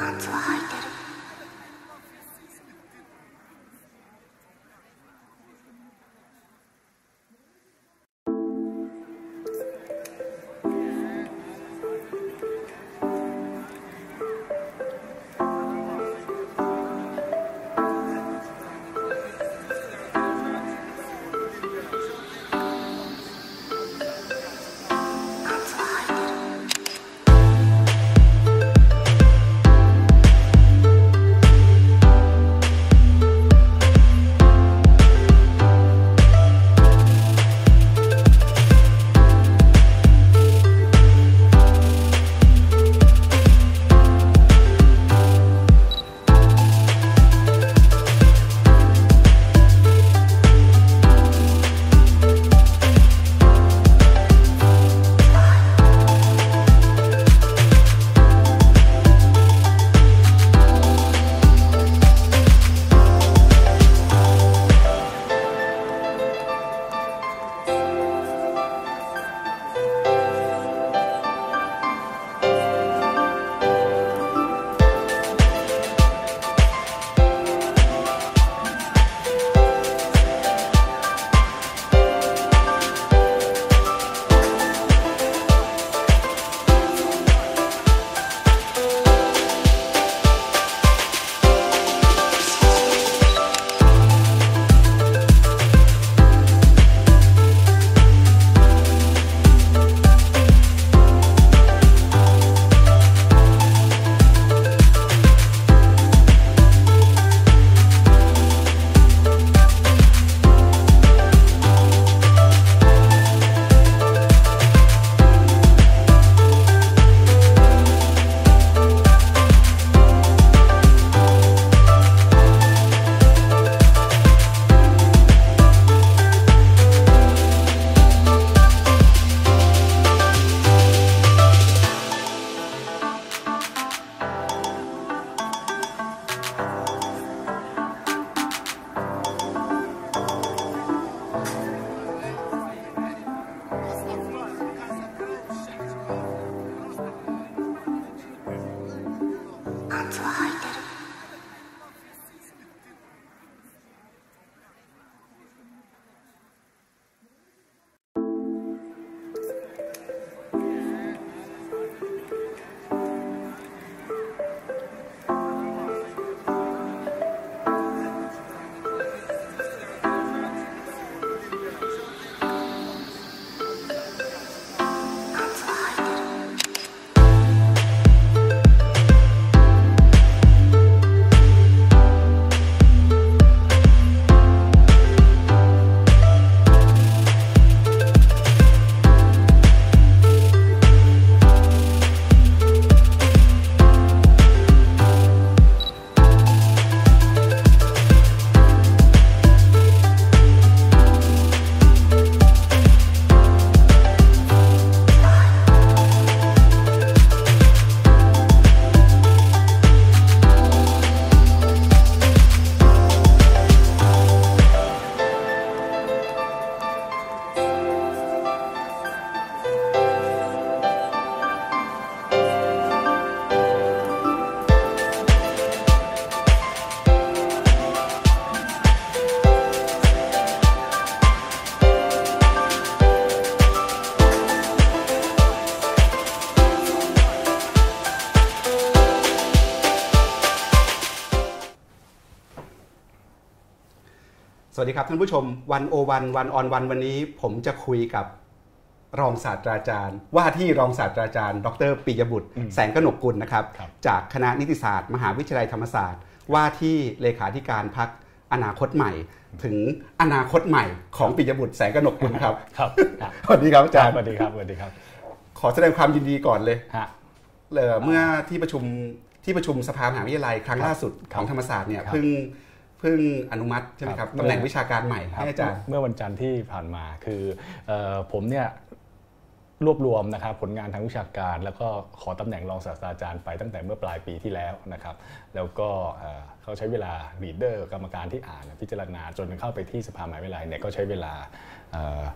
สวัสดีครับท่านผู้ชม101 1 on 1วันนี้ผมจะคุยกับรองศาสตราจารย์ว่าที่รองศาสตราจารย์ดร.ปิยบุตรแสงกนกกุลนะครับจากคณะนิติศาสตร์มหาวิทยาลัยธรรมศาสตร์ว่าที่เลขาธิการพรรคอนาคตใหม่ถึงอนาคตใหม่ของปิยบุตรแสงกนกกุลครับสวัสดีครับอาจารย์สวัสดีครับสวัสดีครับขอแสดงความยินดีก่อนเลยเมื่อที่ประชุมสภามหาวิทยาลัยครั้งล่าสุดของธรรมศาสตร์เนี่ยเพิ่งอนุมัติใช่ไหมครับตำแหน่งวิชาการใหม่ให้อาจารย์เมื่อวันจันทร์ที่ผ่านมาคือผมเนี่ยรวบรวมนะครับผลงานทางวิชาการแล้วก็ขอตำแหน่งรองศาสตราจารย์ไปตั้งแต่เมื่อปลายปีที่แล้วนะครับแล้วก็เขาใช้เวลาลีดเดอร์กรรมการที่อ่านพิจารณาจนเข้าไปที่สภามหาวิทยาลัยเนี่ยก็ใช้เวลา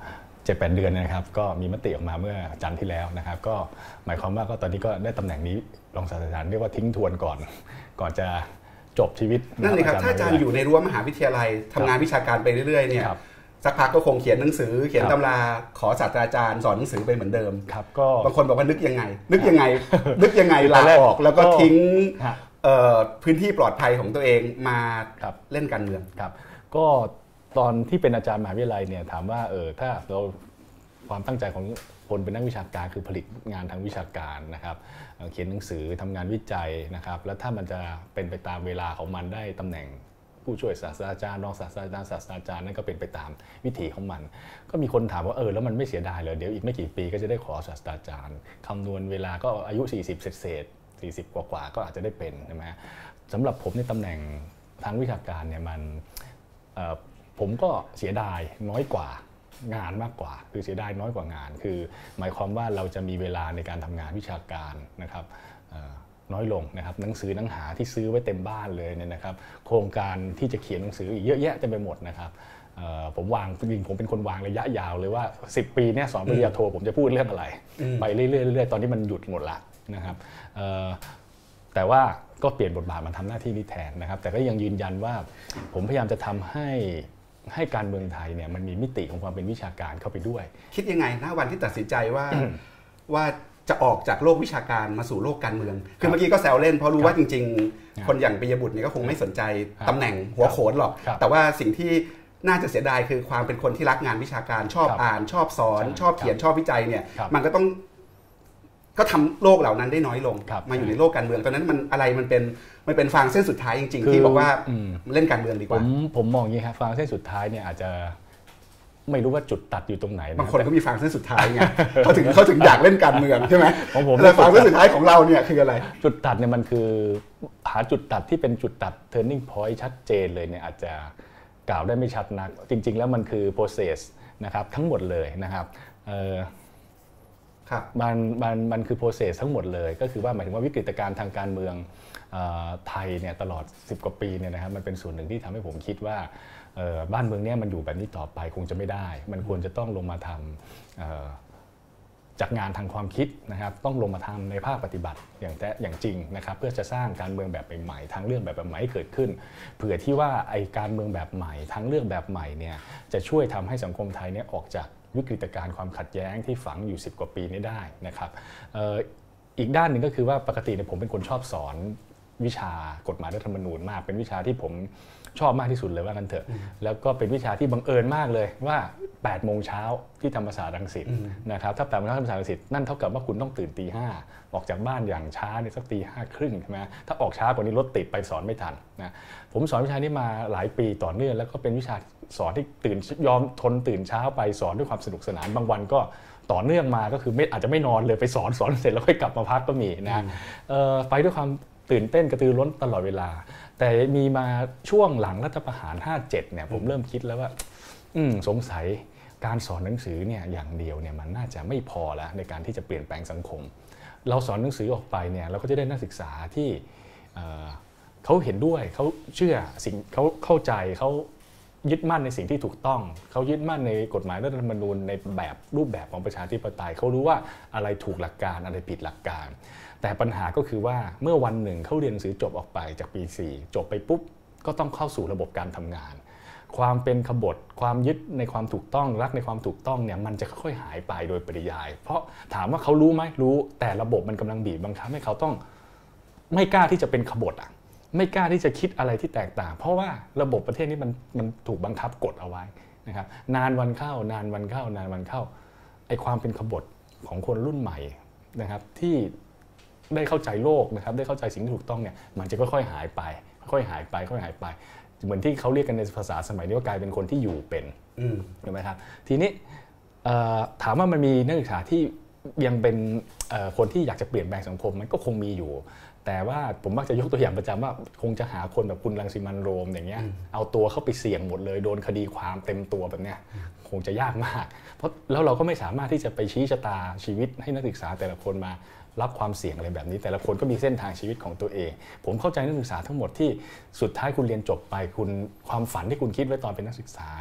7-8 เดือนนะครับก็มีมติออกมาเมื่อจันทร์ที่แล้วนะครับก็หมายความว่าก็ตอนนี้ก็ได้ตำแหน่งนี้รองศาสตราจารย์เรียกว่าทิ้งทวนก่อนจะจบชีวิตนั่นเลยครับถ้าอาจารย์อยู่ในรั้วมหาวิทยาลัยทำงานวิชาการไปเรื่อยๆเนี่ยสักพักก็คงเขียนหนังสือเขียนตำราขอศาสตราจารย์สอนหนังสือไปเหมือนเดิมก็บางคนบอกว่านึกยังไงลาออกแล้วก็ทิ้งพื้นที่ปลอดภัยของตัวเองมาเล่นการเมืองครับก็ตอนที่เป็นอาจารย์มหาวิทยาลัยเนี่ยถามว่าถ้าเราความตั้งใจของคนเป็นนักวิชาการคือผลิตงานทางวิชาการนะครับเขียนหนังสือทำงานวิจัยนะครับแล้วถ้ามันจะเป็นไปตามเวลาของมันได้ตำแหน่งผู้ช่วยศาสตราจารย์รองศาสตราจารย์ศาสตราจารย์นั่นก็เป็นไปตามวิถีของมันก็มีคนถามว่าแล้วมันไม่เสียดายเลยเดี๋ยวอีกไม่กี่ปีก็จะได้ขอศาสตราจารย์คำนวณเวลาก็อายุ40เศษ40กว่าก็อาจจะได้เป็นใช่ไหมสำหรับผมในตำแหน่งทางวิชาการเนี่ยมันผมก็เสียดายน้อยกว่างานมากกว่าคือเสียดายน้อยกว่างานคือหมายความว่าเราจะมีเวลาในการทำงานวิชาการนะครับน้อยลงนะครับหนังสือหนังหาที่ซื้อไว้เต็มบ้านเลยเนี่ยนะครับโครงการที่จะเขียนหนังสืออีกเยอะแยะเต็มไปหมดนะครับผมวางจริงผมเป็นคนวางระยะยาวเลยว่า10 ปีเนี่ยสอนปริญญาโทผมจะพูดเรื่องอะไรไปเรื่อยๆตอนนี้มันหยุดหมดละนะครับแต่ว่าก็เปลี่ยนบทบาทมาทำหน้าที่นี้แทนนะครับแต่ก็ยังยืนยันว่าผมพยายามจะทำให้การเมืองไทยเนี่ยมันมีมิติของความเป็นวิชาการเข้าไปด้วยคิดยังไงนะวันที่ตัดสินใจว่าจะออกจากโลกวิชาการมาสู่โลกการเมืองคือเมื่อกี้ก็แซวเล่นเพราะรู้ว่าจริงๆคนอย่างปิยบุตรเนี่ยก็คงไม่สนใจตำแหน่งหัวโขนหรอกแต่ว่าสิ่งที่น่าจะเสียดายคือความเป็นคนที่รักงานวิชาการชอบอ่านชอบสอนชอบเขียนชอบวิจัยเนี่ยมันก็ทำโลกเหล่านั้นได้น้อยลงมาอยู่ในโลกการเมืองตอนนั้นมันเป็นฟางเส้นสุดท้ายจริงๆที่บอกว่าเล่นการเมืองดีกว่าผมมองอย่างนี้ครับฟางเส้นสุดท้ายเนี่ยอาจจะไม่รู้ว่าจุดตัดอยู่ตรงไหนบางคนก็มีฟางเส้นสุดท้ายไงเขาถึงอยากเล่นการเมืองใช่ไหมแต่ฟางเส้นสุดท้ายของเราเนี่ยคืออะไรจุดตัดเนี่ยมันคือหาจุดตัดที่เป็นจุดตัด turning point ชัดเจนเลยเนี่ยอาจจะกล่าวได้ไม่ชัดนักจริงๆแล้วมันคือ process นะครับทั้งหมดเลยนะครับมันคือ process ทั้งหมดเลยก็คือว่าหมายถึงว่าวิกฤตการณ์ทางการเมืองไทยเนี่ยตลอด10 กว่าปีเนี่ยนะครับมันเป็นส่วนหนึ่งที่ทำให้ผมคิดว่าบ้านเมืองเนี่ยมันอยู่แบบนี้ต่อไปคงจะไม่ได้มันควรจะต้องลงมาทำจากงานทางความคิดนะครับต้องลงมาทำในภาคปฏิบัติอย่างจริงนะครับเพื่อจะสร้างการเมืองแบบใหม่ทางเรื่องแบบใหม่ให้เกิดขึ้นเผื่อที่ว่าไอการเมืองแบบใหม่ทางเรื่องแบบใหม่เนี่ยจะช่วยทำให้สังคมไทยเนี่ยออกจากวิกฤตการณ์ความขัดแย้งที่ฝังอยู่10 กว่าปีนี้ได้นะครับอีกด้านหนึ่งก็คือว่าปกติเนี่ยผมเป็นคนชอบสอนวิชากฎหมายรัฐธรรมนูญมากเป็นวิชาที่ผมชอบมากที่สุดเลยว่างั้นเถอะแล้วก็เป็นวิชาที่บังเอิญมากเลยว่า8 โมงเช้าที่ธรรมศาสตร์รังสิตนะครับถ้า8 โมงเช้าธรรมศาสตร์รังสิตนั่นเท่ากับว่าคุณต้องตื่นตี 5ออกจากบ้านอย่างช้าเนี่ยสักตี 5:30ใช่ไหมถ้าออกช้ากว่านี้รถติดไปสอนไม่ทันนะผมสอนวิชานี้มาหลายปีต่อเนื่องแล้วก็เป็นวิชาสอนที่ยอมทนตื่นเช้าไปสอนด้วยความสนุกสนานบางวันก็ต่อเนื่องมาก็คืออาจจะไม่นอนเลยไปสอนเสร็จแล้วค่อยกลับมาพักก็มีนะไปด้วยความตื่นเต้นกระตือร้นตลอดเวลาแต่มีมาช่วงหลังรัฐประหาร57เนี่ยผมเริ่มคิดแล้วว่าสงสัยการสอนหนังสือเนี่ยอย่างเดียวเนี่ยมันน่าจะไม่พอแล้วในการที่จะเปลี่ยนแปลงสังคมเราสอนหนังสือออกไปเนี่ยเราก็จะได้นักศึกษาที่เขาเห็นด้วยเขาเชื่อสิ่งเขาเข้าใจเขายึดมั่นในสิ่งที่ถูกต้องเขายึดมั่นในกฎหมายรัฐธรรมนูญในรูปแบบของประชาธิปไตยเขารู้ว่าอะไรถูกหลักการอะไรผิดหลักการแต่ปัญหาก็คือว่าเมื่อวันหนึ่งเขาเรียนหนังสือจบออกไปจากปี 4จบไปปุ๊บก็ต้องเข้าสู่ระบบการทำงานความเป็นขบฏความยึดในความถูกต้องรักในความถูกต้องเนี่ยมันจะค่อยๆหายไปโดยปริยายเพราะถามว่าเขารู้ไหมรู้แต่ระบบมันกำลังบีบบังคับให้เขาต้องไม่กล้าที่จะเป็นขบฏไม่กล้าที่จะคิดอะไรที่แตกต่างเพราะว่าระบบประเทศนี้มันถูกบังคับกดเอาไว้นะครับนานวันเข้าไอ้ความเป็นขบฏของคนรุ่นใหม่นะครับที่ได้เข้าใจโลกนะครับได้เข้าใจสิ่งที่ถูกต้องเนี่ยมันจะค่อยๆหายไปเหมือนที่เขาเรียกกันในภาษาสมัยนี้ว่ากลายเป็นคนที่อยู่เป็นถูกไหมครับทีนี้ถามว่ามันมีนักศึกษาที่ยังเป็นคนที่อยากจะเปลี่ยนแปลงสังคมมันก็คงมีอยู่แต่ว่าผมมักจะยกตัวอย่างประจำว่าคงจะหาคนแบบคุณรังสิมันต์โรมอย่างเงี้ยเอาตัวเข้าไปเสี่ยงหมดเลยโดนคดีความเต็มตัวแบบเนี้ยคงจะยากมากเพราะแล้วเราก็ไม่สามารถที่จะไปชี้ชะตาชีวิตให้นักศึกษาแต่ละคนมารับความเสี่ยงอะไรแบบนี้แต่ละคนก็มีเส้นทางชีวิตของตัวเองผมเข้าใจนักศึกษาทั้งหมดที่สุดท้ายคุณเรียนจบไปคุณความฝันที่คุณคิดไว้ตอนเป็นนักศึกษา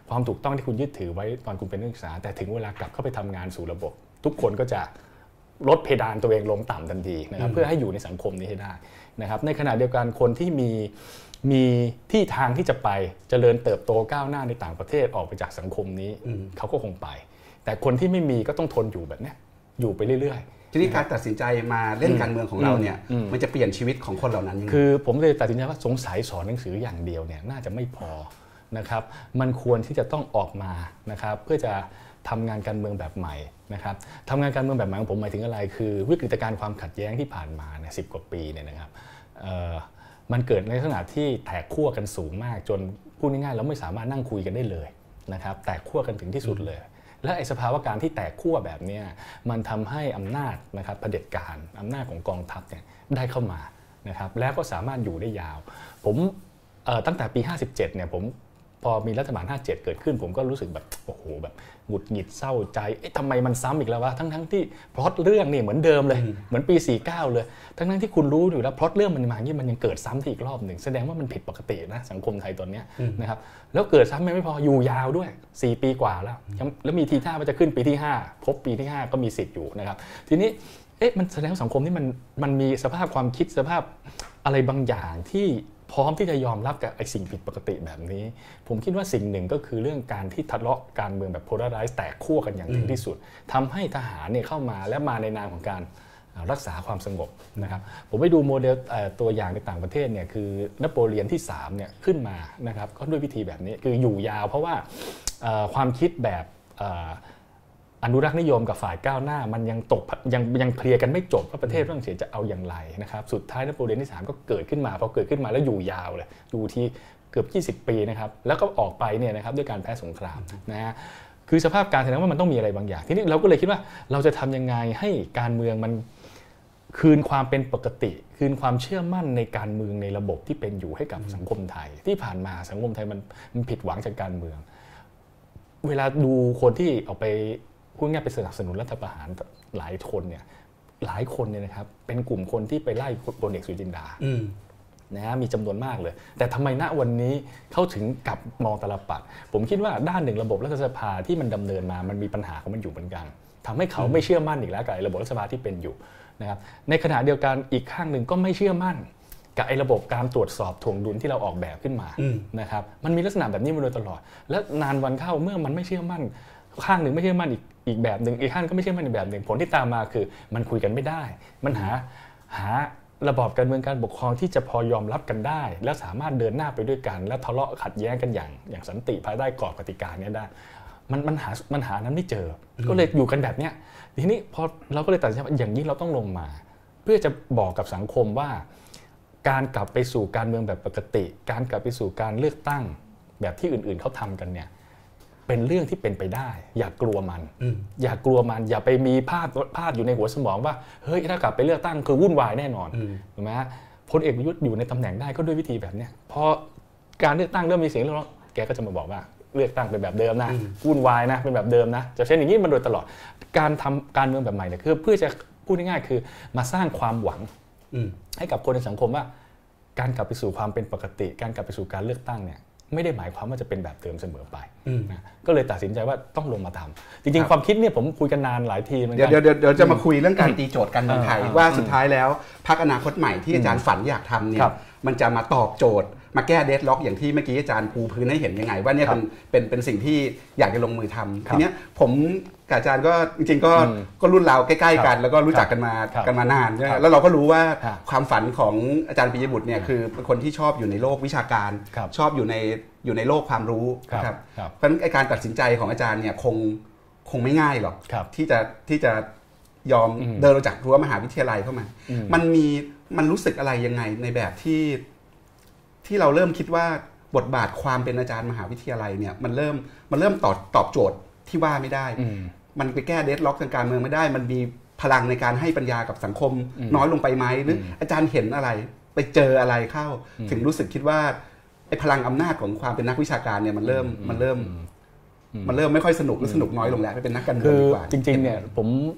ความถูกต้องที่คุณยึดถือไว้ตอนคุณเป็นนักศึกษาแต่ถึงเวลากลับเข้าไปทำงานสู่ระบบ ทุกคนก็จะลดเพดานตัวเองลงต่ำทันทีนะครับเพื่อให้อยู่ในสังคมนี้ให้ได้นะครับในขณะเดียวกันคนที่มีที่ทางที่จะไปเจริญเติบโตก้าวหน้าในต่างประเทศออกไปจากสังคมนี้เขาก็คงไปแต่คนที่ไม่มีก็ต้องทนอยู่แบบนี้อยู่ไปเรื่อยๆทีนี้การตัดสินใจมาเล่นการเมืองของเราเนี่ยมันจะเปลี่ยนชีวิตของคนเหล่านั้นยังไงคือผมเลยตัดสินใจว่าสงสัยสอนหนังสืออย่างเดียวเนี่ยน่าจะไม่พอนะครับมันควรที่จะต้องออกมานะครับเพื่อจะทำงานการเมืองแบบใหม่นะครับทำงานการเมืองแบบใหม่ของผมหมายถึงอะไรคือวิกฤตการณ์ความขัดแย้งที่ผ่านมาเนี่ย10 กว่าปีเนี่ยนะครับมันเกิดในลักษณะที่แตกขั้วกันสูงมากจนพูดง่ายๆเราไม่สามารถนั่งคุยกันได้เลยนะครับแตกขั้วกันถึงที่สุดเลยและไอ้สภาวะการที่แตกขั้วแบบนี้มันทำให้อำนาจนะครับเผด็จการอำนาจของกองทัพเนี่ยได้เข้ามานะครับแล้วก็สามารถอยู่ได้ยาวผมตั้งแต่ปี57เนี่ยผมพอมีรัฐบาล57เกิดขึ้นผมก็รู้สึกแบบโอ้โหแบบหงุดหงิดเศร้าใจทำไมมันซ้ำอีกแล้ววะทั้งที่พล็อตเรื่องนี่เหมือนเดิมเลยเหมือนปี49เลยทั้งที่คุณรู้อยู่แล้วพล็อตเรื่องมันมาอย่างนี้มันยังเกิดซ้ำที่อีกรอบหนึ่งแสดงว่ามันผิดปกตินะสังคมไทยตอนนี้นะครับแล้วเกิดซ้ำไม่พออยู่ยาวด้วย4 ปีกว่าแล้วมีทีท่าว่าจะขึ้นปีที่5ครบปีที่5ก็มีสิทธิ์อยู่นะครับทีนี้มันแสดงว่าสังคมนี่มันมีสภาพความคิดสภาพอะไรบางอย่างที่พร้อมที่จะยอมรับกับไอ้สิ่งผิดปกติแบบนี้ผมคิดว่าสิ่งหนึ่งก็คือเรื่องการที่ทะเลาะการเมืองแบบ polarize แตกขั้วกันอย่างถึงที่สุดทำให้ทหารเนี่ยเข้ามาและมาในนามของการรักษาความสงบนะครับผมไปดูโมเดลตัวอย่างในต่างประเทศเนี่ยคือนโปเลียนที่3เนี่ยขึ้นมานะครับก็ด้วยวิธีแบบนี้คืออยู่ยาวเพราะว่าความคิดแบบอนุรักษ์นิยมกับฝ่ายก้าวหน้ามันยังเคลียร์กันไม่จบว่าประเทศฝรั่งเศสจะเอาอย่างไรนะครับสุดท้ายนโปเลียนที่3ก็เกิดขึ้นมาพอเกิดขึ้นมาแล้วอยู่ยาวเลยอยู่ที่เกือบ20 ปีนะครับแล้วก็ออกไปเนี่ยนะครับด้วยการแพ้สงครามนะฮะคือสภาพการแสดงว่ามันต้องมีอะไรบางอย่างทีนี้เราก็เลยคิดว่าเราจะทำยังไงให้การเมืองมันคืนความเป็นปกติคืนความเชื่อมั่นในการเมืองในระบบที่เป็นอยู่ให้กับสังคมไทยที่ผ่านมาสังคมไทยมันผิดหวังจากการเมืองเวลาดูคนที่ออกไปพูดง่ายไปสนับสนุนรัฐประหารหลายคนเนี่ยนะครับเป็นกลุ่มคนที่ไปไล่พลเอกสุจินดานะฮะมีจำนวนมากเลยแต่ทำไมณวันนี้เขาถึงกลับมองตลปัดผมคิดว่าด้านหนึ่งระบบรัฐสภาที่มันดำเนินมามันมีปัญหาของมันอยู่เหมือนกันทำให้เขาไม่เชื่อมั่นอีกแล้วกับระบบรัฐสภาที่เป็นอยู่นะครับในขณะเดียวกันอีกข้างหนึ่งก็ไม่เชื่อมั่นกับระบบการตรวจสอบถ่วงดุลที่เราออกแบบขึ้นมานะครับมันมีลักษณะแบบนี้มาโดยตลอดและนานวันเข้าเมื่อมันไม่เชื่อมั่นข้างหนึ่งไม่เชื่อมั่นอีกแบบหนึ่งอีกข้างก็ไม่เชื่อมั่นอีกแบบหนึ่งผลที่ตามมาคือมันคุยกันไม่ได้มันหาระบอบการเมืองการปกครองที่จะพอยอมรับกันได้และสามารถเดินหน้าไปด้วยกันและทะเลาะขัดแย้งกันอย่างสันติภายใต้กรอบกติกานี้ได้มันหานั้นไม่เจอก็เลยอยู่กันแบบเนี้ยทีนี้พอเราก็เลยตัดสินใจว่าอย่างนี้เราต้องลงมาเพื่อจะบอกกับสังคมว่าการกลับไปสู่การเมืองแบบปกติการกลับไปสู่การเลือกตั้งแบบที่อื่นๆเขาทำกันเนี่ยเป็นเรื่องที่เป็นไปได้อย่ากลัวมันอย่าไปมีภาพอยู่ในหัวสมองว่าเฮ้ยถ้ากลับไปเลือกตั้งคือวุ่นวายแน่นอนถูกไหมพลเอกประยุทธ์อยู่ในตำแหน่งได้ก็ด้วยวิธีแบบนี้พอการเลือกตั้งเริ่มมีเสียงเรียกร้องแกก็จะมาบอกว่าเลือกตั้งเป็นแบบเดิมนะวุ่นวายนะเป็นแบบเดิมนะจะเช่นอย่างนี้มาโดยตลอดการทำการเมืองแบบใหม่เนี่ยคือเพื่อจะพูดง่ายๆคือมาสร้างความหวังให้กับคนในสังคมว่าการกลับไปสู่ความเป็นปกติการกลับไปสู่การเลือกตั้งเนี่ยไม่ได้หมายความว่าจะเป็นแบบเดิมเสมอไปนะก็เลยตัดสินใจว่าต้องลงมาทำจริงๆความคิดเนี่ยผมคุยกันนานหลายทีเหมือนกันเดี๋ยวจะมาคุยเรื่องการตีโจทย์การเมืองไทยว่าสุดท้ายแล้วพรรคอนาคตใหม่ที่อาจารย์ฝันอยากทำเนี่ยมันจะมาตอบโจทย์มาแก้เดดล็อกอย่างที่เมื่อกี้อาจารย์ปูพื้นให้เห็นยังไงว่าเนี่ยเป็นสิ่งที่อยากจะลงมือทำทีเนี้ยผมกับอาจารย์ก็จริงๆก็รุ่นเราใกล้ๆกันแล้วก็รู้จักกันมานานแล้วเราก็รู้ว่าความฝันของอาจารย์ปิยบุตรเนี่ยคือเป็นคนที่ชอบอยู่ในโลกวิชาการชอบอยู่ในโลกความรู้นะครับเพราะฉะนั้นการตัดสินใจของอาจารย์เนี่ยคงไม่ง่ายหรอกที่จะยอมเดินออกจากรั้วมหาวิทยาลัยเข้ามามันรู้สึกอะไรยังไงในแบบที่เราเริ่มคิดว่าบทบาทความเป็นอาจารย์มหาวิทยาลัยเนี่ยมันเริ่มตอบโจทย์ที่ว่าไม่ได้มันไปแก้เดดล็อกทางการเมืองไม่ได้มันมีพลังในการให้ปัญญากับสังคมน้อยลงไปไหมหรืออาจารย์เห็นอะไรไปเจออะไรเข้าถึงรู้สึกคิดว่าไอ้พลังอำนาจของความเป็นนักวิชาการเนี่ยมันเริ่มไม่ค่อยสนุกหรือสนุกน้อยลงแล้วไปเป็นนักการเมืองดีกว่าจริงๆเนี่ยผม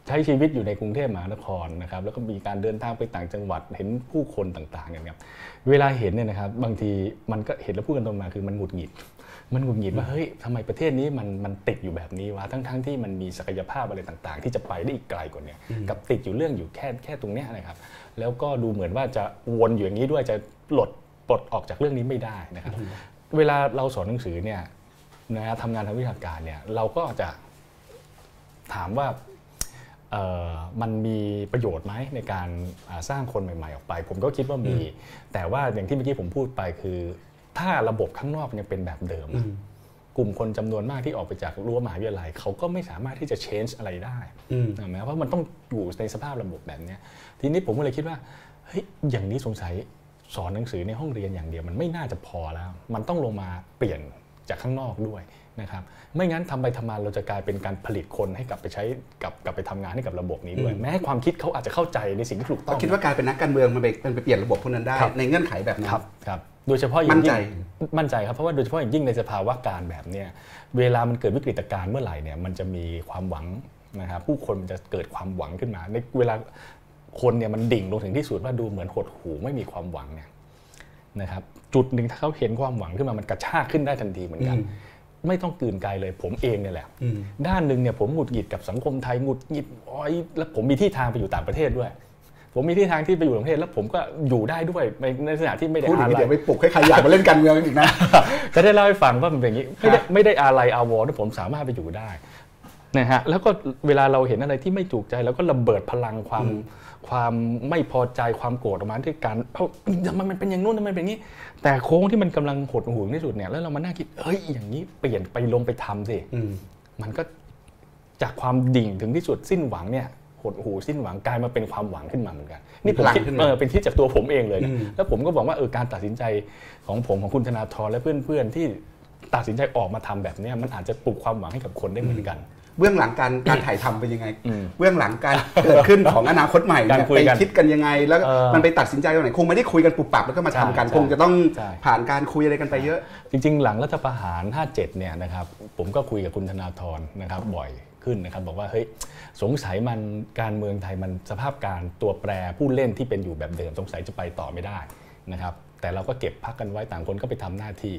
ใช้ชีวิตอยู่ในกรุงเทพมหานครนะครับแล้วก็มีการเดินทางไปต่างจังหวัดเห็นผู้คนต่างๆอย่างเงี้ยเวลาเห็นเนี่ยนะครับบางทีมันก็เห็นแล้วพูดกันตรงมาคือมันหงุดหงิดว่าเฮ้ยทำไมประเทศนี้มันติดอยู่แบบนี้วะทั้งที่มันมีศักยภาพอะไรต่างๆที่จะไปได้อีกไกลกว่านี้กับติดอยู่เรื่องอยู่แค่ตรงเนี้ยนะครับแล้วก็ดูเหมือนว่าจะวนอยู่อย่างนี้ด้วยจะปลดออกจากเรื่องนี้ไม่ได้นะครับเวลาเราสอนหนังสือเนี่ยนะทำงานทางวิชาการเนี่ยเราก็จะถามว่ามันมีประโยชน์ไหมในการสร้างคนใหม่ๆออกไปผมก็คิดว่ามีแต่ว่าอย่างที่เมื่อกี้ผมพูดไปคือถ้าระบบข้างนอกยังเป็นแบบเดิมกลุ่มคนจำนวนมากที่ออกไปจากรั้วมหาวิทยาลัยเขาก็ไม่สามารถที่จะ change อะไรได้ถูกไหมเพราะมันต้องอยู่ในสภาพระบบแบบนี้ทีนี้ผมก็เลยคิดว่าเฮ้ยอย่างนี้สงสัยสอนหนังสือในห้องเรียนอย่างเดียวมันไม่น่าจะพอแล้วมันต้องลงมาเปลี่ยนจากข้างนอกด้วยนะครับไม่งั้นทำไปทำมาเราจะกลายเป็นการผลิตคนให้กลับไปใช้กลับไปทำงานให้กับระบบนี้ด้วยแม้ความคิดเขาอาจจะเข้าใจในสิ่งที่ถูกต้องคิดว่าการเป็นนักการเมืองมันไปเปลี่ยนระบบพวกนั้นได้ในเงื่อนไขแบบนั้นครับโดยเฉพาะอย่างยิ่งมั่นใจครับเพราะว่าโดยเฉพาะอย่างยิ่งในสภาวะการแบบนี้เวลามันเกิดวิกฤตการณ์เมื่อไหร่เนี่ยมันจะมีความหวังนะครับผู้คนมันจะเกิดความหวังขึ้นมาในเวลาคนเนี่ยมันดิ่งลงถึงที่สุดว่าดูเหมือนหดหู่ไม่มีความหวังเนี่ยนะครับจุดหนึ่งถ้าเขาเห็นความหวังขึ้นมามันกระชากขึ้นได้ทันทีเหมือนกันไม่ต้องกลืนกายเลยผมเองเนี่ยแหละด้านหนึ่งเนี่ยผมหงุดหงิดกับสังคมไทยหงุดหงิดแล้วผมมีที่ทางไปอยู่ต่างประเทศด้วยผมมีที่ทางที่ไปอยู่ต่างประเทศแล้วผมก็อยู่ได้ด้วยในลักษณะที่ไม่ได้อะไรเดี๋ยวไปปลุกให้ใครอยากมาเล่นการเมืองอีกนะจะได้เล่าให้ฟังว่ามันเป็นอย่างนี้ไม่ได้อะไรอาวรที่ผมสามารถไปอยู่ได้นะฮะแล้วก็เวลาเราเห็นอะไรที่ไม่ถูกใจเราก็ระเบิดพลังความไม่พอใจความโกรธออกมาด้วยการทำไมมันเป็นอย่างนู้นทำไมเป็นอย่างนี้แต่โค้งที่มันกำลังหดหู่ที่สุดเนี่ยแล้วเรามานั่งคิดเฮ้ยอย่างนี้เปลี่ยนไปลงไปทำสิมันก็จากความดิ่งถึงที่สุดสิ้นหวังเนี่ยหดหู่สิ้นหวังกลายมาเป็นความหวังขึ้นมาเหมือนกันนี่ผมคิดเป็นที่จากตัวผมเองเลยนะแล้วผมก็บอกว่าการตัดสินใจของผมของคุณธนาธรและเพื่อนๆที่ตัดสินใจออกมาทำแบบนี้มันอาจจะปลุกความหวังให้กับคนได้เหมือนกันเบื้องหลังการถ่ายทำเป็นยังไงเบื้องหลังการเกิดขึ้นของอนาคตใหม่ไปคิดกันยังไงแล้วมันไปตัดสินใจตรงไหนคงไม่ได้คุยกันปุบปับแล้วก็มาทำกันคงจะต้องผ่านการคุยอะไรกันไปเยอะจริงๆหลังรัฐประหาร 57เนี่ยนะครับผมก็คุยกับคุณธนาธรนะครับบ่อยขึ้นนะครับบอกว่าเฮ้ยสงสัยมันการเมืองไทยมันสภาพการตัวแปรผู้เล่นที่เป็นอยู่แบบเดิมสงสัยจะไปต่อไม่ได้นะครับแต่เราก็เก็บพักกันไว้ต่างคนก็ไปทำหน้าที่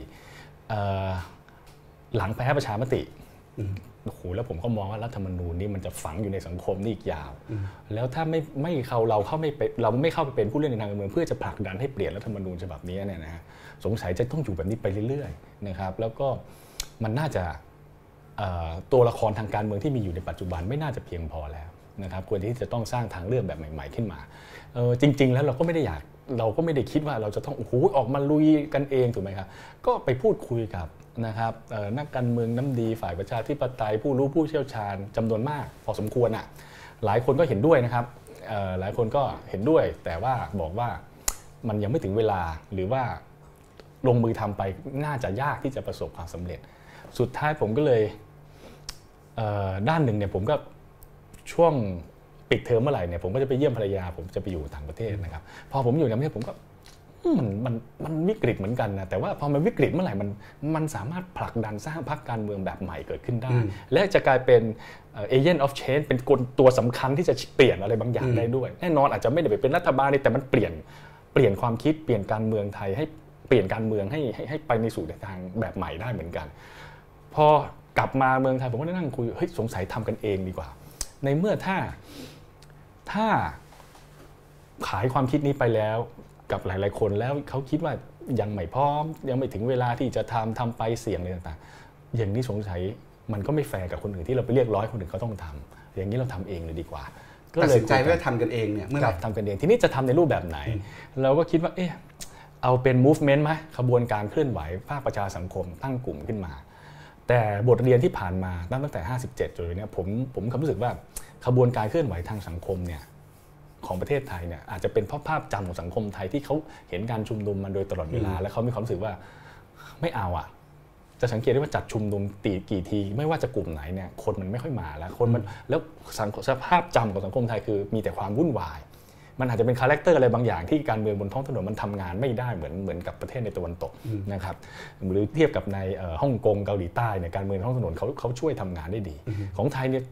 หลังแพ้ประชามติโอ้โหแล้วผมก็มองว่ารัฐธรรมนูญนี่มันจะฝังอยู่ในสังคมนี่อีกยาวแล้วถ้าเราไม่เข้าไปเป็นผู้เล่นในทางการเมืองเพื่อจะผลักดันให้เปลี่ยนรัฐธรรมนูญฉบับนี้เนี่ยนะฮะสงสัยจะต้องอยู่แบบนี้ไปเรื่อยๆนะครับแล้วก็มันน่าจะตัวละครทางการเมืองที่มีอยู่ในปัจจุบันไม่น่าจะเพียงพอแล้วนะครับควรที่จะต้องสร้างทางเลือกแบบใหม่ๆขึ้นมาจริงๆแล้วเราก็ไม่ได้คิดว่าเราจะต้องออกมาลุยกันเองถูกไหมครับก็ไปพูดคุยกับนะครับนักการเมืองน้ำดีฝ่ายประชาธิปไตยผู้รู้ผู้เชี่ยวชาญจำนวนมากพอสมควรหลายคนก็เห็นด้วยนะครับหลายคนก็เห็นด้วยแต่ว่าบอกว่ามันยังไม่ถึงเวลาหรือว่าลงมือทำไปน่าจะยากที่จะประสบความสำเร็จสุดท้ายผมก็เลยด้านหนึ่งเนี่ยผมก็ช่วงปิดเทอมเมื่อไหร่เนี่ยผมก็จะไปเยี่ยมภรรยาผมจะไปอยู่ต่างประเทศนะครับพอผมอยู่ต่างประเทศผมก็มันวิกฤตเหมือนกันนะแต่ว่าพอมันวิกฤตเมื่อไหร่มันสามารถผลักดันสร้างพรรคการเมืองแบบใหม่เกิดขึ้นได้และจะกลายเป็นagent of change เป็นตัวสำคัญที่จะเปลี่ยนอะไรบางอย่างได้ด้วยแน่นอนอาจจะไม่ได้ไปเป็นรัฐบาลแต่มันเปลี่ยนความคิดเปลี่ยนการเมืองไทยให้เปลี่ยนการเมืองให้ไปในสู่ทางแบบใหม่ได้เหมือนกันพอกลับมาเมืองไทยผมก็นั่งคุยเฮ้ยสงสัยทำกันเองดีกว่าในเมื่อถ้าขายความคิดนี้ไปแล้วกับหลายๆคนแล้วเขาคิดว่ายังไม่พร้อมยังไม่ถึงเวลาที่จะทำไปเสี่ยงอะไรต่างๆอย่างนี้สงสัยมันก็ไม่แฟร์กับคนอื่นที่เราไปเรียกร้อยคนอื่นเขาต้องทำอย่างนี้เราทำเองเลยดีกว่าก็เลยตัดสินใจว่าทำกันเองเนี่ยเมื่อไหร่ทำกันเองทีนี้จะทำในรูปแบบไหนเราก็คิดว่าเอาเป็น movement ไหมขบวนการเคลื่อนไหวภาคประชาสังคมตั้งกลุ่มขึ้นมาแต่บทเรียนที่ผ่านมาตั้งแต่57จนถึงเนี่ยผมรู้สึกว่าขบวนการเคลื่อนไหวทางสังคมเนี่ยของประเทศไทยเนี่ยอาจจะเป็นเพราะภาพจำของสังคมไทยที่เขาเห็นการชุมนุมมาโดยตลอดเวลาแล้วเขามีความรู้สึกว่าไม่เอาจะสังเกตได้ว่าจัดชุมนุมกี่ทีไม่ว่าจะกลุ่มไหนเนี่ยคนมันไม่ค่อยมาแล้วแล้วสภาพจำของสังคมไทยคือมีแต่ความวุ่นวายมันอาจจะเป็นคาแรคเตอร์อะไรบางอย่างที่การเมืองบนท้องถนนมันทำงานไม่ได้เหมือนกับประเทศในตะวันตกนะครับหรือเทียบกับในฮ่องกงเกาหลีใต้เนี่ยการเมืองท้องถนนเขาช่วยทำงานได้ดีของไทยเนี่ย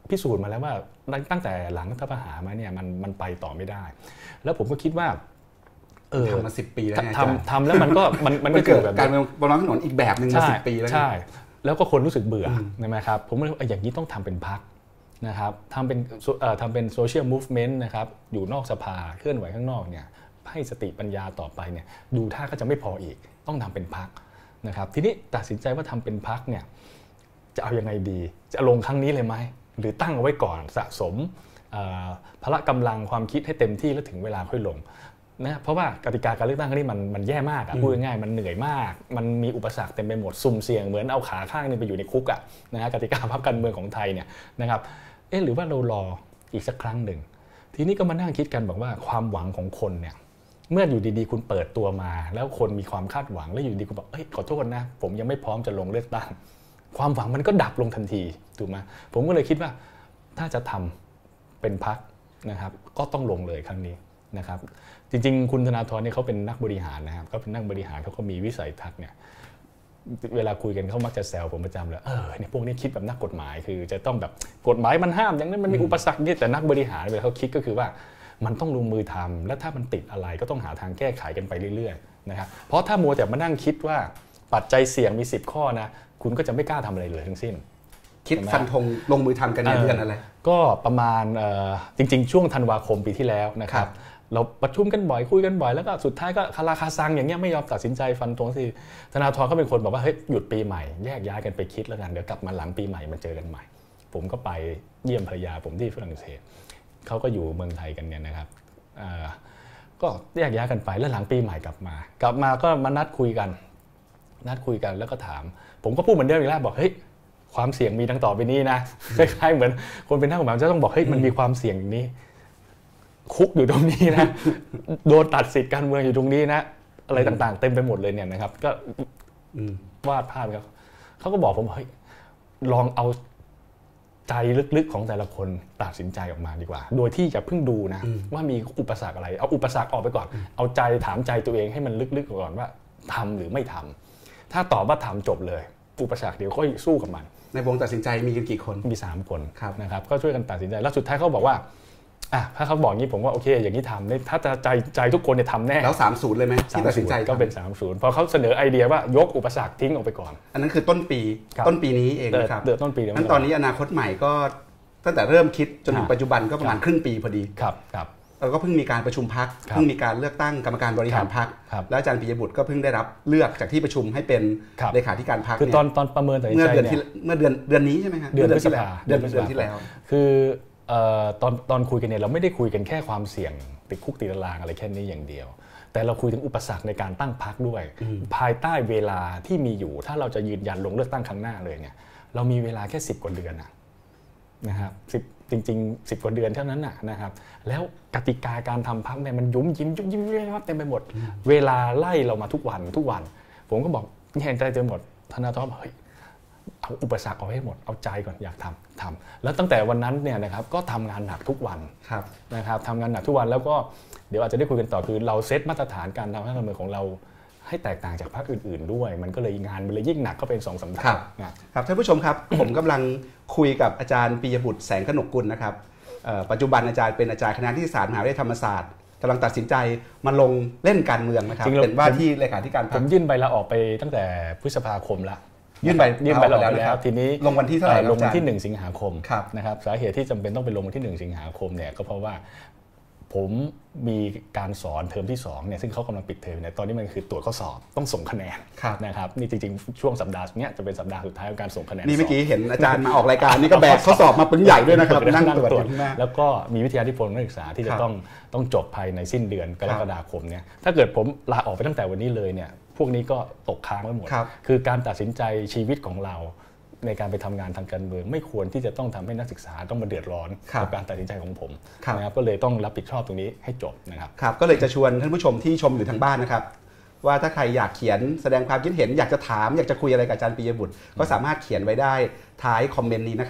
พิสูจน์มาแล้วว่าตั้งแต่หลังรัฐประหารมาเนี่ยมันไปต่อไม่ได้ แล้วผมก็คิดว่าทำมา10 ปีแล้วทำแล้วมันก็เกิดการเมืองบนท้องถนนอีกแบบนึงมา10 ปีแล้วใช่แล้วก็คนรู้สึกเบื่อใช่ไหมครับผมเลยอย่างนี้ต้องทำเป็นพรรคนะครับทำเป็นโซเชียลมูฟเมนต์นะครับอยู่นอกสภาเคลื่อนไหวข้างนอกเนี่ยให้สติปัญญาต่อไปเนี่ยดูท่าก็จะไม่พออีกต้องทำเป็นพรรคนะครับทีนี้ตัดสินใจว่าทำเป็นพรรคเนี่ยจะเอายังไงดีจะลงครั้งนี้เลยไหมหรือตั้งเอาไว้ก่อนสะสมพละกำลังความคิดให้เต็มที่แล้วถึงเวลาค่อยลงนะเพราะว่ากติกาการเลือกตั้งครั้งนี้มันแย่มากพูดง่ายๆมันเหนื่อยมากมันมีอุปสรรคเต็มไปหมดสุ่มเสี่ยงเหมือนเอาขาข้างนึงไปอยู่ในคุกนะฮะกติกาพรรคการเมืองของไทยเนี่ยนะครับหรือว่าเรารออีกสักครั้งหนึ่งทีนี้ก็มานั่งคิดกันบอกว่าความหวังของคนเนี่ยเมื่ออยู่ดีๆคุณเปิดตัวมาแล้วคนมีความคาดหวังแล้วอยู่ดีคุณบอกขอโทษนะผมยังไม่พร้อมจะลงเลือกตั้งความหวังมันก็ดับลงทันทีถูกไหมผมก็เลยคิดว่าถ้าจะทำเป็นพรรคนะครับก็ต้องลงเลยครั้งนี้นะครับจริงๆคุณธนาธรเนี่ยเขาเป็นนักบริหารนะครับเขาเป็นนักบริหารเขาก็มีวิสัยทัศน์เนี่ยเวลาคุยกันเขามักจะแซวผมประจำเลยเนี่ยพวกนี้คิดแบบนักกฎหมายคือจะต้องแบบกฎหมายมันห้ามอย่างนั้นมันมีอุปสรรคนี่แต่นักบริหารเวลาเขาคิดก็คือว่ามันต้องลงมือทำและถ้ามันติดอะไรก็ต้องหาทางแก้ไขกันไปเรื่อยๆนะครับเพราะถ้ามัวแต่มานั่งคิดว่าปัจจัยเสี่ยงมี10 ข้อนะคุณก็จะไม่กล้าทำอะไรเลยทั้งสิ้นคิดฟันธงลงมือทำกันในเดือนอะไรก็ประมาณจริงๆช่วงธันวาคมปีที่แล้วนะครับเราประชุมกันบ่อยคุยกันบ่อยแล้วก็สุดท้ายก็คาราคาซังอย่างเงี้ยไม่ยอมตัดสินใจฟันธงสิธนาธรก็เป็นคนบอกว่าเฮ้ยหยุดปีใหม่แยกย้ายกันไปคิดแล้วกันเดี๋ยวกลับมาหลังปีใหม่มาเจอกันใหม่ผมก็ไปเยี่ยมภรรยาผมที่ฝรั่งเศสเขาก็อยู่เมืองไทยกันเนี่ยนะครับก็แยกย้ายกันไปแล้วหลังปีใหม่กลับมาก็มานัดคุยกันแล้วก็ถามผมก็พูดเหมือนเดิมอีกแล้วบอกเฮ้ยความเสี่ยงมีดังต่อไปนี้นะคล้ายๆเหมือนคนเป็นนักกฎหมายจะต้องบอกเฮ้ยมันมีความเสี่ยงอย่างนี้คุกอยู่ตรงนี้นะโดนตัดสิทธิ์การเมืองอยู่ตรงนี้นะอะไรต่างๆเต็มไปหมดเลยเนี่ยนะครับก็วาดภาพครับเขาก็บอกผมเฮ้ยลองเอาใจลึกๆของแต่ละคนตัดสินใจออกมาดีกว่าโดยที่อย่าเพิ่งดูนะว่ามีอุปสรรคอะไรเอาอุปสรรคออกไปก่อนเอาใจถามใจตัวเองให้มันลึกๆก่อนว่าทำหรือไม่ทำถ้าตอบว่าทำจบเลยอุปสรรคเดี๋ยวค่อยสู้กับมันในวงตัดสินใจมีกันกี่คนมี3 คนนะครับก็ช่วยกันตัดสินใจแล้วสุดท้ายเขาบอกว่าถ้าเขาบอกงี้ผมว่าโอเคอย่างนี้ทำถ้าจะใจทุกคนเนี่ยทำแน่แล้ว30เลยไหมที่ตัดสินใจก็เป็น30พอเขาเสนอไอเดียว่ายกอุปสรรคทิ้งออกไปก่อนอันนั้นคือต้นปีนี้เองครับต้นปีนั้นตอนนี้อนาคตใหม่ก็ตั้งแต่เริ่มคิดจนถึงปัจจุบันก็ประมาณครึ่งปีพอดีครับแล้วก็เพิ่งมีการประชุมพรรคเพิ่งมีการเลือกตั้งกรรมการบริหารพรรคแล้วอาจารย์ปิยบุตรก็เพิ่งได้รับเลือกจากที่ประชุมให้เป็นเลขาธิการพรรคคือตอนประเมินตัดสินใจเมื่อเดือนนี้ใช่ไหมครับเดือนที่แล้วคือตอนคุยกันเนี่ยเราไม่ได้คุยกันแค่ความเสี่ยงติดคุกติดตารางอะไรแค่นี้อย่างเดียวแต่เราคุยถึงอุปสรรคในการตั้งพรรคด้วยภายใต้เวลาที่มีอยู่ถ้าเราจะยืนยันลงเลือกตั้งครั้งหน้าเลยเนี่ยเรามีเวลาแค่10 กว่าเดือนนะครับจริงๆ10 กว่าเดือนเท่านั้นนะครับแล้วกติกาการทำพรรคเนี่ยมันยุ่มยิ้มเต็มไปหมดเวลาไล่เรามาทุกวันผมก็บอกเห็นใจเต็มหมดธนาธรเฮ้ยเอาอุปสรรคเอาให้หมดเอาใจก่อนอยากทำแล้วตั้งแต่วันนั้นเนี่ยนะครับก็ทำงานหนักทุกวันนะครับทำงานหนักทุกวันแล้วก็เดี๋ยวอาจจะได้คุยกันต่อคือเราเซตมาตรฐานการทำพรรคการเมืองของเราให้แตกต่างจากพรรคอื่นๆด้วยมันก็เลยงานมันเลยยิ่งหนักก็เป็น2 สัปดาห์ครับท่านผู้ชมครับ ผมกำลังคุยกับอาจารย์ปิยบุตรแสงกนกกุลนะครับปัจจุบันอาจารย์เป็นอาจารย์คณะนิติศาสตร์มหาวิทยาลัยธรรมศาสตร์กำลังตัดสินใจมาลงเล่นการเมืองนะครับเป็นว่าที่เลขาธิการพรรคผมยื่นใบลาออกไปตั้งแต่พฤษภาคมแล้วยื่นใบลาออกแล้วทีนี้ลงวันที่เท่าไหร่ลงวันที่1 สิงหาคมนะครับสาเหตุที่จำเป็นต้องไปลงวันที่1 สิงหาคมเนี่ยก็เพราะว่าผมมีการสอนเทอมที่2เนี่ยซึ่งเขากำลังปิดเทอมเนี่ยตอนนี้มันคือตรวจข้อสอบต้องส่งคะแนนนะครับนี่จริงๆช่วงสัปดาห์นี้จะเป็นสัปดาห์สุดท้ายของการส่งคะแนนนี่เมื่อกี้เห็นอาจารย์มาออกรายการนี่ก็แบกข้อสอบมาปึ้งใหญ่ด้วยนะครับนั่งตรวจแล้วก็มีวิทยานิพนธ์นักศึกษาที่จะต้องจบภายในสิ้นเดือนกรกฎาคมเนี่ยถ้าเกิดผมลาออกไปตั้งแต่วันนี้เลยเนี่ยพวกนี้ก็ตกค้างไว้หมดคือการตัดสินใจชีวิตของเราในการไปทำงานทางการเมืองไม่ควรที่จะต้องทำให้นักศึกษาต้องมาเดือดร้อนกับการตัดสินใจของผมนะครับก็เลยต้องรับผิดชอบตรงนี้ให้จบนะครับครับก็เลยจะชวนท่านผู้ชมที่ชมอยู่ทางบ้านนะครับว่าถ้าใครอยากเขียนแสดงความคิดเห็นอยากจะถามอยากจะคุยอะไรกับอาจารย์ปิยบุตรก็สามารถเขียนไว้ได้ท้ายคอมเมนต์นี้นะครับ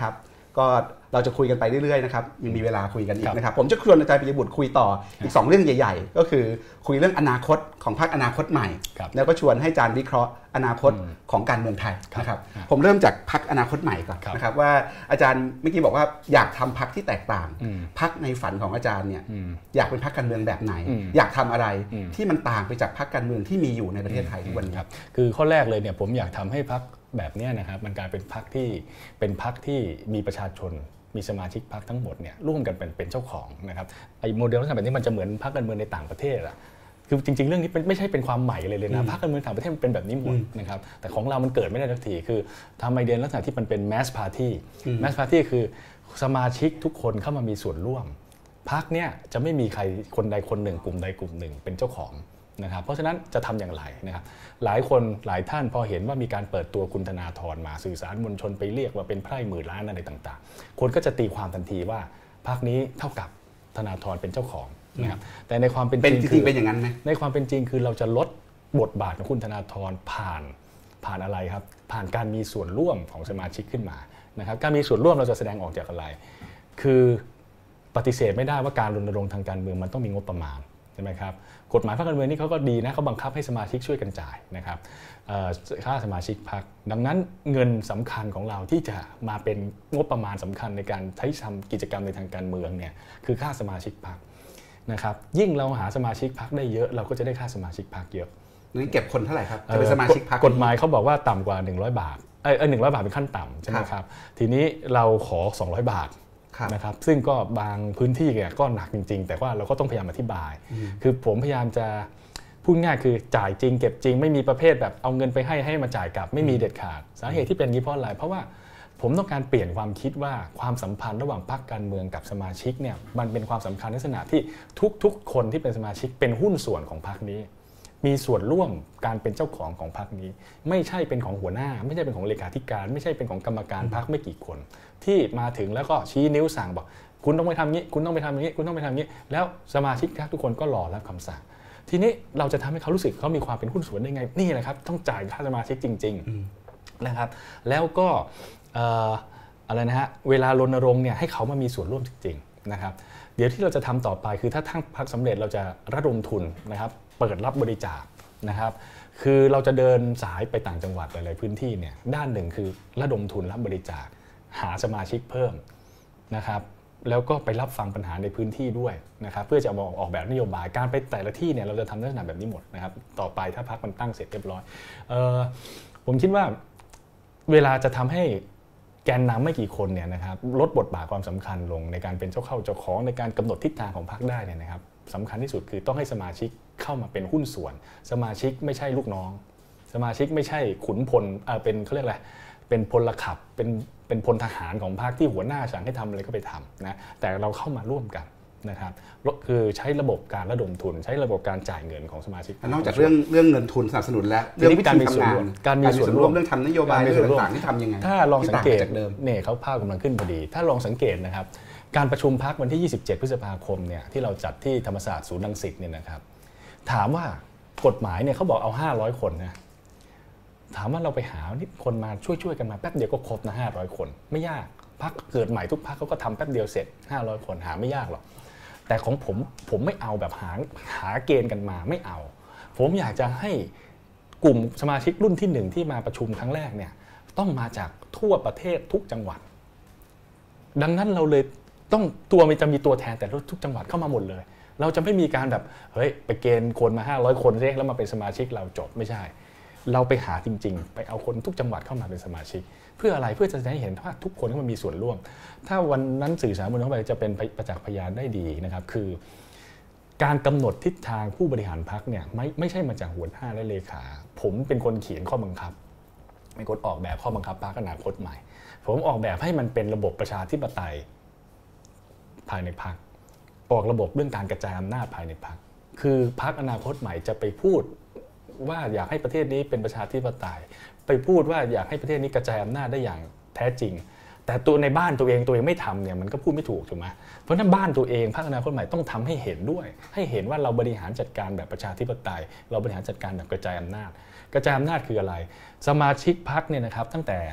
ก็เราจะคุยกันไปเรื่อยๆนะครับมีเวลาคุยกันอีกนะครับผมจะชวนอาจารย์ปิยบุตรคุยต่ออีก2เรื่องใหญ่ๆก็คือคุยเรื่องอนาคตของพรรคอนาคตใหม่แล้วก็ชวนให้อาจารย์วิเคราะห์อนาคตของการเมืองไทยนะครับผมเริ่มจากพรรคอนาคตใหม่ก่อนนะครับว่าอาจารย์เมื่อกี้บอกว่าอยากทำพรรคที่แตกต่างพรรคในฝันของอาจารย์เนี่ยอยากเป็นพรรคการเมืองแบบไหนอยากทำอะไรที่มันต่างไปจากพรรคการเมืองที่มีอยู่ในประเทศไทยทุกวันนี้คือข้อแรกเลยเนี่ยผมอยากทำให้พรรคแบบนี้นะครับมันกลายเป็นพรรคที่มีประชาชนมีสมาชิกพรรคทั้งหมดเนี่ยร่วมกันเป็นเจ้าของนะครับไอ้โมเดลลักษณะแบบนี้มันจะเหมือนพรรคการเมืองในต่างประเทศอะคือจริงๆเรื่องนี้ไม่ใช่เป็นความใหม่เลยนะพรรคการเมืองต่างประเทศมันเป็นแบบนี้หมดนะครับแต่ของเรามันเกิดไม่ได้ทันทีคือทำไอเดียลักษณะที่มันเป็นแมสพาร์ตี้คือสมาชิกทุกคนเข้ามามีส่วนร่วมพรรคเนี่ยจะไม่มีใครคนใดคนหนึ่งกลุ่มใดกลุ่มหนึ่งเป็นเจ้าของนะครับเพราะฉะนั้นจะทำอย่างไรนะครับหลายคนหลายท่านพอเห็นว่ามีการเปิดตัวคุณธนาธรมาสื่อสารมวลชนไปเรียกว่าเป็นไพร่หมื่นล้านอะไรต่างๆคนก็จะตีความทันทีว่าพรรคนี้เท่ากับธนาธรเป็นเจ้าของนะครับแต่ในความเป็นจริงคือเป็นอย่างนั้นไหมในความเป็นจริงคือเราจะลดบทบาทของคุณธนาธรผ่านอะไรครับผ่านการมีส่วนร่วมของสมาชิกขึ้นมานะครับการมีส่วนร่วมเราจะแสดงออกจากอะไรคือปฏิเสธไม่ได้ว่าการรณรงค์ทางการเมืองมันต้องมีงบประมาณใช่ไหมครับกฎหมายพรรคการเมืองนี่เขาก็ดีนะเขาบังคับให้สมาชิกช่วยกันจ่ายนะครับค่าสมาชิกพรรคดังนั้นเงินสำคัญของเราที่จะมาเป็นงบประมาณสำคัญในการใช้ทำกิจกรรมในทางการเมืองเนี่ยคือค่าสมาชิกพรรคนะครับยิ่งเราหาสมาชิกพรรคได้เยอะเราก็จะได้ค่าสมาชิกพรรคเยอะนี่เก็บคนเท่าไหร่ครับจะเป็นสมาชิกพรรคกฎหมายเขาบอกว่าต่ำกว่า100 บาท100 บาทเป็นขั้นต่ำใช่ไหมครับทีนี้เราขอ200 บาทนะครับซึ่งก็บางพื้นที่เนี่ยก็หนักจริงๆแต่ว่าเราก็ต้องพยายามอธิบายคือผมพยายามจะพูดง่ายคือจ่ายจริงเก็บจริงไม่มีประเภทแบบเอาเงินไปให้มาจ่ายกลับไม่มีเด็ดขาดสาเหตุที่เป็นนี้เพราะอะไรเพราะว่าผมต้องการเปลี่ยนความคิดว่าความสัมพันธ์ระหว่างพรรคการเมืองกับสมาชิกเนี่ยมันเป็นความสำคัญในลักษณะที่ทุกคนที่เป็นสมาชิกเป็นหุ้นส่วนของพรรคนี้มีส่วนร่วมการเป็นเจ้าของของพรรคนี้ไม่ใช่เป็นของหัวหน้าไม่ใช่เป็นของเลขาธิการไม่ใช่เป็นของกรรมการพรรคไม่กี่คนที่มาถึงแล้วก็ชี้นิ้วสั่งบอกคุณต้องไปทำงี้คุณต้องไปทำอย่างนี้คุณต้องไปทำอย่างนี้แล้วสมาชิกพรรคทุกคนก็รอรับคำสั่งทีนี้เราจะทำให้เขารู้สึกเขามีความเป็นหุ้นส่วนได้ไงนี่แหละครับต้องจ่ายค่าสมาชิกจริงๆนะครับแล้วก็อะไรนะฮะเวลารณรงค์เนี่ยให้เขามามีส่วนร่วมจริงๆนะครับเดี๋ยวที่เราจะทำต่อไปคือถ้าทั้งพรรคสำเร็จเราจะระดมทุนนะครับเปิดรับบริจาคนะครับคือเราจะเดินสายไปต่างจังหวัดหลายๆพื้นที่เนี่ยด้านหนึ่งคือระดมทุนรับบริจาคหาสมาชิกเพิ่มนะครับแล้วก็ไปรับฟังปัญหาในพื้นที่ด้วยนะครับเพื่อจะออกแบบนโยบายการไปแต่ละที่เนี่ยเราจะทำลักษณะแบบนี้หมดนะครับต่อไปถ้าพรรคมันตั้งเสร็จเรียบร้อยผมคิดว่าเวลาจะทำให้แกนนำไม่กี่คนเนี่ยนะครับลดบทบาทความสำคัญลงในการเป็นเจ้าของในการกำหนดทิศทางของพรรคได้เนี่ยนะครับสำคัญที่สุดคือต้องให้สมาชิกเข้ามาเป็นหุ้นส่วนสมาชิกไม่ใช่ลูกน้องสมาชิกไม่ใช่ขุนพลเป็นเขาเรียกอะไรเป็นพลขับเป็นพลทหารของพรรคที่หัวหน้าสั่งให้ทำอะไรก็ไปทำนะแต่เราเข้ามาร่วมกันนะครับคือใช้ระบบการระดมทุนใช้ระบบการจ่ายเงินของสมาชิกนอกจากเรื่องเงินทุนสนับสนุนแล้วเรื่องวิธีทำงานการมีส่วนร่วมเรื่องทำนโยบายเรื่องต่างๆที่ทำยังไงถ้าลองสังเกตเนี่ยเขาภาพกำลังขึ้นพอดีถ้าลองสังเกตนะครับการประชุมพรรควันที่27 พฤษภาคมเนี่ยที่เราจัดที่ธรรมศาสตร์ศูนย์รังสิตเนี่ยนะครับถามว่ากฎหมายเนี่ยเขาบอกเอา500 คนนะถามว่าเราไปหาคนมาช่วยกันมาแป๊บเดียวก็ครบนะ500 คนไม่ยากพรรคเกิดใหม่ทุกพรรคเขาก็ทำแป๊บเดียวเสร็จ500 คนหาไม่ยากหรอกแต่ของผมไม่เอาแบบหาเกณฑ์กันมาไม่เอาผมอยากจะให้กลุ่มสมาชิกรุ่นที่1ที่มาประชุมครั้งแรกเนี่ยต้องมาจากทั่วประเทศทุกจังหวัดดังนั้นเราเลยต้องมันจะมีตัวแทนแต่ทุกจังหวัดเข้ามาหมดเลยเราจะไม่มีการแบบเฮ้ยไปเกณฑ์คนมา500 คนเรียกแล้วมาเป็นสมาชิกเราจบไม่ใช่เราไปหาจริงๆไปเอาคนทุกจังหวัดเข้ามาเป็นสมาชิกเพื่ออะไรเพื่อจะให้เห็นว่าทุกคนมันมีส่วนร่วมถ้าวันนั้นสื่อสารมวลชนเข้าไปจะเป็นประจักษ์พยานได้ดีนะครับคือการกำหนดทิศทางผู้บริหารพรรคเนี่ยไม่ใช่มาจากหัวหน้าและเลขาผมเป็นคนเขียนข้อบังคับเป็นคนออกแบบข้อบังคับพรรคอนาคตใหม่ผมออกแบบให้มันเป็นระบบประชาธิปไตยภายในพรรคออกระบบเรื่องการกระจายอำนาจภายในพรรคคือพรรคอนาคตใหม่จะไปพูดว่าอยากให้ประเทศนี้เป็นประชาธิปไตยไปพูดว่าอยากให้ประเทศนี้กระจายอำนาจได้อย่างแท้จริงแต่ตัวในบ้านตัวเองไม่ทำเนี่ยมันก็พูดไม่ถูกถูกไหมเพราะฉะนั้นบ้านตัวเองพรรคอนาคตใหม่ต้องทำให้เห็นด้วยให้เห็นว่าเราบริหารจัดการแบบประชาธิปไตยเราบริหารจัดการแบบกระจายอำนาจคืออะไรสมาชิกพรรคเนี่ยนะครับตั้งแต่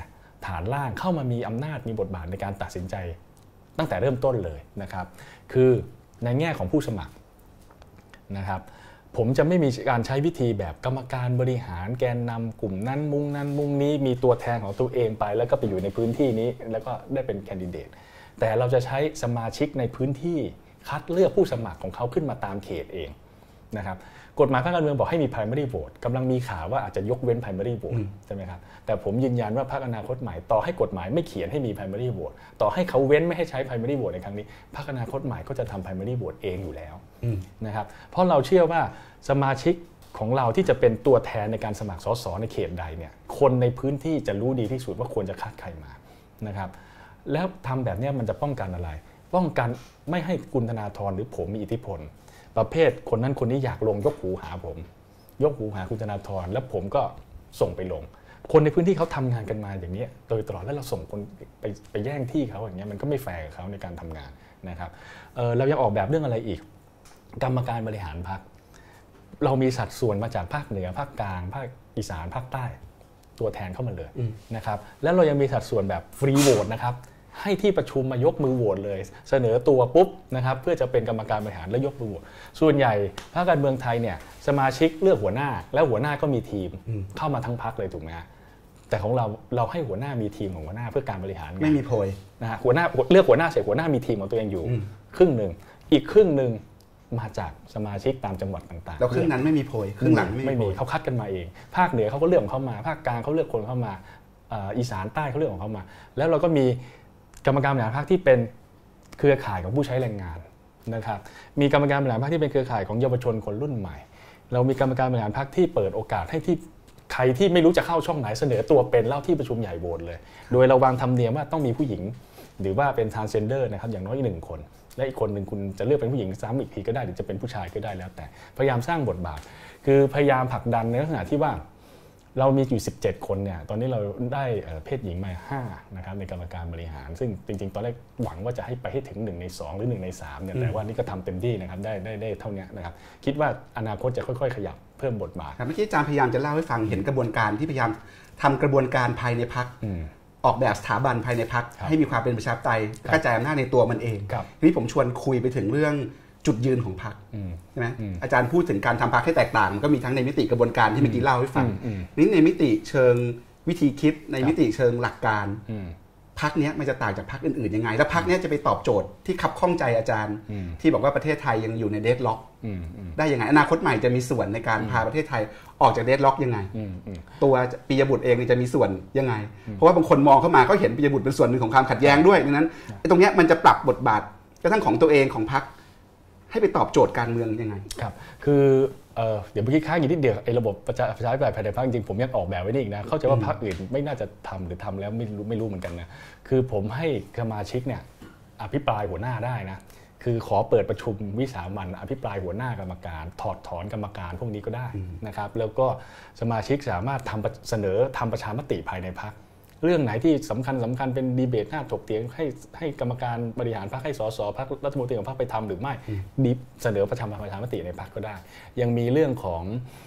ฐานล่างเข้ามามีอำนาจมีบทบาทในการตัดสินใจตั้งแต่เริ่มต้นเลยนะครับคือในแง่ของผู้สมัครนะครับผมจะไม่มีการใช้วิธีแบบกรรมการบริหารแกนนำกลุ่มนั้นมุ้งนี้มีตัวแทนของตัวเองไปแล้วก็ไปอยู่ในพื้นที่นี้แล้วก็ได้เป็นแคนดิเดตแต่เราจะใช้สมาชิกในพื้นที่คัดเลือกผู้สมัครของเขาขึ้นมาตามเขตเองนะครับกฎหมายพรรคการเมืองบอกให้มี primary vote กำลังมีข่าวว่าอาจจะยกเว้น primary vote ใช่ไหมครับแต่ผมยืนยันว่าพรรคอนาคตใหม่ต่อให้กฎหมายไม่เขียนให้มี primary vote ต่อให้เขาเว้นไม่ให้ใช้ primary vote ในครั้งนี้พรรคอนาคตใหม่ก็จะทำ primary vote เองอยู่แล้วนะครับเพราะเราเชื่อว่าสมาชิกของเราที่จะเป็นตัวแทนในการสมัครสสในเขตใดเนี่ยคนในพื้นที่จะรู้ดีที่สุดว่าควรจะคัดใครมานะครับแล้วทำแบบนี้มันจะป้องกันอะไรป้องกันไม่ให้คุณธนาธรหรือผมมีอิทธิพลประเภทคนนั้นคนนี้อยากลงยกหูหาผมยกหูหาคุณธนาธรแล้วผมก็ส่งไปลงคนในพื้นที่เขาทำงานกันมาอย่างนี้โดยตลอดแล้วเราส่งคนไปแย่งที่เขาอย่างเงี้ยมันก็ไม่แฟร์กับเขาในการทำงานนะครับเรายังออกแบบเรื่องอะไรอีกกรรมการบริหารพรรคเรามีสัดส่วนมาจากภาคเหนือภาคกลางภาคอีสานภาคใต้ตัวแทนเข้ามาเลยนะครับแล้วเรายังมีสัดส่วนแบบฟรีโหวตนะครับให้ที่ประชุมมายกมือโหวตเลยเสนอตัวปุ๊บนะครับเพื่อจะเป็นกรรมการบริหารและยกมือโหวตส่วนใหญ่พรรคการเมืองไทยเนี่ยสมาชิกเลือกหัวหน้าแล้วหัวหน้าก็มีทีมเข้ามาทั้งพรรคเลยถูกไหมแต่ของเราให้หัวหน้ามีทีมของหัวหน้าเพื่อการบริหารไม่มีโพยนะฮะหัวหน้าเลือกหัวหน้าเสร็จหัวหน้ามีทีมของตัวเองอยู่ครึ่งหนึ่งอีกครึ่งหนึ่งมาจากสมาชิกตามจังหวัดต่างๆแล้วครึ่งนั้นไม่มีโพยครึ่งหลังไม่มีเขาคัดกันมาเองภาคเหนือเขาก็เลือกของเขามาภาคกลางเขาเลือกคนเข้ามาอีสานใต้เขาเลือกของเขามาแล้วเราก็มีกรรมการบริหารพรรคที่เป็นเครือข่ายของผู้ใช้แรงงานนะครับมีกรรมการบริหารพรรคที่เป็นเครือข่ายของเยาวชนคนรุ่นใหม่เรามีกรรมการบริหารพรรคที่เปิดโอกาสให้ที่ใครที่ไม่รู้จะเข้าช่องไหนเสนอตัวเป็นเล่าที่ประชุมใหญ่โหวตเลยโดยเราวางธรรมเนียมว่าต้องมีผู้หญิงหรือว่าเป็น transgender นะครับอย่างน้อย1 คนและอีกคนหนึ่งคุณจะเลือกเป็นผู้หญิงซ้ำอีกทีก็ได้หรือจะเป็นผู้ชายก็ได้แล้วแต่พยายามสร้างบทบาทคือพยายามผลักดันในลักษณะที่ว่าเรามีอยู่17 คนเนี่ยตอนนี้เราได้เพศหญิงมา5นะครับในกรรมการบริหารซึ่งจริงๆตอนแรกหวังว่าจะให้ไปให้ถึง1 ใน 2หรือ1 ใน 3เนี่ยแต่ว่านี่ก็ทำเต็มที่นะครับได้เท่านี้นะครับคิดว่าอนาคตจะค่อยๆขยับเพิ่มบทบาทเมื่อกี้อาจารย์พยายามจะเล่าให้ฟังเห็นกระบวนการที่พยายามทำกระบวนการภายในพรรคออกแบบสถาบันภายในพรรคให้มีความเป็นประชาธิปไตยกระจายอำนาจในตัวมันเองทีนี้ผมชวนคุยไปถึงเรื่องจุดยืนของพรรคใช่ไหมอาจารย์พูดถึงการทำพรรคให้แตกต่างมันก็มีทั้งในมิติกระบวนการที่เมื่อกี้เล่าให้ฟังนี่ในมิติเชิงวิธีคิดในมิติเชิงหลักการพรรคนี้มันจะต่างจากพรรคอื่นๆยังไงแล้วพรรคนี้จะไปตอบโจทย์ที่คับข้องใจอาจารย์ที่บอกว่าประเทศไทยยังอยู่ในเดดล็อกได้ยังไงอนาคตใหม่จะมีส่วนในการพาประเทศไทยออกจากเดดล็อกยังไงตัวปิยบุตรเองจะมีส่วนยังไงเพราะว่าบางคนมองเข้ามาก็เห็นปิยบุตรเป็นส่วนหนึ่งของความขัดแย้งด้วยดังนั้นตรงนี้มันจะปรับบทบาทกระทั่งของตัวเองของพรรคให้ไปตอบโจทย์การเมืองยังไงครับคือเดี๋ยวเมื่อกี้ค้างอีกนิดเดียวไอ้ระบบประชาธิปไตยภายในพรรคจริงผมยังออกแบบไว้นี่อีกนะเข้าใจว่าพรรคอื่นไม่น่าจะทำหรือทำแล้วไม่รู้เหมือนกันนะคือผมให้สมาชิกเนี่ยอภิปรายหัวหน้าได้นะคือขอเปิดประชุมวิสามัญอภิปรายหัวหน้ากรรมการถอดถอนกรรมการพวกนี้ก็ได้นะครับแล้วก็สมาชิกสามารถเสนอทำประชามติภายในพรรคเรื่องไหนที่สำคัญเป็นดีเบตหน้าถกเถียงให้กรรมการบริหารพรรคให้สสพรรครัฐมนตรีของพรรคไปทำหรือไม่เสนอประชามติในพรรคก็ได้ยังมีเรื่องของ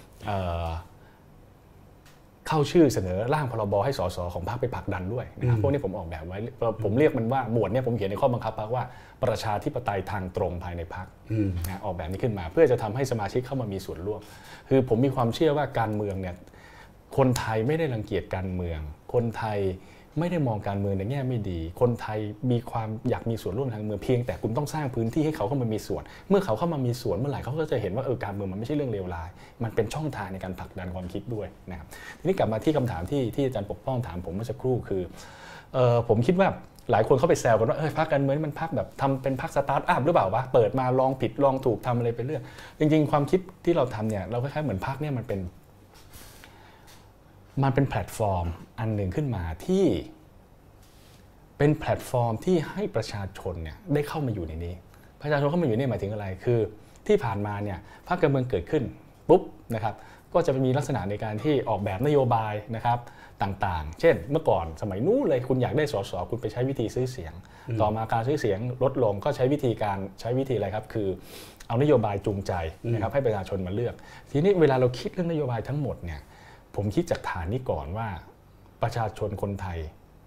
เข้าชื่อเสนอร่างพรบให้สสของพรรคไปผลักดันด้วยนะครับพวกนี้ผมออกแบบไว้ผมเรียกมันว่าหมวดนี้ผมเขียนในข้อบังคับพรรคว่าประชาธิปไตยทางตรงภายในพรรคออกแบบนี้ขึ้นมาเพื่อจะทำให้สมาชิกเข้ามามีส่วนร่วมคือผมมีความเชื่อว่าการเมืองเนี่ยคนไทยไม่ได้รังเกียจการเมืองคนไทยไม่ได้มองการเมืองในแง่ไม่ดีคนไทยมีความอยากมีส่วนร่วมทางเมืองเพียงแต่คุณต้องสร้างพื้นที่ให้เขาเข้ามามีส่วนเมื่อเขาเข้ามามีส่วนเมื่อไหร่เขาก็จะเห็นว่าการเมืองมันไม่ใช่เรื่องเลวร้ายมันเป็นช่องทางในการผลักดันความคิดด้วยนะครับทีนี้กลับมาที่คำถามที่อาจารย์ปกป้องถามผมเมื่อสักครู่คือผมคิดว่าหลายคนเข้าไปแซวกันว่าพรรคการเมืองมันพรรคแบบทำเป็นพรรคสตาร์ทอัพหรือเปล่าวะเปิดมาลองผิดลองถูกทำอะไรไปเรื่อยจริงๆความคิดที่เราทำเนี่ยเราคล้ายๆเหมือนพรรคเนี่ยมันเป็นแพลตฟอร์มอันหนึ่งขึ้นมาที่เป็นแพลตฟอร์มที่ให้ประชาชนเนี่ยได้เข้ามาอยู่ในนี้ประชาชนเข้ามาอยู่นี่หมายถึงอะไรคือที่ผ่านมาเนี่ยพรรคการเมืองเกิดขึ้นปุ๊บนะครับก็จะมีลักษณะในการที่ออกแบบนโยบายนะครับต่างๆเช่นเมื่อก่อนสมัยนู้นเลยคุณอยากได้สสคุณไปใช้วิธีซื้อเสียงต่อมาการซื้อเสียงลดลงก็ใช้วิธีอะไรครับคือเอานโยบายจูงใจนะครับให้ประชาชนมาเลือกทีนี้เวลาเราคิดเรื่องนโยบายทั้งหมดเนี่ยผมคิดจากฐานนี้ก่อนว่าประชาชนคนไทย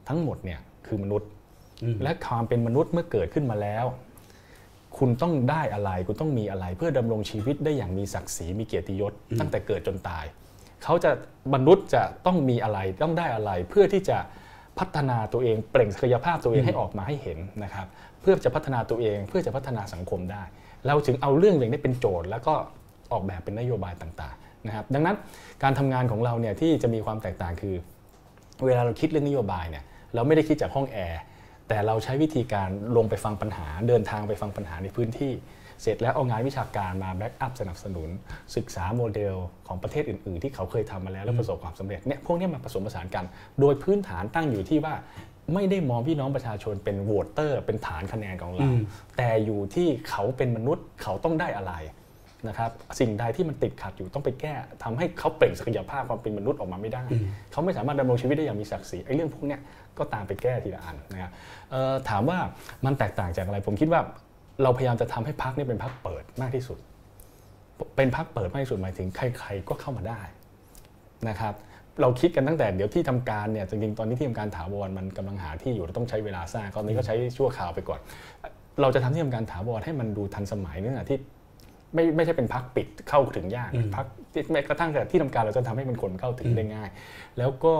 ทั้งหมดเนี่ยคือมนุษย์และความเป็นมนุษย์เมื่อเกิดขึ้นมาแล้วคุณต้องได้อะไรคุณต้องมีอะไรเพื่อดำรงชีวิตได้อย่างมีศักดิ์ศรีมีเกียรติยศตั้งแต่เกิดจนตายเขาจะมนุษย์จะต้องมีอะไรต้องได้อะไรเพื่อที่จะพัฒนาตัวเองเปล่งศักยภาพตัวเองให้ออกมาให้เห็นนะครับเพื่อจะพัฒนาตัวเองเพื่อจะพัฒนาสังคมได้เราถึงเอาเรื่องอย่างนี้เป็นโจทย์แล้วก็ออกแบบเป็นนโยบายต่างๆนะครับดังนั้นการทำงานของเราเนี่ยที่จะมีความแตกต่างคือเวลาเราคิดเรื่องนโยบายเนี่ยเราไม่ได้คิดจากห้องแอร์แต่เราใช้วิธีการลงไปฟังปัญหาเดินทางไปฟังปัญหาในพื้นที่เสร็จแล้วเอางานวิชาการมาแบ็กอัพสนับสนุนศึกษาโมเดลของประเทศอื่นๆที่เขาเคยทำมาแล้วประสบความสำเร็จเนี่ยพวกนี้มาผสมผสานกันโดยพื้นฐานตั้งอยู่ที่ว่าไม่ได้มองพี่น้องประชาชนเป็นโหวตเตอร์เป็นฐานคะแนนของเราแต่อยู่ที่เขาเป็นมนุษย์เขาต้องได้อะไรนะครับสิ่งใดที่มันติดขัดอยู่ต้องไปแก้ทำให้เขาเปล่งศักยภาพความเป็นมนุษย์ออกมาไม่ได้เขาไม่สามารถดำรงชีวิตได้อย่างมีศักดิ์ศรีไอ้เรื่องพวกนี้ก็ตามไปแก้ทีละอันนะครับถามว่ามันแตกต่างจากอะไรผมคิดว่าเราพยายามจะทำให้พรรคนี้เป็นพรรคเปิดมากที่สุดเป็นพรรคเปิดมากที่สุดหมายถึงใครๆก็เข้ามาได้นะครับเราคิดกันตั้งแต่เดี๋ยวที่ทำการเนี่ยจริงๆตอนนี้ที่ทำการถาวรมันกำลังหาที่อยู่เราต้องใช้เวลาสร้างตอนนี้ก็ใช้ชั่วคราวไปก่อนเราจะทำที่ทำการถาวรให้มันดูทันสมัยเนื่องจากที่ไม่ใช่เป็นพรรคปิดเข้าถึงยากพรรคแม้กระทั่งแต่ที่ทำการเราจะทำให้มันคนเข้าถึงได้ง่ายแล้วก็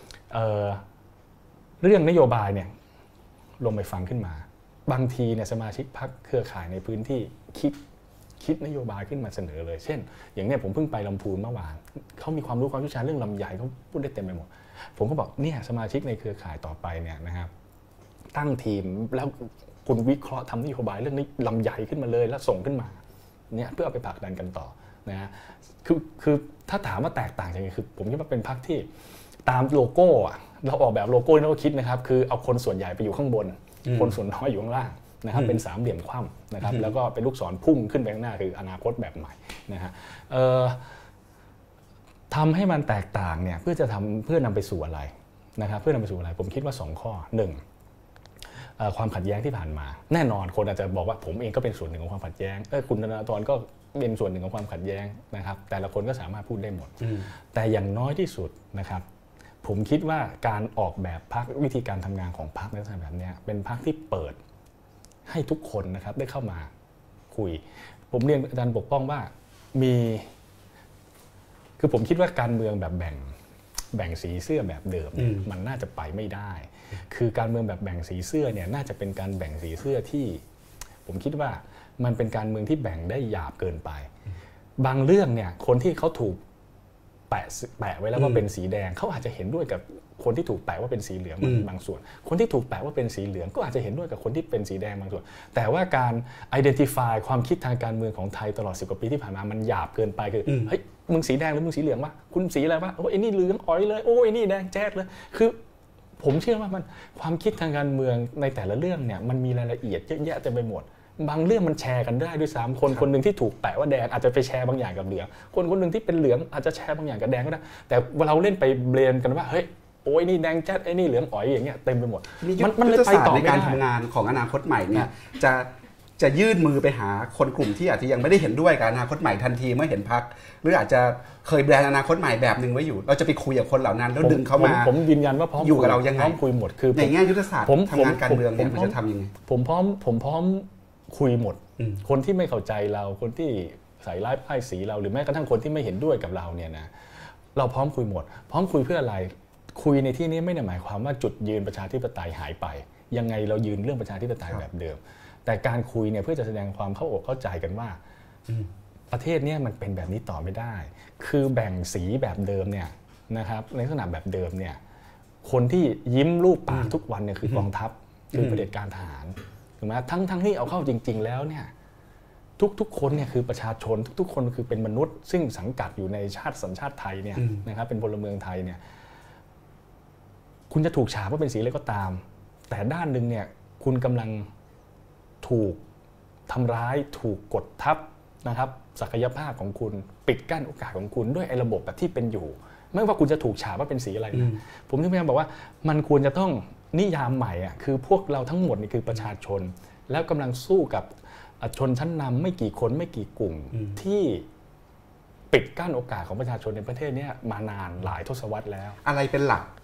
เรื่องนโยบายเนี่ยลงไปฟังขึ้นมาบางทีเนี่ยสมาชิกพรรคเครือข่ายในพื้นที่คิดนโยบายขึ้นมาเสนอเลยเช่นอย่างเนี้ยผมเพิ่งไปลำพูนเมื่อวานเขามีความรู้ความเชี่ยวชาญเรื่องลำไยเขาพูดได้เต็มไปหมดผมก็บอกเนี่ยสมาชิกในเครือข่ายต่อไปเนี่ยนะครับตั้งทีมแล้วคุณวิเคราะห์ทำนโยบายเรื่องนี้ลำไยขึ้นมาเลยแล้วส่งขึ้นมาเนี่ยเพื่อเอาไปผลักดันกันต่อนะฮะคือถ้าถามว่าแตกต่างยังไงคือผมคิดว่าเป็นพรรคที่ตามโลโก้เราออกแบบโลโก้ที่เราคิดนะครับคือเอาคนส่วนใหญ่ไปอยู่ข้างบนคนส่วนน้อยอยู่ข้างล่างนะครับเป็นสามเหลี่ยมคว่ำนะครับแล้วก็เป็นลูกศรพุ่งขึ้นไปข้างหน้าคืออนาคตแบบใหม่นะฮะทำให้มันแตกต่างเนี่ยเพื่อนำไปสู่อะไรนะครับเพื่อนำไปสู่อะไรผมคิดว่า2ข้อ1ความขัดแย้งที่ผ่านมาแน่นอนคนอาจจะบอกว่าผมเองก็เป็นส่วนหนึ่งของความขัดแย้งคุณธนาธรก็เป็นส่วนหนึ่งของความขัดแย้งนะครับแต่ละคนก็สามารถพูดได้หมดแต่อย่างน้อยที่สุดนะครับผมคิดว่าการออกแบบพรรควิธีการทำงานของพรรคในลักษณะแบบนี้เป็นพรรคที่เปิดให้ทุกคนนะครับได้เข้ามาคุยผมเรียนอาจารย์ปกป้องว่าคือผมคิดว่าการเมืองแบบแบ่งสีเสื้อแบบเดิมมันน่าจะไปไม่ได้คือการเมืองแบบแบ่งสีเสื้อเนี่ยน่าจะเป็นการแบ่งสีเสื้อที่ผมคิดว่ามันเป็นการเมืองที่แบ่งได้หยาบเกินไปบางเรื่องเนี่ยคนที่เขาถูกแปะไว้แล้วว่าเป็นสีแดงเขาอาจจะเห็นด้วยกับคนที่ถูกแปะว่าเป็นสีเหลืองบางส่วนคนที่ถูกแปะว่าเป็นสีเหลืองก็อาจจะเห็นด้วยกับคนที่เป็นสีแดงบางส่วนแต่ว่าการ identify ความคิดทางการเมืองของไทยตลอด10 กว่าปีที่ผ่านมามันหยาบเกินไปคือเฮ้ยมึงสีแดงหรือมึงสีเหลืองวะคุณสีอะไรวะโอ้ยไอ้นี่เหลืองอ๋อยเลยโอ้ยไอ้นี่แดงแจ๊ดเลยคือผมเชื่อว่ามันความคิดทางการเมืองในแต่ละเรื่องเนี่ยมันมีรายละเอียดเยอะแยะเต็มไปหมดบางเรื่องมันแชร์กันได้ด้วยซ้ำคนหนึ่งที่ถูกแปะว่าแดงอาจจะไปแชร์บางอย่างกับเหลืองคนหนึ่งที่เป็นเหลืองอาจจะแชร์บางอย่างกับแดงก็ได้แต่เราเล่นไปเบลนกันว่าเฮ้ยโอ้ยนี่แดงแจ๊ดไอ้นี่เหลืองอ๋อยอย่างเงี้ยเต็มไปหมดมันเลยไปต่อไม่ได้ในการทำงานของอนาคตใหม่เนี่ยจะยื่นมือไปหาคนกลุ่มที่อาจจะยังไม่ได้เห็นด้วยกับอนาคตใหม่ทันทีเมื่อเห็นพรรคหรืออาจจะเคยแบรนด์อนาคตใหม่แบบนึงไว้อยู่เราจะไปคุยกับคนเหล่านั้นแล้วดึงเขามาผมยืนยันว่าพร้อมอยู่กับเรายังไงพร้อมคุยหมดคือในแง่ยุทธศาสตร์ทำงานการเมืองเนี่ยมันจะทำยังไงผมพร้อมคุยหมดคนที่ไม่เข้าใจเราคนที่ใส่ร้ายป้ายสีเราหรือแม้กระทั่งคนที่ไม่เห็นด้วยกับเราเนี่ยนะเราพร้อมคุยหมดพร้อมคุยเพื่ออะไรคุยในที่นี้ไม่ได้หมายความว่าจุดยืนประชาธิปไตยหายไปยังไงเรายืนเรื่องประชาธิปไตยแบบเดิมแต่การคุยเนี่ยเพื่อจะแสดงความเข้าอกเข้าใจกันว่าประเทศนี้มันเป็นแบบนี้ต่อไม่ได้คือแบ่งสีแบบเดิมเนี่ยนะครับในลักษณะแบบเดิมเนี่ยคนที่ยิ้มรูปปากทุกวันเนี่ยคือกองทัพคือเผด็จการทหารถูกไหมทั้งที่เอาเข้าจริงๆแล้วเนี่ยทุกคนเนี่ยคือประชาชนทุกคนคือเป็นมนุษย์ซึ่งสังกัดอยู่ในชาติสัญชาติไทยเนี่ยนะครับเป็นพลเมืองไทยเนี่ยคุณจะถูกฉาบว่าเป็นสีอะไรก็ตามแต่ด้านหนึ่งเนี่ยคุณกำลังถูกทำร้ายถูกกดทับนะครับศักยภาพของคุณปิดกั้นโอกาสของคุณด้วยไอ้ระบบแบบที่เป็นอยู่ไม่ว่าคุณจะถูกฉาบว่าเป็นสีอะไรนะผมถึงพยายามบอกว่ามันควรจะต้องนิยามใหม่อ่ะคือพวกเราทั้งหมดนี่คือประชาชนแล้วกำลังสู้กับชนชั้นนำไม่กี่คนไม่กี่กลุ่มที่ปิดกั้นโอกาสของประชาชนในประเทศนี้มานานหลายทศวรรษแล้วอะไรเป็นหลัก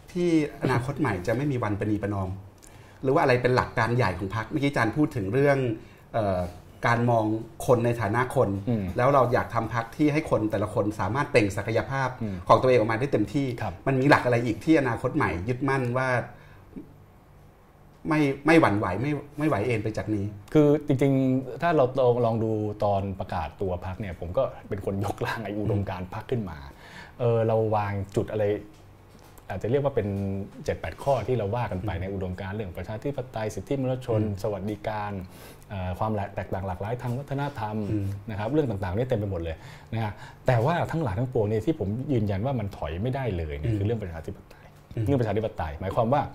ที่อนาคตใหม่จะไม่มีวันประนีประนอมหรือว่าอะไรเป็นหลักการใหญ่ของพรรคเมื่อกี้อาจารย์พูดถึงเรื่องการมองคนในฐานะคนแล้วเราอยากทำพรรคที่ให้คนแต่ละคนสามารถเปล่งศักยภาพของตัวเองออกมาได้เต็มที่มันมีหลักอะไรอีกที่อนาคตใหม่ยึดมั่นว่าไม่หวั่นไหวไม่ไหวเองไปจากนี้คือจริงๆถ้าเราลองดูตอนประกาศตัวพรรคเนี่ยผมก็เป็นคนยกร่างไอ้อุดมการณ์พรรคขึ้นมาเราวางจุดอะไรอาจจะเรียกว่าเป็น 7-8 ข้อที่เราว่ากันไปในอุดมการณ์เรื่องประชาธิปไตยสิทธิมนุษยชนสวัสดิการความแตกต่างหลากหลายทางวัฒนธรรมนะครับเรื่องต่างๆนี่เต็มไปหมดเลยนะฮะแต่ว่าทั้งหลายทั้งปวงเนี่ยที่ผมยืนยันว่ามันถอยไม่ได้เลยเนี่ยคือเรื่องประชาธิปไตยเรื่องประชาธิปไตยหมายความว่า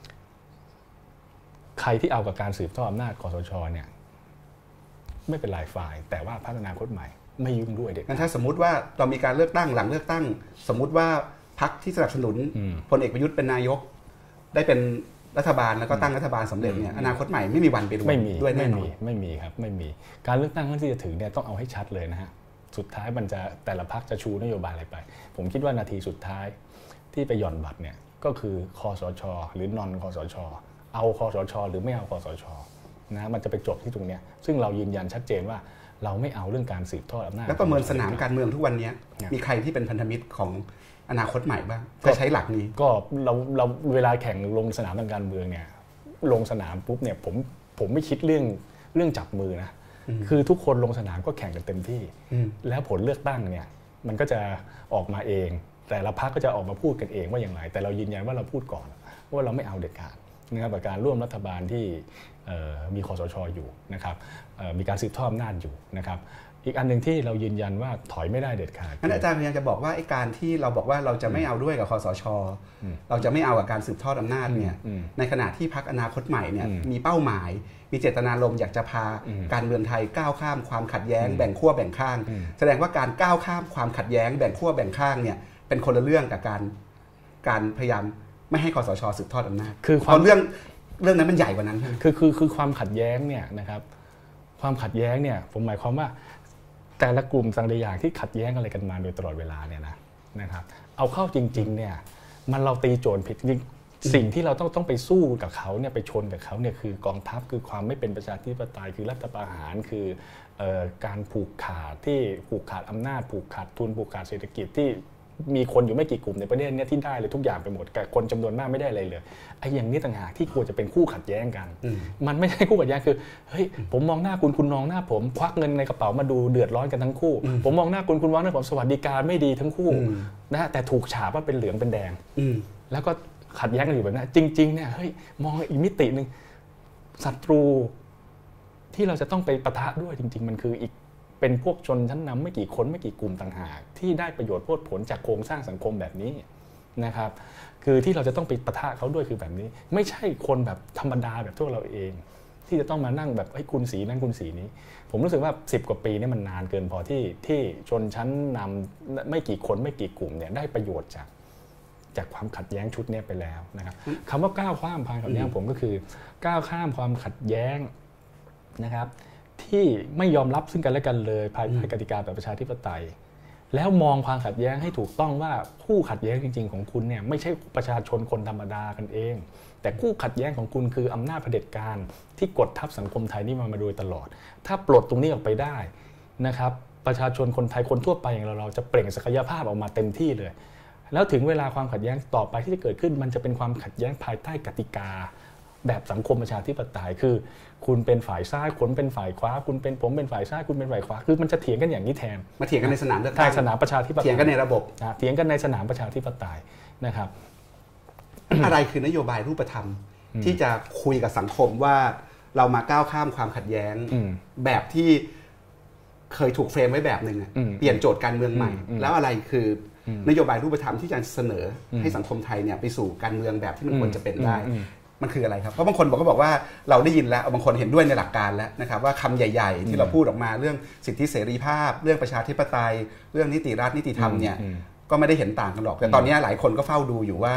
ใครที่เอากับการสืบทอดอำนาจคสช.เนี่ยไม่เป็นรายฝ่ายแต่ว่าพรรคอนาคตใหม่ไม่ยุ่งด้วยเด็กงั้นถ้าสมมุติว่าเรามีการเลือกตั้งหลังเลือกตั้งสมมุติว่าพรรคที่สนับสนุนพลเอกประยุทธ์เป็นนายกได้เป็นรัฐบาลแล้วก็ตั้งรัฐบาลสำเร็จเนี่ยอนาคตใหม่ไม่มีวันไปด้วยแน่นอนไม่มีครับไม่มีการเลือกตั้งที่จะถึงเนี่ยต้องเอาให้ชัดเลยนะฮะสุดท้ายมันจะแต่ละพรรคจะชูนโยบายอะไรไปผมคิดว่านาทีสุดท้ายที่ไปหย่อนบัตรเนี่ยก็คือคสช.หรือนอนคสช.เอาคสช.หรือไม่เอาคสช.นะมันจะไปจบที่ตรงนี้ซึ่งเรายืนยันชัดเจนว่าเราไม่เอาเรื่องการสืบทอดอำนาจแล้วประเมินสนามการเมืองทุกวันนี้มีใครที่เป็นพันธมิตรของอนาคตใหม่บ้างก็ใช้หลักนี้ก็เราเวลาแข่งลงสนามทางการเมืองเนี่ยลงสนามปุ๊บเนี่ยผมไม่คิดเรื่องจับมือนะคือทุกคนลงสนามก็แข่งกันเต็มที่แล้วผลเลือกตั้งเนี่ยมันก็จะออกมาเองแต่ละพรรคก็จะออกมาพูดกันเองว่าอย่างไรแต่เรายืนยันว่าเราพูดก่อนว่าเราไม่เอาเด็ดขาดนะครับกับการร่วมรัฐบาลที่มีคสช.อยู่นะครับมีการสืบทอดอำนาจอยู่นะครับอีกอันหนึ่งที่เรายืนยันว่าถอยไม่ได้เด็ดขาดงั้นอาจารย์พยายามจะบอกว่าไอ้การที่เราบอกว่าเราจะไม่เอาด้วยกับคสช.เราจะไม่เอากับการสืบทอดอำนาจเนี่ยในขณะที่พรรคอนาคตใหม่เนี่ยมีเป้าหมายมีเจตนารมณ์อยากจะพาการเมืองไทยก้าวข้ามความขัดแย้งแบ่งขั้วแบ่งข้างแสดงว่าการก้าวข้ามความขัดแย้งแบ่งขั้วแบ่งข้างเนี่ยเป็นคนละเรื่องกับการพยายามไม่ให้คสช.สืบทอดอำนาจคือความเรื่องนั้นมันใหญ่กว่านั้นคือความขัดแย้งเนี่ยนะครับความขัดแย้งเนี่ยผมหมายความว่าแต่ละกลุ่มต่างอย่างที่ขัดแย้งอะไรกันมาโดยตลอดเวลาเนี่ยนะครับเอาเข้าจริงๆเนี่ยมันเราตีโจทย์ผิดจริงสิ่งที่เราต้องไปสู้กับเขาเนี่ยไปชนกับเขาเนี่ยคือกองทัพคือความไม่เป็นประชาธิปไตยคือรัฐประหารคือการผูกขาดอำนาจผูกขาดทุนผูกขาดเศรษฐกิจที่มีคนอยู่ไม่กี่กลุ่มในประเทศนี้ที่ได้เลยทุกอย่างไปหมดแต่คนจำนวนมากไม่ได้อะไรเลยไอ้อย่างนี้ต่างหากที่ควรจะเป็นคู่ขัดแย้งกันมันไม่ใช่คู่ขัดแย้งคือเฮ้ยผมมองหน้าคุณมองหน้าผมควักเงินในกระเป๋ามาดูเดือดร้อนกันทั้งคู่ผมมองหน้าคุณมองหน้าผมสวัสดิการไม่ดีทั้งคู่นะแต่ถูกฉาบว่าเป็นเหลืองเป็นแดงแล้วก็ขัดแย้งกันอยู่แบบนั้นจริงๆเนี่ยเฮ้ยมองอีกมิตินึงศัตรูที่เราจะต้องไปปะทะด้วยจริงๆมันคืออีกเป็นพวกชนชั้นนำไม่กี่คนไม่กี่กลุ่มต่างหากที่ได้ประโยชน์โพดผลจากโครงสร้างสังคมแบบนี้นะครับคือที่เราจะต้องไปปะทะเขาด้วยคือแบบนี้ไม่ใช่คนแบบธรรมดาแบบพวกเราเองที่จะต้องมานั่งแบบคุณสีนั้นคุณสีนี้ผมรู้สึกว่า10 กว่าปีนี่มันนานเกินพอที่ชนชั้นนำไม่กี่คนไม่กี่กลุ่มเนี่ยได้ประโยชน์จากความขัดแย้งชุดนี้ไปแล้วนะครับคำว่าก้าวข้ามความขัดแย้งผมก็คือก้าวข้ามความขัดแย้งนะครับที่ไม่ยอมรับซึ่งกันและกันเลยภายใต้กติกาแบบประชาธิปไตยแล้วมองความขัดแย้งให้ถูกต้องว่าคู่ขัดแย้งจริงๆของคุณเนี่ยไม่ใช่ประชาชนคนธรรมดากันเองแต่คู่ขัดแย้งของคุณคืออำนาจเผด็จการที่กดทับสังคมไทยนี่มาโดยตลอดถ้าปลดตรงนี้ออกไปได้นะครับประชาชนคนไทยคนทั่วไปอย่างเราจะเปล่งศักยภาพออกมาเต็มที่เลยแล้วถึงเวลาความขัดแย้งต่อไปที่จะเกิดขึ้นมันจะเป็นความขัดแย้งภายใต้กติกาแบบสังคมประชาธิปไตยคือคุณเป็นฝ่ายซ้ายคุณเป็นฝ่ายขวาผมเป็นฝ่ายซ้ายคุณเป็นฝ่ายขวาคือมันจะเถียงกันอย่างนี้แทนมาเถียงกันในสนามเลือกตั้งสนามประชาธิปไตยเถียงกันในระบบเถียงกันในสนามประชาธิปไตยนะครับอะไรคือนโยบายรูปธรรมที่จะคุยกับสังคมว่าเรามาก้าวข้ามความขัดแย้งแบบที่เคยถูกเฟรมไว้แบบนึงเปลี่ยนโจทย์การเมืองใหม่แล้วอะไรคือนโยบายรูปธรรมที่จะเสนอให้สังคมไทยเนี่ยไปสู่การเมืองแบบที่มันควรจะเป็นได้มันคืออะไรครับเพราะบางคนบอกว่าเราได้ยินแล้วบางคนเห็นด้วยในหลักการแล้วนะครับว่าคำใหญ่ๆที่เราพูดออกมาเรื่องสิทธิเสรีภาพเรื่องประชาธิปไตยเรื่องนิติรัฐนิติธรรมเนี่ยก็ไม่ได้เห็นต่างกันหรอกแต่ตอนนี้หลายคนก็เฝ้าดูอยู่ว่า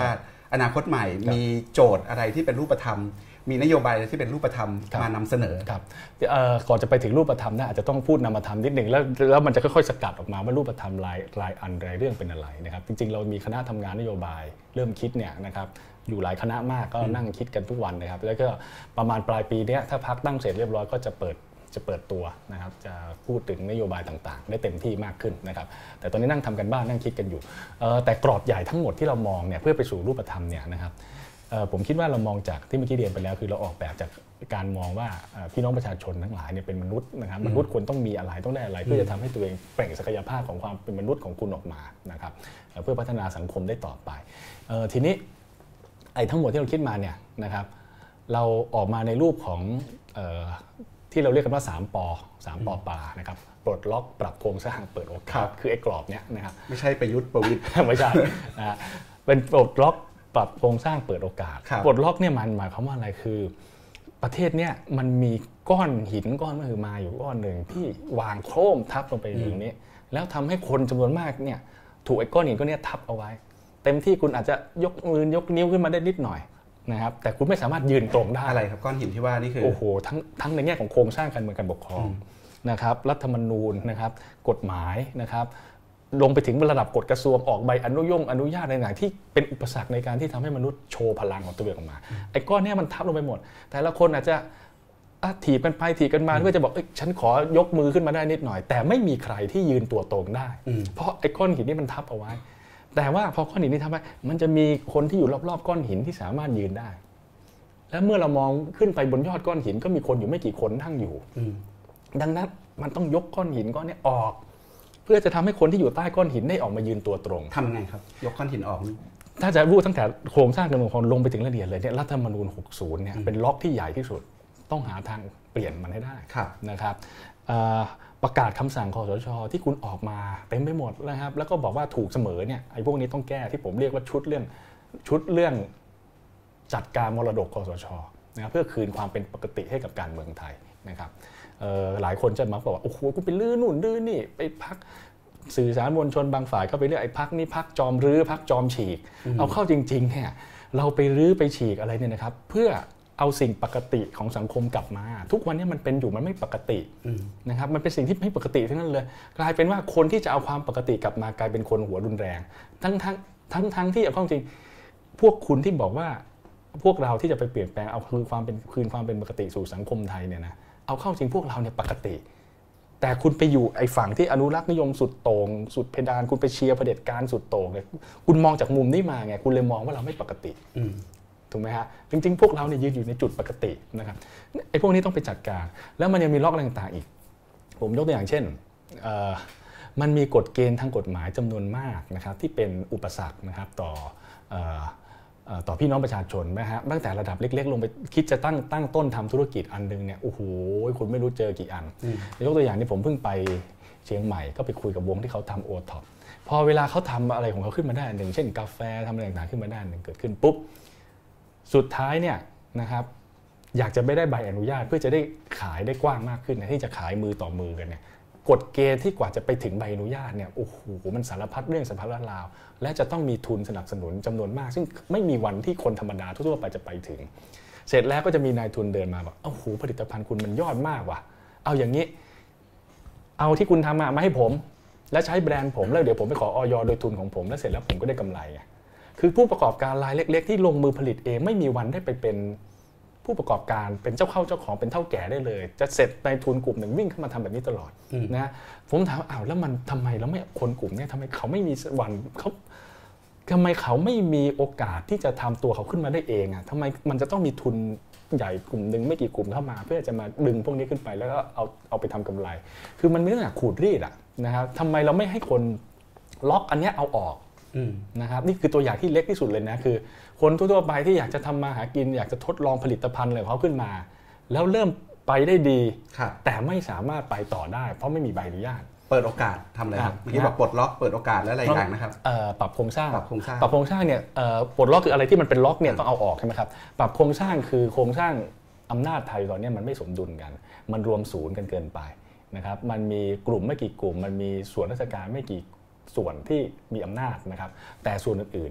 อนาคตใหม่มีโจทย์อะไรที่เป็นรูปธรรมมีนโยบายที่เป็นรูปธรรมมานำเสนอครับก่อนจะไปถึงรูปธรรมนะอาจจะต้องพูดนามธรรมนิดหนึ่งแล้วมันจะค่อยๆสกัดออกมาว่ารูปธรรมรายอันรายเรื่องเป็นอะไรนะครับจริงๆเรามีคณะทำงานนโยบายเริ่มคิดเนี่ยนะครับอยู่หลายคณะมากก็นั่งคิดกันทุกวันนะครับแล้วก็ประมาณปลายปีนี้ถ้าพรรคตั้งเสร็จเรียบร้อยก็จะเปิดตัวนะครับจะพูดถึงนโยบายต่างๆได้เต็มที่มากขึ้นนะครับแต่ตอนนี้นั่งทำกันบ้านนั่งคิดกันอยู่แต่กรอบใหญ่ทั้งหมดที่เรามองเนี่ยเพื่อไปสู่รูปธรรมเนี่ยนะครับผมคิดว่าเรามองจากที่เมื่อกี้เรียนไปแล้วคือเราออกแบบจากการมองว่าพี่น้องประชาชนทั้งหลายเนี่ยเป็นมนุษย์นะครับมนุษย์ควรต้องมีอะไรต้องได้อะไรเพื่อจะทำให้ตัวเองเปล่งศักยภาพของความเป็นมนุษย์ของคุณออกมานะครับเพื่อพัฒนาสังคมได้ต่อไปทีนี้ไอ้ทั้งหมดที่เราคิดมาเนี่ยนะครับเราออกมาในรูปของที่เราเรียกกันว่า3 ปปานะครับปลดล็อกปรับโครงสร้างเปิดโอกาสคือไอ้กรอบเนี้ยนะครับไม่ใช่ประยุทธ์ประวิตรไม่ใช่เป็นปลดล็อกปรับโครงสร้างเปิดโอกาสปลดล็อกเนี่ยมันหมายความว่าอะไรคือประเทศเนี้ยมันมีก้อนหินก้อนมหึมาอยู่ก้อนหนึ่งที่วางโครมทับลงไปอย่างนี้แล้วทำให้คนจำนวนมากเนี่ยถูกไอ้ก้อนหินก้อนนี้ทับเอาไว้เต็มที่คุณอาจจะยกมือยกนิ้วขึ้นมาได้นิดหน่อยนะครับแต่คุณไม่สามารถยืนตรงได้อะไรครับก้อนหินที่ว่านี่คือโอ้โหทั้งในแง่ของโครงสร้างการเมืองการปกครองนะครับรัฐธรรมนูญนะครับกฎหมายนะครับลงไปถึงระดับกฎกระทรวงออกใบอนุญาตในอย่างที่เป็นอุปสรรคในการที่ทำให้มนุษย์โชว์พลังของตัวเองออกมาไอ้ก้อนนี้มันทับลงไปหมดแต่ละคนอาจจะถีบกันไปถีบกันมาเพื่อจะบอกฉันขอยกมือขึ้นมาได้นิดหน่อยแต่ไม่มีใครที่ยืนตัวตรงได้เพราะไอ้ก้อนหินนี่มันทับเอาไว้แต่ว่าพอก้อนหินนี้ทำไว้มันจะมีคนที่อยู่รอบๆก้อนหินที่สามารถยืนได้และเมื่อเรามองขึ้นไปบนยอดก้อนหินก็มีคนอยู่ไม่กี่คนนั่งอยู่ดังนั้นมันต้องยกก้อนหินก้อนนี้ออกเพื่อจะทำให้คนที่อยู่ใต้ก้อนหินได้ออกมายืนตัวตรงทำไงครับยกก้อนหินออกถ้าจะพูดตั้งแต่โครงสร้างการปกครองลงไปถึงละเอียดเลยเนี่ยรัฐธรรมนูญ60เนี่ยเป็นล็อกที่ใหญ่ที่สุดต้องหาทางเปลี่ยนมันให้ได้นะครับประกาศคำสั่งคสช.ที่คุณออกมาเต็มไปหมดนะครับแล้วก็บอกว่าถูกเสมอเนี่ยไอ้พวกนี้ต้องแก้ที่ผมเรียกว่าชุดเรื่องจัดการมรดกคสช.นะครับเพื่อคืนความเป็นปกติให้กับการเมืองไทยนะครับหลายคนจะมาบอกว่าโอ้โหคุณไปลื้อนู่นลื้อนี่ไปพักสื่อสารมวลชนบางฝ่ายก็ไปเรียกไอ้พักนี้พักจอมรื้อพักจอมฉีกเอาเข้าจริงๆเนี่ยเราไปรื้อไปฉีกอะไรเนี่ยนะครับเพื่อเอาสิ่งปกติของสังคมกลับมาทุกวันนี้มันเป็นอยู่มันไม่ปกตินะครับมันเป็นสิ่งที่ไม่ปกติทั้งนั้นเลยกลายเป็นว่าคนที่จะเอาความปกติกลับมากลายเป็นคนหัวรุนแรงทั้งที่เอาเข้าจริงพวกคุณที่บอกว่าพวกเราที่จะไปเปลี่ยนแปลงเอาคืนความเป็นปกติสู่สังคมไทยเนี่ยนะเอาเข้าจริงพวกเราเนี่ยปกติแต่คุณไปอยู่ไอ้ฝั่งที่อนุรักษ์นิยมสุดโต่งสุดเพดานคุณไปเชียร์เผด็จการสุดโต่งเลยคุณมองจากมุมนี้มาไงคุณเลยมองว่าเราไม่ปกติถูกไหมฮะจริงๆพวกเราเนี่ยยืนอยู่ในจุดปกตินะครับไอ้พวกนี้ต้องไปจัดการแล้วมันยังมีล็อกอะไรต่างๆอีกผมยกตัวอย่างเช่นมันมีกฎเกณฑ์ทางกฎหมายจำนวนมากนะครับที่เป็นอุปสรรคนะครับต่อพี่น้องประชาชนนะฮะตั้งแต่ระดับเล็กๆลงไปคิดจะตั้งต้นทำธุรกิจอันนึงเนี่ยโอ้โหคุณไม่รู้เจอกี่อันยกตัวอย่างนี้ผมเพิ่งไปเชียงใหม่ก็ไปคุยกับวงที่เขาทำโอท็อปพอเวลาเขาทำอะไรของเขาขึ้นมาได้อันหนึ่งเช่นกาแฟทำอะไรต่างๆขึ้นมาได้อันหนึ่งเกิดขึ้นปุ๊บสุดท้ายเนี่ยนะครับอยากจะไม่ได้ใบอนุญาตเพื่อจะได้ขายได้กว้างมากขึ้นที่จะขายมือต่อมือกันเนี่ยกฎเกณฑ์ที่กว่าจะไปถึงใบอนุญาตเนี่ยโอ้โหมันสารพัดเรื่องสารพัดราวและจะต้องมีทุนสนับสนุนจำนวนมากซึ่งไม่มีวันที่คนธรรมดาทั่วไปจะไปถึงเสร็จแล้วก็จะมีนายทุนเดินมาบอกโอ้โหผลิตภัณฑ์คุณมันยอดมากว่ะเอาอย่างนี้เอาที่คุณทำมาให้ผมและใช้แบรนด์ผมแล้วเดี๋ยวผมไปขออย.โดยทุนของผมแล้วเสร็จแล้วผมก็ได้กำไรไงคือผู้ประกอบการรายเล็กๆที่ลงมือผลิตเองไม่มีวันได้ไปเป็นผู้ประกอบการเป็นเจ้าของเป็นเท่าแก่ได้เลยจะเสร็จนายทุนกลุ่มหนึ่งวิ่งเข้ามาทำแบบนี้ตลอดนะผมถามอ้าวแล้วมันทำไมแล้วไม่คนกลุ่มนี้ทำไมเขาไม่มีวันทำไมเขาไม่มีโอกาสที่จะทำตัวเขาขึ้นมาได้เองอ่ะทำไมมันจะต้องมีทุนใหญ่กลุ่มหนึ่งไม่กี่กลุ่มเข้ามาเพื่อจะมาดึงพวกนี้ขึ้นไปแล้วก็เอาไปทำกำไรคือมันไม่ต้องขูดรีดอ่ะนะครับทำไมเราไม่ให้คนล็อกอันนี้เอาออกนะครับนี่คือตัวอย่างที่เล็กที่สุดเลยนะคือคนทั่วไปที่อยากจะทำมาหากินอยากจะทดลองผลิตภัณฑ์อะไรของเขาขึ้นมาแล้วเริ่มไปได้ดีแต่ไม่สามารถไปต่อได้เพราะไม่มีใบอนุญาตเปิดโอกาสทำอะไรครับเมื่อกี้บอกปลดล็อกเปิดโอกาสและอะไรอย่างนะครับปรับโครงสร้างเนี่ยปลดล็อกคืออะไรที่มันเป็นล็อกเนี่ยต้องเอาออกใช่ไหมครับปรับโครงสร้างคือโครงสร้างอำนาจไทยตอนนี้มันไม่สมดุลกันมันรวมศูนย์กันเกินไปนะครับมันมีกลุ่มไม่กี่กลุ่มมันมีส่วนราชการไม่กี่ส่วนที่มีอำนาจนะครับแต่ส่วนอื่นๆเนี่ย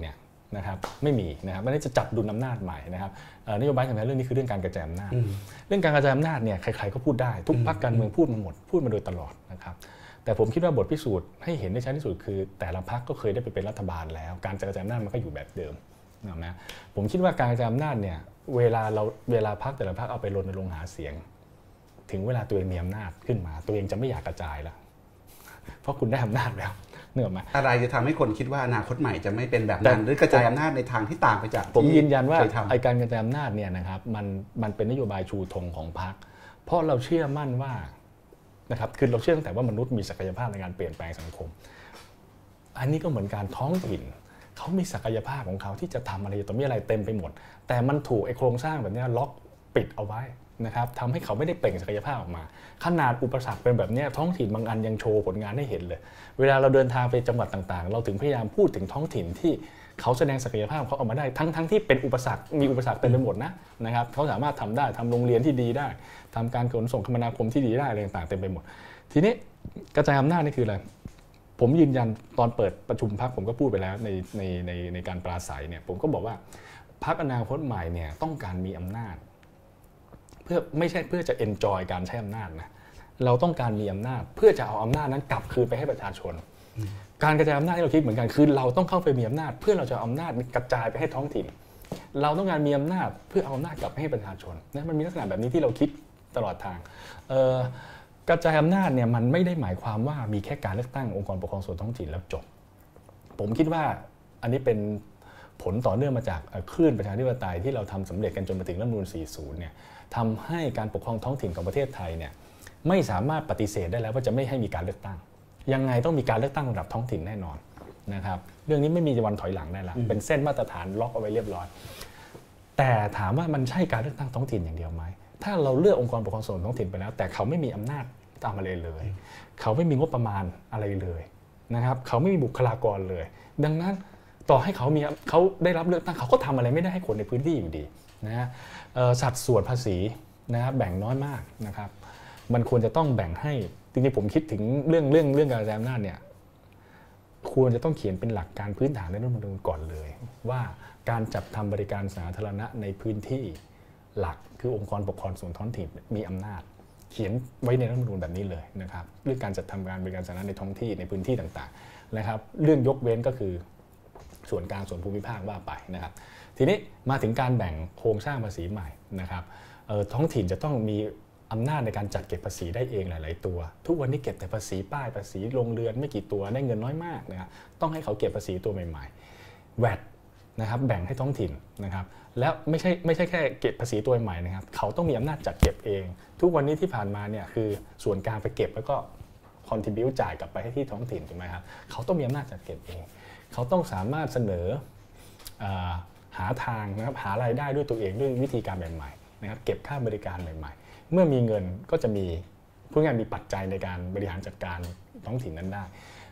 นะครับไม่มีนะครับไม่ได้จะจับดุลอำนาจใหม่นะครับนโยบายสำคัญเรื่องนี้คือเรื่องการกระจายอำนาจเรื่องการกระจายอำนาจเนี่ยใครๆก็พูดได้ทุกพรรคการเมืองพูดมาหมดพูดมาโดยตลอดนะครับแต่ผมคิดว่าบทพิสูจน์ให้เห็นได้ชัดที่สุดคือแต่ละพรรคก็เคยได้ไปเป็นรัฐบาลแล้วการกระจายอำนาจมันก็อยู่แบบเดิมนะผมคิดว่าการกระจายอำนาจเนี่ยเวลาพรรคแต่ละพรรคเอาไปรณรงค์หาเสียงถึงเวลาตัวเองมีอำนาจขึ้นมาตัวเองจะไม่อยากกระจายแล้วเพราะคุณได้อำนาจแล้วเนื่องไหมอะไรจะทำให้คนคิดว่าอนาคตใหม่จะไม่เป็นแบบนั้นหรือกระจายอำนาจในทางที่ต่างไปจากผมยืนยันว่าการกระจายอำนาจเนี่ยนะครับมันเป็นนโยบายชูธงของพรรคเพราะเราเชื่อมั่นว่านะครับคือเราเชื่อตั้งแต่ว่ามนุษย์มีศักยภาพในการเปลี่ยนแปลงสังคมอันนี้ก็เหมือนการท้องถิ่นเขามีศักยภาพของเขาที่จะทำอะไรต่อมีอะไรเต็มไปหมดแต่มันถูกไอ้โครงสร้างแบบนี้ล็อกปิดเอาไว้นะครับทำให้เขาไม่ได้เปล่งศักยภาพออกมาขนาดอุปสรรคเป็นแบบนี้ท้องถิ่นบางอันยังโชว์ผลงานให้เห็นเลยเวลาเราเดินทางไปจังหวัดต่างๆเราถึงพยายามพูดถึงท้องถิ่นที่เขาแสดงศักยภาพเขาออกมาได้ทั้งที่เป็นอุปสรรคมีอุปสรรคเต็มไปหมดนะครับเขาสามารถทำได้ทำโรงเรียนที่ดีได้ทำการขนส่งคมนาคมที่ดีได้อะไรต่างๆเต็มไปหมดทีนี้กระจายอำนาจนี่คืออะไรผมยืนยันตอนเปิดประชุมพรรคผมก็พูดไปแล้วในการปราศัยเนี่ยผมก็บอกว่าพรรคอนาคตใหม่เนี่ยต้องการมีอำนาจเพื่อไม่ใช่เพื่อจะ enjoy การใช้อำนาจนะเราต้องการมีอำนาจเพื่อจะเอาอำนาจนั้นกลับคืนไปให้ประชาชนการกระจายอำนาจที่เราคิดเหมือนกันคือเราต้องเข้าไปมีอำนาจเพื่อเราจะเอาอำนาจกระจายไปให้ท้องถิ่นเราต้องการมีอำนาจเพื่อเอาอำนาจกลับให้ประชาชนนะมันมีลักษณะแบบนี้ที่เราคิดตลอดทางกระจายอำนาจเนี่ยมันไม่ได้หมายความว่ามีแค่การเลือกตั้งองค์กรปกครองส่วนท้องถิ่นแล้วจบผมคิดว่าอันนี้เป็นผลต่อเนื่องมาจากคลื่นประชาธิปไตยที่เราทำสำเร็จกันจนมาถึงรัฐธรรมนูญ 40 เนี่ยทำให้การปกครองท้องถิ่นของประเทศไทยเนี่ยไม่สามารถปฏิเสธได้แล้วว่าจะไม่ให้มีการเลือกตั้งยังไงต้องมีการเลือกตั้งระดับท้องถิ่นแน่นอนนะครับเรื่องนี้ไม่มีวันถอยหลังได้แล้วเป็นเส้นมาตรฐานล็อกเอาไว้เรียบร้อยแต่ถามว่ามันใช่การเลือกตั้งท้องถิ่นอย่างเดียวไหมถ้าเราเลือกองค์กรปกครองส่วนท้องถิ่นไปแล้วแต่เขาไม่มีอำนาจตามอะไรเลยเขาไม่มีงบประมาณอะไรเลยนะครับเขาไม่มีบุคลากรเลยดังนั้นต่อให้เขาได้รับเลือกตั้งเขาก็ทำอะไรไม่ได้ให้คนในพื้นที่อยู่ดีนะฮะสัดส่วนภาษีนะครับแบ่งน้อยมากนะครับมันควรจะต้องแบ่งให้จริงๆผมคิดถึงเรื่องการกระจายอำนาจเนี่ยควรจะต้องเขียนเป็นหลักการพื้นฐานในรัฐธรรมนูญก่อนเลยว่าการจัดทำบริการสาธารณะในพื้นที่หลักคือองค์กรปกครองส่วนท้องถิ่นมีอำนาจเขียนไว้ในรัฐธรรมนูญแบบนี้เลยนะครับเรื่องการจัดทำการบริการสาธารณะในท้องที่ในพื้นที่ต่างๆนะครับเรื่องยกเว้นก็คือส่วนกลางส่วนภูมิภาคว่าไปนะครับทีนี้มาถึงการแบ่งโครงสร้างภาษีใหม่นะครับท้องถิ่นจะต้องมีอำนาจในการจัดเก็บภาษีได้เองหลายๆตัวทุกวันนี้เก็บแต่ภาษีป้ายภาษีโรงเรือนไม่กี่ตัวได้เงินน้อยมากนะครับต้องให้เขาเก็บภาษีตัวใหม่ๆ VAT นะครับแบ่งให้ท้องถิ่นนะครับแล้วไม่ใช่แค่เก็บภาษีตัวใหม่นะครับเขาต้องมีอำนาจจัดเก็บเองทุกวันนี้ที่ผ่านมาเนี่ยคือส่วนกลางไปเก็บแล้วก็คอนทริบิวต์จ่ายกลับไปให้ที่ท้องถิ่นถูกไหมครับเขาต้องมีอำนาจจัดเก็บเองเขาต้องสามารถเสนอหาทางนะครับหารายได้ด้วยตัวเองด้วยวิธีการใหม่ๆนะครับเก็บค่าบริการใหม่ๆเมื่อมีเงินก็จะมีผู้งานมีปัจจัยในการบริหารจัดการท้องถิ่นนั้นได้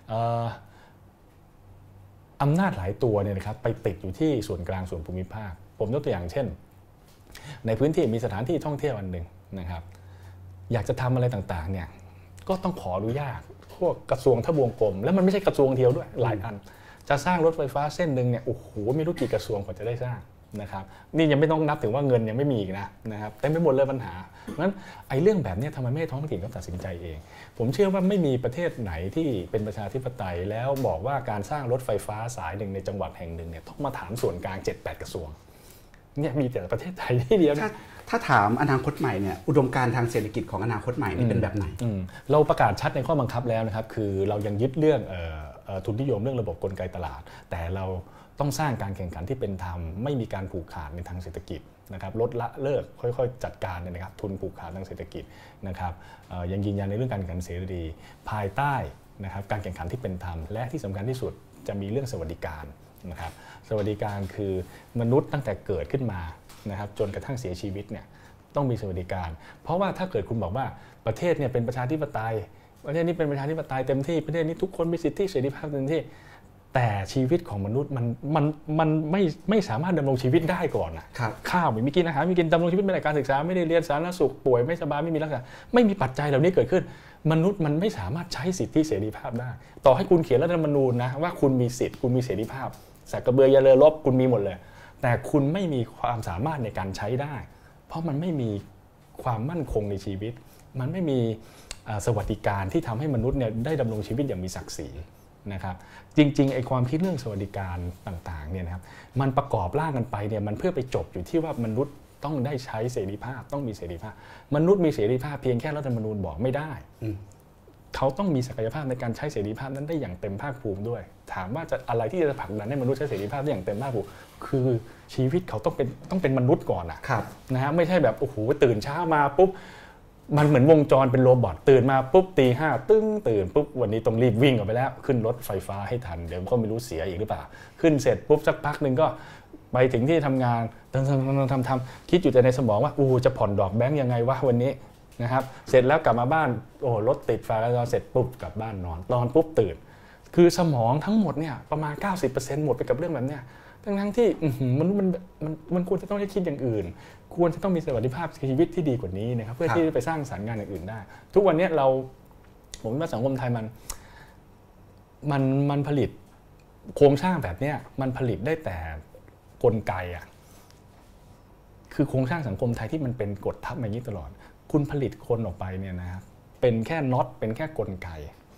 อำนาจหลายตัวเนี่ยนะครับไปติดอยู่ที่ส่วนกลางส่วนภูมิภาคผมยกตัวอย่างเช่นในพื้นที่มีสถานที่ท่องเที่ยวอันหนึ่งนะครับอยากจะทำอะไรต่างๆเนี่ยก็ต้องขออนุญาตพวกกระทรวงทบวงกรมแล้วมันไม่ใช่กระทรวงเดียวด้วยหลายอันจะสร้างรถไฟฟ้าเส้นหนึ่งเนี่ยโอ้โหไม่รู้กี่กระทรวงกว่าจะได้สร้างนะครับนี่ยังไม่ต้องนับถึงว่าเงินยังไม่มีอีกนะครับเต็มไปหมดเลยปัญหาเพราะฉะนั้นไอ้เรื่องแบบนี้ทำไมไม่ให้ท้องถิ่นเขาตัดสินใจเองผมเชื่อว่าไม่มีประเทศไหนที่เป็นประชาธิปไตยแล้วบอกว่าการสร้างรถไฟฟ้าสายหนึ่งในจังหวัดแห่งหนึ่งเนี่ยต้องมาถามส่วนกลาง 7-8 กระทรวงเนี่ยมีแต่ประเทศไทยที่เดียวถ้าถามอนาคตใหม่เนี่ยอุดมการณ์ทางเศรษฐกิจของอนาคตใหม่นี่เป็นแบบไหนเราประกาศชัดในข้อบังคับแล้วนะครับคือเรายังยึดเรื่องทุนนิยมเรื่องระบบกลไกตลาดแต่เราต้องสร้างการแข่งขันที่เป็นธรรมไม่มีการผูกขาดในทางเศรษฐกิจนะครับลดละเลิกค่อยๆจัดการนะครับทุนผูกขาดทางเศรษฐกิจนะครับยังยืนยันในเรื่องการแข่งขันเสรีภายใต้นะครับการแข่งขันที่เป็นธรรมและที่สำคัญที่สุดจะมีเรื่องสวัสดิการนะครับสวัสดิการคือมนุษย์ตั้งแต่เกิดขึ้นมานะครับจนกระทั่งเสียชีวิตเนี่ยต้องมีสวัสดิการเพราะว่าถ้าเกิดคุณบอกว่าประเทศเนี่ยเป็นประชาธิปไตยประเทศนี้เป็นประชาธิปไตยเต็มที่ประเทศนี้ทุกคนมีสิทธิเสรีภาพเต็มที่แต่ชีวิตของมนุษย์มันไม่สามารถดำรงชีวิตได้ก่อนนะข้าวไม่มีกินอาหารไม่กินดำรงชีวิตไม่ได้การศึกษาไม่ได้เรียนสาธารณสุขป่วยไม่สบายไม่มีรักษาไม่มีปัจจัยเหล่านี้เกิดขึ้นมนุษย์มันไม่สามารถใช้สิทธิเสรีภาพได้ต่อให้คุณเขียนรัฐธรรมนูญนะว่าคุณมีสิทธิ์คุณมีเสรีภาพสักกระเบือยันเรือรบคุณมีหมดเลยแต่คุณไม่มีความสามารถในการใช้ได้เพราะมันไม่มีความมั่นคงในชีวิตมันไม่มีสวัสดิการที่ทำให้มนุษย์เนี่ยได้ดำรงชีวิตอย่างมีศักดิ์ศรีนะครับจริงๆไอ้ความคิดเรื่องสวัสดิการต่างๆเนี่ยนะครับมันประกอบร่างกันไปเนี่ยมันเพื่อไปจบอยู่ที่ว่ามนุษย์ต้องได้ใช้เสรีภาพต้องมีเสรีภาพมนุษย์มีเสรีภาพเพียงแค่รัฐธรรมนูญบอกไม่ได้เขาต้องมีศักยภาพในการใช้เสรีภาพนั้นได้อย่างเต็มภาคภูมิด้วยถามว่าจะอะไรที่จะผลักดันให้มนุษย์ใช้เสรีภาพได้อย่างเต็มภาคภูมิคือชีวิตเขาต้องเป็นมนุษย์ก่อนนะฮะไม่ใช่แบบโอ้โหตื่นเช้ามาปุ๊บมันเหมือนวงจรเป็นโรบอทตื่นมาปุ๊บตี 5ตึ้งตื่นปุ๊บวันนี้ต้องรีบวิ่งออกไปแล้วขึ้นรถไฟฟ้าให้ทันเดี๋ยวก็ไม่รู้เสียอีกหรือเปล่าขึ้นเสร็จปุ๊บสักพักนึงก็ไปถึงที่ทำงานทำคิดอยู่แต่ในสมองว่าจะผ่อนดอกแบงก์ยังไงวะวันนี้นะครับเสร็จแล้วกลับมาบ้านรถติดไฟแล้วเสร็จปุ๊บกลับบ้านนอนปุ๊บตื่นคือสมองทั้งหมดเนี่ยประมาณ 90% หมดไปกับเรื่องแบบเนี้ยทั้งที่มันควรจะต้องได้คิดอย่างอื่นควรจะต้องมีสวัสดิภาพชีวิตที่ดีกว่านี้นะครับเพื่อที่จะไปสร้างสรรค์งานอย่างอื่นได้ทุกวันนี้ผมว่าสังคมไทยมันผลิตโครงสร้างแบบนี้มันผลิตได้แต่กลไกคือโครงสร้างสังคมไทยที่มันเป็นกฎทับอย่างนี้ตลอดคุณผลิตคนออกไปเนี่ยนะครับเป็นแค่น็อตเป็นแค่กลไก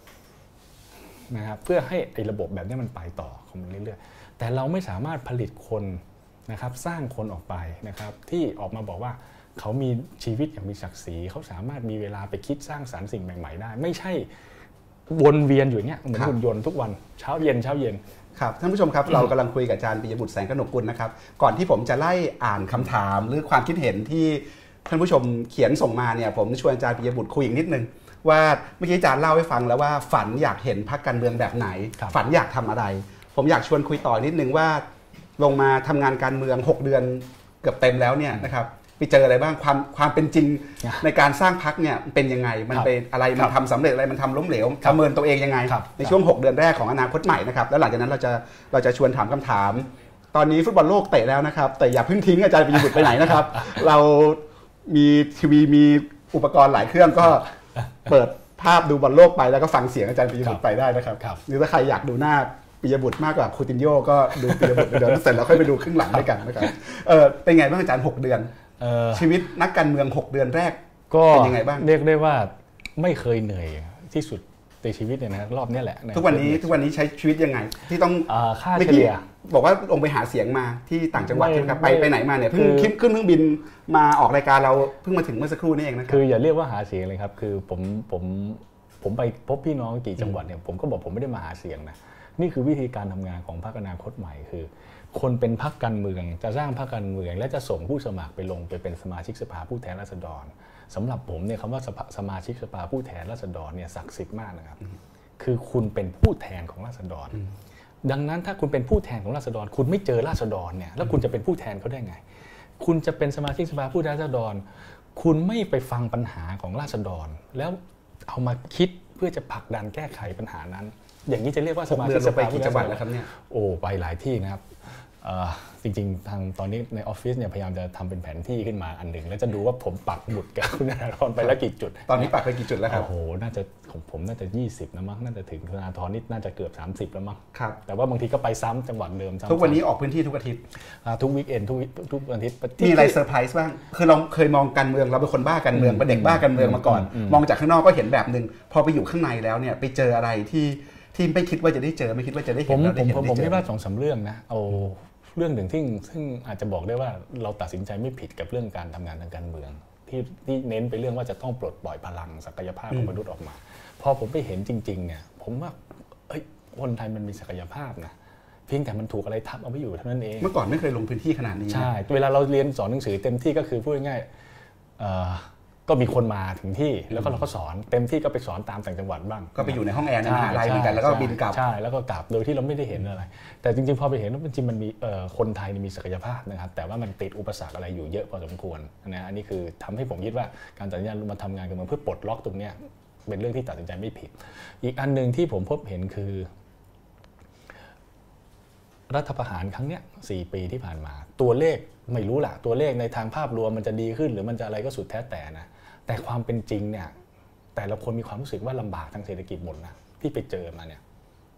นะครับเพื่อให้ไอ้ระบบแบบนี้มันไปต่อของมันเรื่อยๆแต่เราไม่สามารถผลิตคนนะครับสร้างคนออกไปนะครับที่ออกมาบอกว่าเขามีชีวิตอย่างมีศักดิ์ศรีเขาสามารถมีเวลาไปคิดสร้างสรรค์สิ่งใหม่ๆได้ไม่ใช่วนเวียนอยู่เนี้ยเหมือนหุ่นยนต์ทุกวันเช้าเย็นครับท่านผู้ชมครับเรากำลังคุยกับอาจารย์ปิยบุตรแสงกนกกุลนะครับก่อนที่ผมจะไล่อ่านคำถามหรือความคิดเห็นที่ท่านผู้ชมเขียนส่งมาเนี่ยผมชวนอาจารย์ปิยบุตรคุยอีกนิดนึงว่าเมื่อกี้อาจารย์เล่าให้ฟังแล้วว่าฝันอยากเห็นพรรคการเมืองแบบไหนฝันอยากทำอะไรผมอยากชวนคุยต่อนิดนึงว่าลงมาทำงานการเมือง6เดือนเกือบเต็มแล้วเนี่ยนะครับไปเจออะไรบ้างความเป็นจริงในการสร้างพรรคเนี่ยเป็นยังไงมันเป็นอะไรมันทำสำเร็จอะไรมันทำล้มเหลวประเมินตัวเองยังไงในช่วง6เดือนแรกของอนาคตใหม่นะครับแล้วหลังจากนั้นเราจะชวนถามคำถามตอนนี้ฟุตบอลโลกเตะแล้วนะครับแต่อย่าเพิ่งทิ้งอาจารย์ปิยบุตรไปไหนนะครับเรามีทีวีมีอุปกรณ์หลายเครื่องก็เปิดภาพดูบอลโลกไปแล้วก็ฟังเสียงอาจารย์ปิยบุตรไปได้นะครับหรือถ้าใครอยากดูหน้าปิยบุตรมากกว่าคูตินโญ่ก็ดูปิยบุตรเดี๋ยวเสร็จแล้วค่อยไปดูครึ่งหลังด้วยกันนะครับเป็นไงบ้างอาจารย์6เดือนชีวิตนักการเมือง6เดือนแรกก็เป็นยังไงบ้างเรียกได้ว่าไม่เคยเหนื่อยที่สุดในชีวิตเนี่ยนะรอบนี้แหละทุกวันนี้ใช้ชีวิตยังไงที่ต้องค่าเฉลี่ยบอกว่าลงไปหาเสียงมาที่ต่างจังหวัดครับไปไหนมาเนี่ยเพิ่งขึ้นเครื่องบินมาออกรายการเราเพิ่งมาถึงเมื่อสักครู่นี้เองนะครับคืออย่าเรียกว่าหาเสียงเลยครับคือผมไปพบพี่น้องกี่จังหวัดเนี่ยผมก็บอกผมไม่ได้มาหาเสียงนะนี่คือวิธีการทำงานของพรรคอนาคตใหม่คือคนเป็นพรรคการเมืองจะสร้างพรรคการเมืองและจะส่งผู้สมัครไปลงไปเป็นสมาชิกสภาผู้แทนราษฎรสำหรับผมเนี่ยคำว่าสมาชิกสภาผู้แทนราษฎรเนี่ยศักดิ์สิทธิ์มากนะครับคือคุณเป็นผู้แทนของราษฎรดังนั้นถ้าคุณเป็นผู้แทนของราษฎรคุณไม่เจอราษฎรเนี่ยแล้วคุณจะเป็นผู้แทนเขาได้ไงคุณจะเป็นสมาชิกสภาผู้แทนราษฎรคุณไม่ไปฟังปัญหาของราษฎรแล้วเอามาคิดเพื่อจะผลักดันแก้ไขปัญหานั้นอย่างนี้จะเรียกว่าสมาชิกสภาผู้แทนราษฎรแล้วครับเนี่ยไปหลายที่นะครับจริงๆทางตอนนี้ในออฟฟิศเนี่ยพยายามจะทำเป็นแผนที่ขึ้นมาอันหนึ่งแล้วจะดูว่าผมปักหมุดกับคุณธนาธรไปแล้วกี่จุดตอนนี้ปักไปกี่จุดแล้วครับโอ้โหน่าจะของผมน่าจะ20นะมั้งน่าจะถึงคุณธนาธรนี่น่าจะเกือบ30แล้วมั้งครับแต่ว่าบางทีก็ไปซ้ำจังหวัดเดิมทุกวันนี้ออกพื้นที่ทุกอาทิตย์ทุกวีคเอนด์ทุกอาทิตย์มีอะไรเซอร์ไพรส์บ้างคือเราเคยมองการเมืองเราเป็นคนบ้าการเมืองเป็นเด็กบ้าการเมืองมาก่อนมองจากข้างนอกก็เห็นแบบนึงพอไปอยู่ข้างในแล้วเนี่ยไปเจออะไรที่ไม่คิดว่าจะได้เจอไม่คิดว่าจะได้เห็นแล้วได้เห็นผมคิดว่า2-3 เรื่องนะเอาเรื่องหนึ่งซึ่งอาจจะบอกได้ว่าเราตัดสินใจไม่ผิดกับเรื่องการทำงานทางการเมืองที่เน้นไปเรื่องว่าจะต้องปลดปล่อยพลังศักยภาพของมนุษย์ออกมาพอผมไปเห็นจริงๆเนี่ยผมว่าคนไทยมันมีศักยภาพนะเพียงแต่มันถูกอะไรทับเอาไว้อยู่เท่านั้นเองเมื่อก่อนไม่เคยลงพื้นที่ขนาดนี้ใช่เวลาเราเรียนสอนหนังสือเต็มที่ก็คือพูดง่ายก็มีคนมาถึงที่แล้วก็เราก็สอนเต็มที่ก็ไปสอนตามต่างจังหวัดบ้างก็ไปอยู่ในห้องแอร์ในมหาลัยเหมือนกันแล้วก็บินกลับใช่แล้วก็กลับโดยที่เราไม่ได้เห็นอะไรแต่จริงๆพอไปเห็นว่าจริงๆมันมีคนไทยมีศักยภาพนะครับแต่ว่ามันติดอุปสรรคอะไรอยู่เยอะพอสมควรนะอันนี้คือทำให้ผมคิดว่าการตัดสินใจมาทำงานกันเพื่อปลดล็อกตรงนี้เป็นเรื่องที่ตัดสินใจไม่ผิดอีกอันนึงที่ผมพบเห็นคือรัฐประหารครั้งนี้4 ปีที่ผ่านมาตัวเลขไม่รู้ล่ะตัวเลขในทางภาพรวมมันจะดีขึ้นหรือมันจะอะไรก็สุดแท้แต่นะแต่ความเป็นจริงเนี่ยแต่ละคนมีความรู้สึกว่าลำบากทางเศรษฐกิจหมดนะที่ไปเจอมาเนี่ย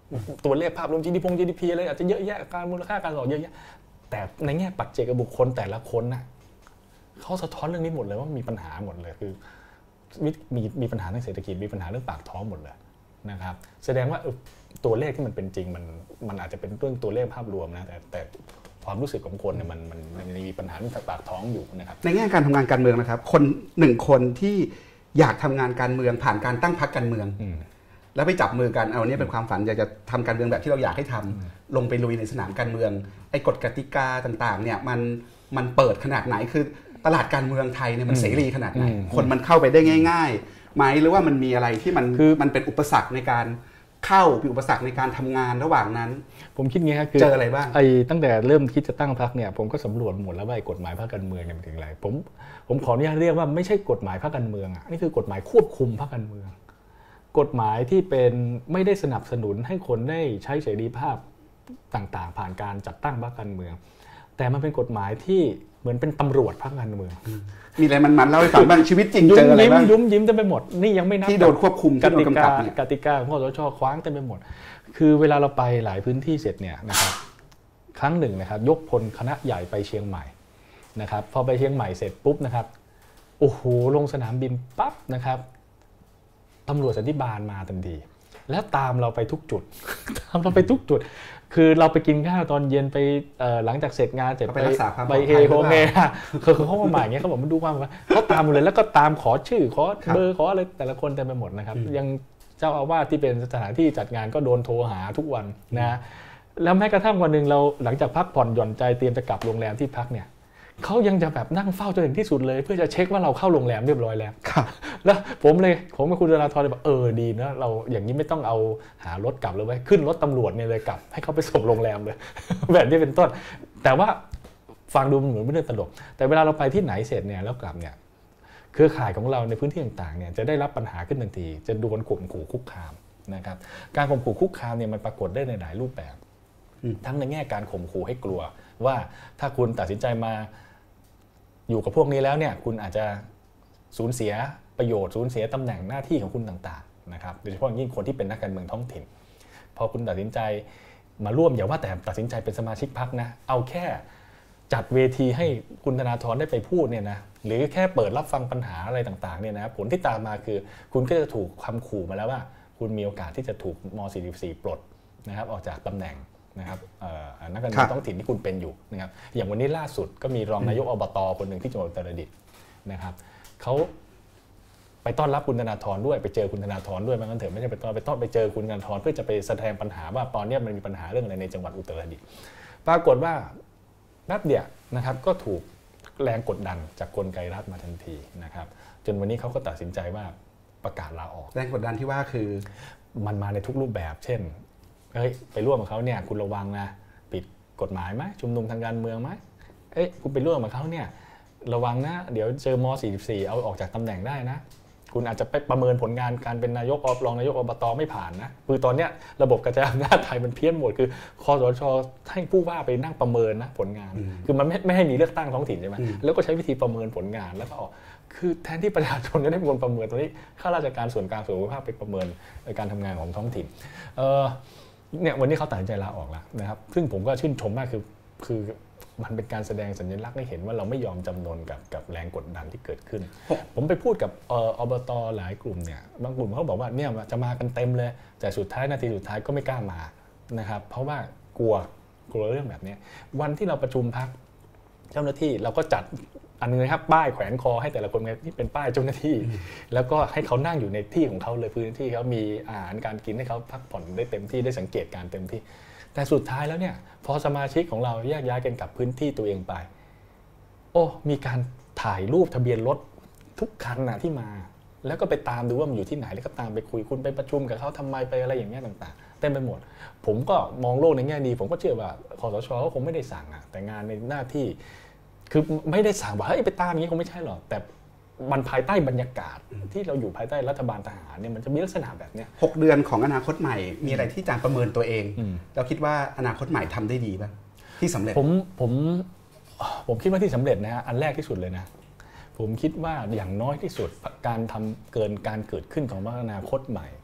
ตัวเลขภาพรวม GDP อะไรอาจจะเยอะแยะการมูลค่าการส่งออกเยอะแยะแต่ในแง่ปัจเจกบุคคลแต่ละคนน่ะเขาสะท้อนเรื่องนี้หมดเลยว่ามีปัญหาหมดเลยคือมีปัญหาทางเศรษฐกิจมีปัญหาเรื่องปากท้องหมดเลยนะครับแสดงว่าตัวเลขที่มันเป็นจริงมันอาจจะเป็นเรื่องตัวเลขภาพรวมนะแต่ความรู้สึกของคนเนี่ยมันมีปัญหาเรื่องปากท้องอยู่นะครับในแง่การทำงานการเมืองนะครับคน1คนที่อยากทำงานการเมืองผ่านการตั้งพรรคการเมืองแล้วไปจับมือกันเอาเนี่ยเป็นความฝันอยากจะทำการเมืองแบบที่เราอยากให้ทำลงไปลุยในสนามการเมืองไอ้กฎกติกาต่างๆเนี่ยมันเปิดขนาดไหนคือตลาดการเมืองไทยเนี่ยมันเสรีขนาดไหนคนมันเข้าไปได้ง่ายๆไหมหรือว่ามันมีอะไรที่มันเป็นอุปสรรคในการเข้าเป็นอุปสรรคในการทำงานระหว่างนั้นผมคิดไงครับคือเจออะไรบ้างตั้งแต่เริ่มคิดจะตั้งพรรคเนี่ยผมก็สำรวจหมดแล้วว่ากฎหมายพรรคการเมืองเนี่ยมันถึงอะไรผมขออนุญาตเรียกว่าไม่ใช่กฎหมายพรรคการเมืองอ่ะนี่คือกฎหมายควบคุมพรรคการเมืองกฎหมายที่เป็นไม่ได้สนับสนุนให้คนได้ใช้เสรีภาพต่างๆผ่านการจัดตั้งพรรคการเมืองแต่มันเป็นกฎหมายที่เหมือนเป็นตำรวจพรรคการเมืองมีอะไรมันเล่าให้ฟังบ้างชีวิตจริงเจออะไรบ้างยุ่มยิ้มเต็มไปหมดนี่ยังไม่นับที่โดนควบคุมกติกาของคสช.คว้างเต็มไปหมดคือเวลาเราไปหลายพื้นที่เสร็จเนี่ยนะครับครั้งหนึ่งนะครับยกพลคณะใหญ่ไปเชียงใหม่นะครับพอไปเชียงใหม่เสร็จปุ๊บนะครับโอ้โหลงสนามบินปั๊บนะครับตำรวจสันติบาลมาทันทีแล้วตามเราไปทุกจุดคือเราไปกินข้าวตอนเย็นไปหลังจากเสร็จงานเสร็จไปเฮโฮเฮคือเขามาใหม่เงี้ยเขาบอกมันดูความว่าเขาตามหมดเลยแล้วก็ตามขอชื่อขอเบอร์ขออะไรแต่ละคนเต็มไปหมดนะครับยังเจ้าอาวาสที่เป็นสถานที่จัดงานก็โดนโทรหาทุกวันนะแล้วแม้กระทั่งวันหนึ่งเราหลังจากพักผ่อนหย่อนใจเตรียมจะกลับโรงแรมที่พักเนี่ยเขายังจะแบบนั่งเฝ้าจนถึงที่สุดเลยเพื่อจะเช็คว่าเราเข้าโรงแรมเรียบร้อยแล้วแล้วผมกับคุณธนาธรเลยบอกดีนะเราอย่างนี้ไม่ต้องเอาหารถกลับเลยไว้ขึ้นรถตำรวจเนี่ยเลยกลับให้เขาไปส่งโรงแรมเลยแบบนี้เป็นต้นแต่ว่าฟังดูเหมือนไม่เรื่องตลกแต่เวลาเราไปที่ไหนเสร็จเนี่ยแล้วกลับเนี่ยเครือข่ายของเราในพื้นที่ต่างๆเนี่ยจะได้รับปัญหาขึ้นทันทีจะโดนข่มขู่คุกคามนะครับการข่มขู่คุกคามเนี่ยมันปรากฏได้ในหลายรูปแบบทั้งในแง่การข่มขู่ให้กลัวว่าถ้าคุณตัดสินใจมาอยู่กับพวกนี้แล้วเนี่ยคุณอาจจะสูญเสียประโยชน์สูญเสียตำแหน่งหน้าที่ของคุณต่างๆนะครับโดยเฉพาะยิ่งคนที่เป็นนักการเมืองท้องถิ่นพอคุณตัดสินใจมาร่วมอย่าว่าแต่ตัดสินใจเป็นสมาชิกพรรคนะเอาแค่จัดเวทีให้คุณธนาธรได้ไปพูดเนี่ยนะหรือแค่เปิดรับฟังปัญหาอะไรต่างๆเนี่ยนะผลที่ตามมาคือคุณก็จะถูกคำขู่มาแล้วว่าคุณมีโอกาสที่จะถูกม.44 ปลดนะครับออกจากตำแหน่งนะครับนักการเมืองท้องถิ่นที่คุณเป็นอยู่นะครับอย่างวันนี้ล่าสุดก็มีรองนายกอบต.คนหนึ่งที่จังหวัดอุตรดิตถ์นะครับเขาไปต้อนรับคุณธนาธรด้วยไปเจอคุณธนาธรด้วยมันเถอะไม่ใช่ไปเจอคุณธนาธรเพื่อจะไปแสดงปัญหาว่าตอนนี้มันมีปัญหาเรื่องอะไรในจังหวัดอุตรดิตถ์ปรากฏว่าแป๊บเดียวนะครับก็ถูกแรงกดดันจากกลไกรัฐมาทันทีนะครับจนวันนี้เขาก็ตัดสินใจว่าประกาศลาออกแรงกดดันที่ว่าคือมันมาในทุกรูปแบบเช่นไปร่วมกับเขาเนี่ยคุณระวังนะผิดกฎหมายไหมชุมนุมทางการเมืองไหมคุณไปร่วมกับเขาเนี่ยระวังนะเดี๋ยวเจอม.44เอาออกจากตำแหน่งได้นะคุณอาจจะไปประเมินผลงานการเป็นนายกรองนายกอบต.ไม่ผ่านนะคือตอนนี้ระบบกระจายอำนาจไทยมันเพี้ยนหมดคือคสช.ให้ผู้ว่าไปนั่งประเมินนะผลงานคือมันไม่ให้มีเลือกตั้งท้องถิ่นใช่ไหมแล้วก็ใช้วิธีประเมินผลงานแล้วก็คือแทนที่ประชาชนจะได้เป็นคนประเมินตรงนี้ข้าราชการส่วนกลางส่วนภูมิภาคไปประเมินการทำงานของท้องถิ่นเนี่ยวันนี้เขาตัดสินใจลาออกแล้วนะครับซึ่งผมก็ชื่นชมมากคือมันเป็นการแสดงสัญลักษณ์ให้เห็นว่าเราไม่ยอมจำนนกับแรงกดดันที่เกิดขึ้นผมไปพูดกับอบต.หลายกลุ่มเนี่ยบางกลุ่มเขาบอกว่าเนี่ยจะมากันเต็มเลยแต่สุดท้ายนาทีสุดท้ายก็ไม่กล้ามานะครับเพราะว่ากลัวเรื่องแบบนี้วันที่เราประชุมพรรคเจ้าหน้าที่เราก็จัดอันนึงนะครับป้ายแขวนคอให้แต่ละคนที่เป็นป้ายเจ้าหน้าที่แล้วก็ให้เขานั่งอยู่ในที่ของเขาเลยพื้นที่เขามีอาหารการกินให้เขาพักผ่อนได้เต็มที่ได้สังเกตการเต็มที่แต่สุดท้ายแล้วเนี่ยพอสมาชิกของเราแยกย้ายกันกลับพื้นที่ตัวเองไปมีการถ่ายรูปทะเบียนรถทุกคันนะที่มาแล้วก็ไปตามดูว่ามันอยู่ที่ไหนแล้วก็ตามไปคุยคุณไปประชุมกับเขาทำไมไปอะไรอย่างเงี้ยต่างๆเต็มไปหมดผมก็มองโลกในแง่ดีผมก็เชื่อว่าคสช.ก็คงไม่ได้สั่งแต่งานในหน้าที่คือไม่ได้สั่งว่าเฮ้ยไปตามอย่างนี้คงไม่ใช่หรอกแต่มันภายใต้บรรยากาศที่เราอยู่ภายใต้รัฐบาลทหารเนี่ยมันจะมีลักษณะแบบนี้ 6 เดือนของอนาคตใหม่มีอะไรที่อาจารย์ประเมินตัวเองเราคิดว่าอนาคตใหม่ทำได้ดีป่ะที่สำเร็จผมคิดว่าที่สำเร็จนะฮะอันแรกที่สุดเลยนะผมคิดว่าอย่างน้อยที่สุดการทำการเกิดขึ้นของอนาคตใหม่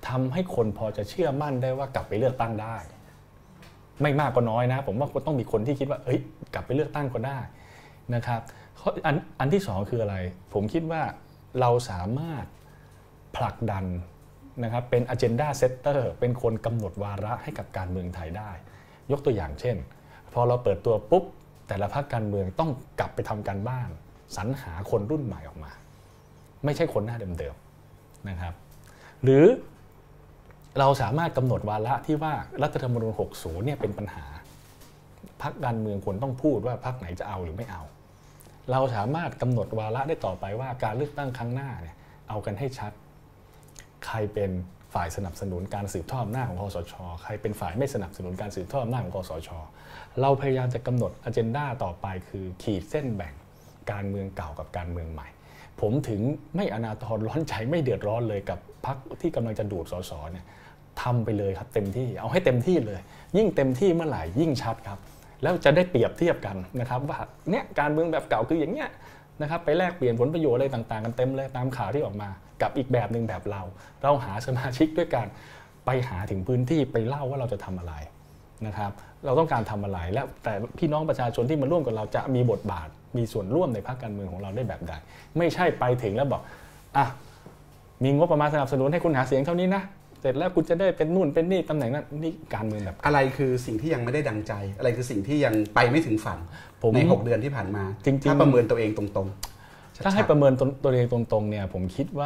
ทำให้คนพอจะเชื่อมั่นได้ว่ากลับไปเลือกตั้งได้ไม่มากก็น้อยนะผมว่าต้องมีคนที่คิดว่าเอ้ยกลับไปเลือกตั้งก็ได้นะครับอันที่สองคืออะไรผมคิดว่าเราสามารถผลักดันนะครับเป็น agenda setter เป็นคนกำหนดวาระให้กับการเมืองไทยได้ยกตัวอย่างเช่นพอเราเปิดตัวปุ๊บแต่ละพรรคการเมืองต้องกลับไปทำการบ้านสรรหาคนรุ่นใหม่ออกมาไม่ใช่คนหน้าเดิมๆนะครับหรือเราสามารถกำหนดวาระที่ว่ารัฐธรรมนูญ 60 เนี่ยเป็นปัญหาพรรคการเมืองควรต้องพูดว่าพรรคไหนจะเอาหรือไม่เอาเราสามารถกำหนดวาระได้ต่อไปว่าการเลือกตั้งครั้งหน้าเนี่ยเอากันให้ชัดใครเป็นฝ่ายสนับสนุนการสืบทอดอำนาจของคสช.ใครเป็นฝ่ายไม่สนับสนุนการสืบทอดอำนาจของคสช.เราพยายามจะกำหนดอเจนดาต่อไปคือขีดเส้นแบ่งการเมืองเก่ากับการเมืองใหม่ผมถึงไม่อนาถรร้อนใจไม่เดือดร้อนเลยกับพรรคที่กำลังจะดูดสสเนี่ยทำไปเลยครับเต็มที่เอาให้เต็มที่เลยยิ่งเต็มที่เมื่อไหร่ยิ่งชัดครับแล้วจะได้เปรียบเทียบกันนะครับว่าเนี่ยการเมืองแบบเก่าคืออย่างเงี้ยนะครับไปแลกเปลี่ยนผลประโยชน์อะไรต่างๆกันเต็มเลยตามข่าวที่ออกมากับอีกแบบหนึ่งแบบเราหาสมาชิกด้วยกันไปหาถึงพื้นที่ไปเล่าว่าเราจะทำอะไรนะครับเราต้องการทำอะไรและแต่พี่น้องประชาชนที่มาร่วมกับเราจะมีบทบาทมีส่วนร่วมในพรรคการเมืองของเราได้แบบใดไม่ใช่ไปถึงแล้วบอกอ่ะมีงบประมาณสนับสนุนให้คุณหาเสียงเท่านี้นะเสร็จแล้วคุณจะได้เป็นนู่นเป็นนี่ตำแหน่งนั้นนี่การเมืองแบบอะไรคือสิ่งที่ยังไม่ได้ดังใจอะไรคือสิ่งที่ยังไปไม่ถึงฝันใน6 เดือนที่ผ่านมาจริงๆถ้าประเมินตัวเองตรงๆถ้าให้ประเมินตัวเองตรงๆเนี่ยผมคิดว่า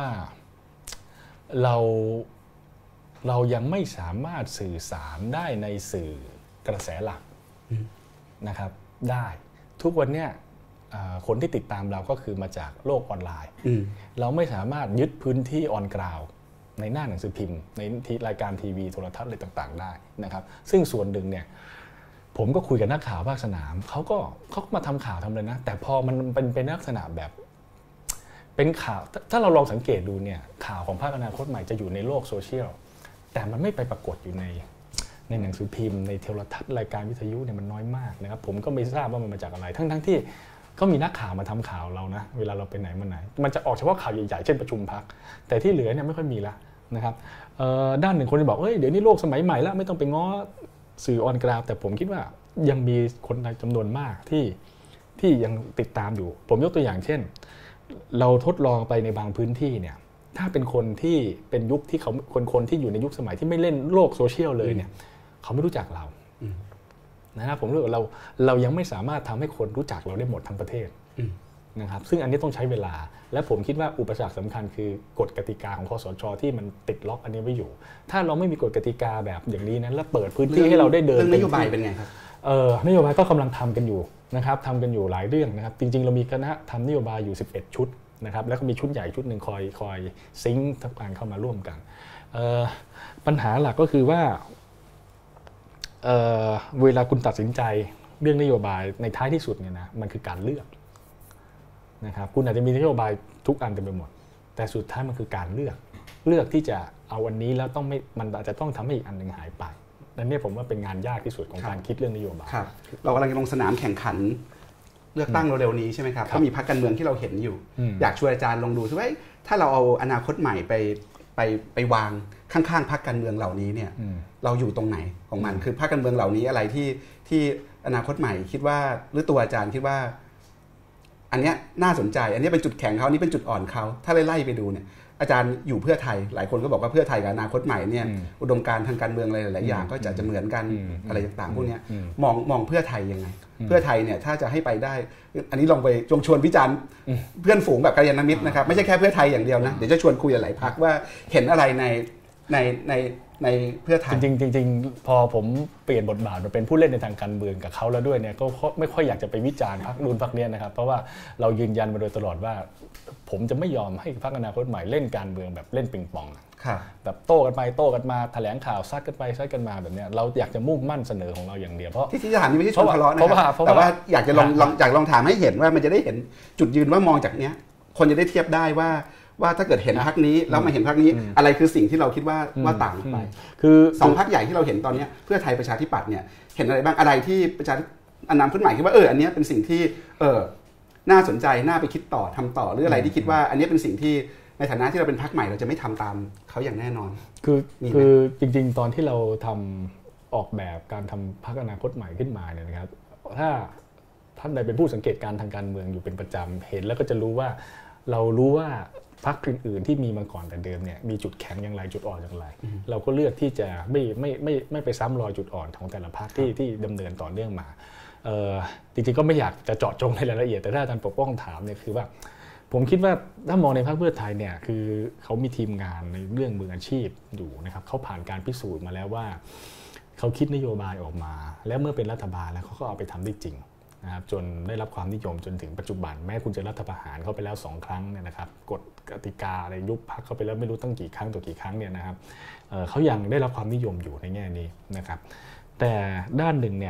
เรายังไม่สามารถสื่อสารได้ในสื่อกระแสหลักนะครับได้ทุกวันเนี่ยคนที่ติดตามเราก็คือมาจากโลกออนไลน์เราไม่สามารถยึดพื้นที่ออนกราวในหน้าหนังสือพิมพ์ในรายการทีวีโทรทัศน์อะไรต่างๆได้นะครับซึ่งส่วนหนึ่งเนี่ยผมก็คุยกับนักข่าวภาคสนามเขาก็มาทำข่าวทำเลยนะแต่พอมันเป็นลักษณะแบบเป็นข่าวถ้าเราลองสังเกตดูเนี่ยข่าวของพรรคอนาคตใหม่จะอยู่ในโลกโซเชียลแต่มันไม่ไปปรากฏอยู่ในหนังสือพิมพ์ในโทรทัศน์รายการวิทยุเนี่ยมันน้อยมากนะครับผมก็ไม่ทราบว่ามันมาจากอะไรทั้งที่ก็มีนักข่าวมาทำข่าวเรานะเวลาเราไปไหนมาไหนมันจะออกเฉพาะข่าวใหญ่ๆเช่นประชุมพรรคแต่ที่เหลือเนี่ยไม่ค่อยมีละนะครับด้านหนึ่งคนจะบอกเดี๋ยวนี้โลกสมัยใหม่แล้วไม่ต้องไปง้อสื่อออนกราวแต่ผมคิดว่ายังมีคนจำนวนมากที่ยังติดตามอยู่ผมยกตัวอย่างเช่นเราทดลองไปในบางพื้นที่เนี่ยถ้าเป็นคนที่เป็นยุคที่เขาคนที่อยู่ในยุคสมัยที่ไม่เล่นโลกโซเชียลเลยเนี่ยเขาไม่รู้จักเรานะครับผมรู้ว่าเรายังไม่สามารถทำให้คนรู้จักเราได้หมดทั้งประเทศนะครับซึ่งอันนี้ต้องใช้เวลาและผมคิดว่าอุปสรรคสำคัญคือกฎกติกาของคสช.ที่มันติดล็อกอันนี้ไว้อยู่ถ้าเราไม่มีกฎกติกาแบบอย่างนี้นั้นแล้วเปิดพื้นที่ให้เราได้เดินนโยบายเป็นไงครับนโยบายก็กำลังทำกันอยู่นะครับทำกันอยู่หลายเรื่องนะครับจริงๆเรามีคณะทำนโยบายอยู่11ชุดนะครับแล้วก็มีชุดใหญ่ชุดหนึ่งคอยซิงค์ทุกการเข้ามาร่วมกันปัญหาหลักก็คือว่าเวลาคุณตัดสินใจเรื่องนโยบายในท้ายที่สุดเนี่ยนะมันคือการเลือกนะครับคุณอาจจะมีนโยบายทุกอันเต็มไปหมดแต่สุดท้ายมันคือการเลือกที่จะเอาวันนี้แล้วมันอาจจะต้องทำให้อีกอันหนึ่งหายไปนั่นเนี่ยผมว่าเป็นงานยากที่สุดของการคิดเรื่องนโยบายเรากำลังจะลงสนามแข่งขันเลือกตั้งเร็วๆนี้ใช่ไหมครับก็มีพรรคการเมืองที่เราเห็นอยู่อยากชวนอาจารย์ลองดูซิว่าถ้าเราเอาอนาคตใหม่ไปวางข้างๆพรรคการเมืองเหล่านี้เนี่ยเราอยู่ตรงไหนของมันคือพรรคการเมืองเหล่านี้อะไรที่อนาคตใหม่คิดว่าหรือตัวอาจารย์คิดว่าอันนี้น่าสนใจอันนี้เป็นจุดแข็งเขาอันนี้เป็นจุดอ่อนเขาถ้าไล่ไปดูเนี่ยอาจารย์อยู่เพื่อไทยหลายคนก็บอกว่าเพื่อไทยกับอนาคตใหม่เนี่ยอุดมการณ์ทางการเมืองอะไรหลายอย่างก็จะเหมือนกันอะไรต่างๆพวกนี้มองเพื่อไทยยังไงเพื่อไทยเนี่ยถ้าจะให้ไปได้อันนี้ลองไปชวนวิจารณ์เพื่อนฝูงแบบกัลยาณมิตรนะครับไม่ใช่แค่เพื่อไทยอย่างเดียวนะเดี๋ยวจะชวนคุยหลายพรรคว่าเห็นอะไรในเพื่อไทยจริงพอผมเปลี่ยนบทบาทมาเป็นผู้เล่นในทางการเมืองกับเขาแล้วด้วยเนี่ยก็ไม่ค่อยอยากจะไปวิจารณ์พรรคนู้นพรรคนี้นะครับเพราะว่าเรายืนยันมาโดยตลอดว่าผมจะไม่ยอมให้พรรคอนาคตใหม่เล่นการเมืองแบบเล่นปิงปองแบบโต้กันไปโต้กันมาแถลงข่าวซัดกันไปซัดกันมาแบบนี้เราอยากจะมุ่งมั่นเสนอของเราอย่างเดียวเพราะที่จะถามนี่ไม่ใช่ชวนทะเลาะนะครับแต่ว่าอยากจะลองถามให้เห็นว่ามันจะได้เห็นจุดยืนว่ามองจากเนี้ยคนจะได้เทียบได้ว่าถ้าเกิดเห็นพรรคนี้แล้วมาเห็นพรรคนี้อะไรคือสิ่งที่เราคิดว่าต่างไปคือ2พรรคใหญ่ที่เราเห็นตอนนี้เพื่อไทยประชาธิปัตย์เนี่ยเห็นอะไรบ้างอะไรที่ประชาอนาคตใหม่คิดว่าอันนี้เป็นสิ่งที่น่าสนใจน่าไปคิดต่อทำต่อหรืออะไรที่คิดว่าอันนี้เป็นสิ่งที่ในฐานะที่เราเป็นพรรคใหม่เราจะไม่ทำตามเขาอย่างแน่นอนคือจริงๆตอนที่เราทำออกแบบการทำพรรคอนาคตใหม่ขึ้นมาเนี่ยนะครับถ้าท่านใดเป็นผู้สังเกตการทางการเมืองอยู่เป็นประจำเห็นแล้วก็จะรู้ว่าเรารู้ว่าพรรคอื่นๆที่มีมาก่อนแต่เดิมเนี่ยมีจุดแข็งอย่างไรจุดอ่อนอย่างไรเราก็เลือกที่จะไม่ไปซ้ำรอยจุดอ่อนของแต่ละพรรคที่ดำเนินต่อเนื่องมาจริงๆก็ไม่อยากจะเจาะจงในรายละเอียดแต่ถ้าอาจารย์ปกป้องถามเนี่ยคือว่าผมคิดว่าถ้ามองในพรรคเพื่อไทยเนี่ยคือเขามีทีมงานในเรื่องมืออาชีพอยู่นะครับเขาผ่านการพิสูจน์มาแล้วว่าเขาคิดนโยบายออกมาแล้วเมื่อเป็นรัฐบาลแล้วเขาก็เอาไปทำได้จริงนะครับจนได้รับความนิยมจนถึงปัจจุบันแม้คุณจะรัฐประหารเข้าไปแล้ว2ครั้งเนี่ยนะครับกฎกติกาอะไรยุบพรรคเข้าไปแล้วไม่รู้ตั้งกี่ครั้งต่อกี่ครั้งเนี่ยนะครับเขายังได้รับความนิยมอยู่ในแง่นี้นะครับแต่ด้านหนึ่งเนี่ย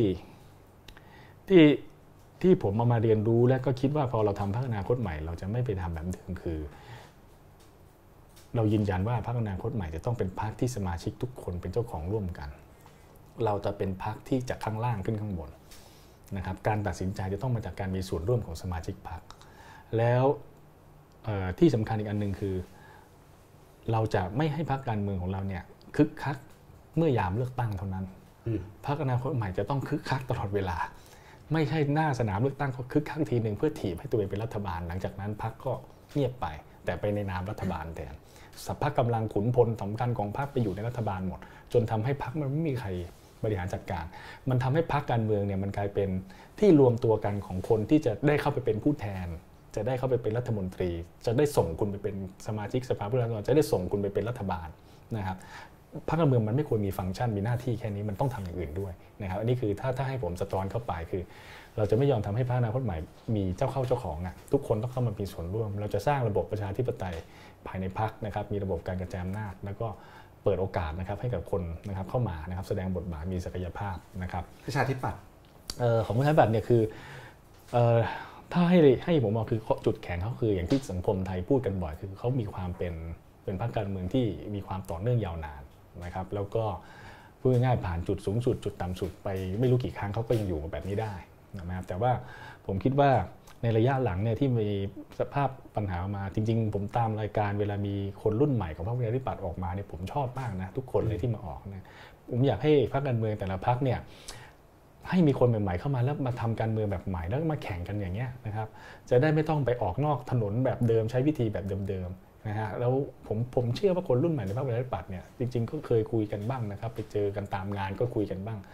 ที่ผมมาเรียนรู้และก็คิดว่าพอเราทำพรรคอนาคตใหม่เราจะไม่ไปทำแบบเดิมคือเรายืนยันว่าพรรคอนาคตใหม่จะต้องเป็นพรรคที่สมาชิกทุกคนเป็นเจ้าของร่วมกันเราจะเป็นพรรคที่จากข้างล่างขึ้นข้างบนนะครับการตัดสินใจจะต้องมาจากการมีส่วนร่วมของสมาชิกพรรคแล้วที่สำคัญอีกอันหนึ่งคือเราจะไม่ให้พรรคการเมืองของเราเนี่ยคึกคักเมื่อยามเลือกตั้งเท่านั้นพรรคอนาคตใหม่จะต้องคึกคักตลอดเวลาไม่ใช่หน้าสนามเลือกตั้งก็คึกคักทีหนึ่งเพื่อถีบให้ตัวเองเป็นรัฐบาลหลังจากนั้นพรรคก็เงียบไปแต่ไปในนามรัฐบาลแทนสภาพกำลังขุนพลสำคัญของพรรคไปอยู่ในรัฐบาลหมดจนทำให้พรรคมันไม่มีใครบริหารจัดการมันทำให้พรรคการเมืองเนี่ยมันกลายเป็นที่รวมตัวกันของคนที่จะได้เข้าไปเป็นผู้แทนจะได้เข้าไปเป็นรัฐมนตรีจะได้ส่งคุณไปเป็นสมาชิกสภาผู้แทนราษฎรจะได้ส่งคุณไปเป็นรัฐบาลนะครับพรรคการเมืองมันไม่ควรมีฟังก์ชันมีหน้าที่แค่นี้มันต้องทำอย่างอื่นด้วยนะครับอันนี้คือถ้าให้ผมสะท้อนเข้าไปคือเราจะไม่ยอมทำให้พรรคอนาคตใหม่มีเจ้าเข้าเจ้าของทุกคนต้องเข้ามามีส่วนร่วมเราจะสร้างระบบประชาธิปไตยภายในพรรคนะครับมีระบบการกระจายอำนาจแล้วก็เปิดโอกาสนะครับให้กับคนนะครับเข้ามานะครับแสดงบทบาทมีศักยภาพนะครับประชาธิปัตย์ของประชาธิปัตย์เนี่ยคือถ้าให้ผมมองคือจุดแข็งเขาคืออย่างที่สังคมไทยพูดกันบ่อยคือเขามีความเป็นพรรคการเมืองที่มีความต่อเนื่องยาวนานนะครับแล้วก็พูดง่ายๆผ่านจุดสูงสุดจุดต่ำสุดไปไม่รู้กี่ครั้งเขาก็ยังอยู่แบบนี้ได้นะครับแต่ว่าผมคิดว่าในระยะหลังเนี่ยที่มีสภาพปัญหามาจริงๆผมตามรายการเวลามีคนรุ่นใหม่ของพรรคประชาธิปัตย์ออกมาเนี่ยผมชอบมากนะทุกคนเลยที่มาออกนะผมอยากให้พรรคการเมืองแต่ละพรรคเนี่ยให้มีคนใหม่ๆเข้ามาแล้วมาทำการเมืองแบบใหม่แล้วมาแข่งกันอย่างเงี้ยนะครับจะได้ไม่ต้องไปออกนอกถนนแบบเดิมใช้วิธีแบบเดิมๆนะฮะแล้วผมเชื่อว่าคนรุ่นใหม่ในพรรคประชาธิปัตย์เนี่ยจริงๆก็เคยคุยกันบ้างนะครับไปเจอกันตามงานก็คุยกันบ้าง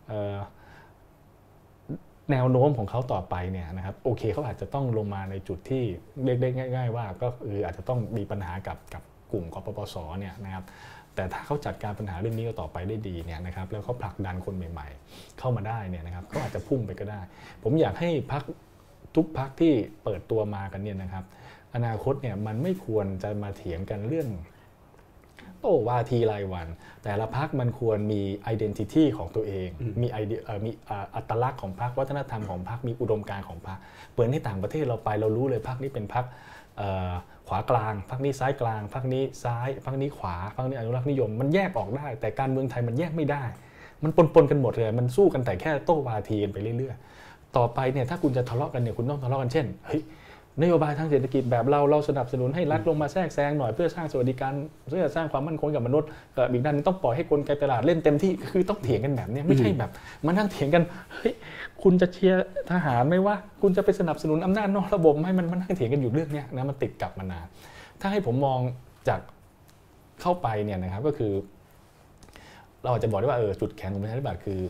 แนวโน้มของเขาต่อไปเนี่ยนะครับโอเคเขาอาจจะต้องลงมาในจุดที่เรียกได้ง่ายๆว่าก็อาจจะต้องมีปัญหากับกลุ่มกปปสเนี่ยนะครับแต่ถ้าเขาจัดการปัญหาเรื่องนี้ต่อไปได้ดีเนี่ยนะครับแล้วเขาผลักดันคนใหม่ๆเข้ามาได้เนี่ยนะครับเขาอาจจะพุ่งไปก็ได้ผมอยากให้พรรคทุกพรรคที่เปิดตัวมากันเนี่ยนะครับอนาคตเนี่ยมันไม่ควรจะมาเถียงกันเรื่องโต้วาทีรายวันแต่ละพรรคมันควรมี identity ของตัวเองมีอัตลักษณ์ของพรรควัฒนธรรมของพรรคมีอุดมการณ์ของพรรคเปิดในต่างประเทศเราไปเรารู้เลยพรรคนี้เป็นพรรคขวากลางพรรคนี้ซ้ายกลางพรรคนี้ซ้ายพรรคนี้ขวาพรรคนี้อนุรักษ์นิยมมันแยกออกได้แต่การเมืองไทยมันแยกไม่ได้มันปนกันหมดเลยมันสู้กันแต่แค่โต้วาทีกันไปเรื่อยๆต่อไปเนี่ยถ้าคุณจะทะเลาะกันเนี่ยคุณต้องทะเลาะกันเช่นเฮ้ยนโยบายทางเศรษฐกิจแบบเราสนับสนุนให้รัฐลงมาแทรกแซงหน่อยเพื่อสร้างสวัสดิการเพื่อสร้างความมั่นคงกับมนุษย์กับอีกด้านนึงต้องปล่อยให้กลไกตลาดเล่นเต็มที่คือต้องเถียงกันแบบนี้ไม่ใช่แบบมานั่งเถียงกันเฮ้ยคุณจะเชียร์ทหารไหมว่าคุณจะไปสนับสนุนอำนาจนอกระบบไหมมันนั่งเถียงกันอยู่เรื่องนี้นะมันติดกับมานานถ้าให้ผมมองจากเข้าไปเนี่ยนะครับก็คือเราอาจจะบอกได้ว่าจุดแข็งของประชาธิปัตย์คือ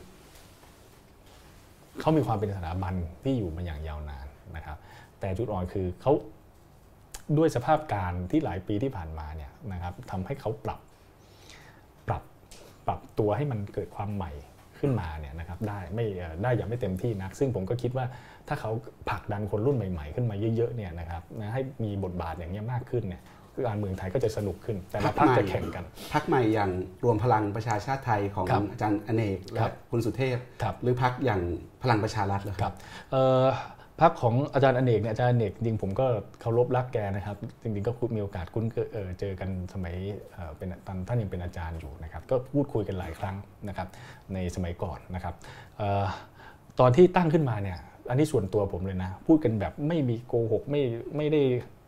เขามีความเป็นสถาบันที่อยู่มาอย่างยาวนานนะครับแต่จุดอ่อนคือเขาด้วยสภาพการที่หลายปีที่ผ่านมาเนี่ยนะครับทำให้เขาปรับตัวให้มันเกิดความใหม่ขึ้นมาเนี่ยนะครับได้อย่างไม่เต็มที่นักซึ่งผมก็คิดว่าถ้าเขาผลักดันคนรุ่นใหม่ๆขึ้นมาเยอะๆเนี่ยนะครับให้มีบทบาทอย่างนี้มากขึ้นเนี่ยการเมืองไทยก็จะสนุกขึ้นแต่ละพรรคจะแข่งกันพรรคใหม่อย่างรวมพลังประชาชาติไทยของอาจารย์อเนกและคุณสุเทพหรือพรรคอย่างพลังประชารัฐเหรอครับพรรคของอาจารย์อเนกเนี่ยอาจารย์อเนกจริงผมก็เคารพรักแกนะครับจริงๆก็มีโอกาสคุ้นเจอกันสมัยเป็นท่านยังเป็นอาจารย์อยู่นะครับก็พูดคุยกันหลายครั้งนะครับในสมัยก่อนนะครับตอนที่ตั้งขึ้นมาเนี่ยอันนี้ส่วนตัวผมเลยนะพูดกันแบบไม่มีโกหกไม่ได้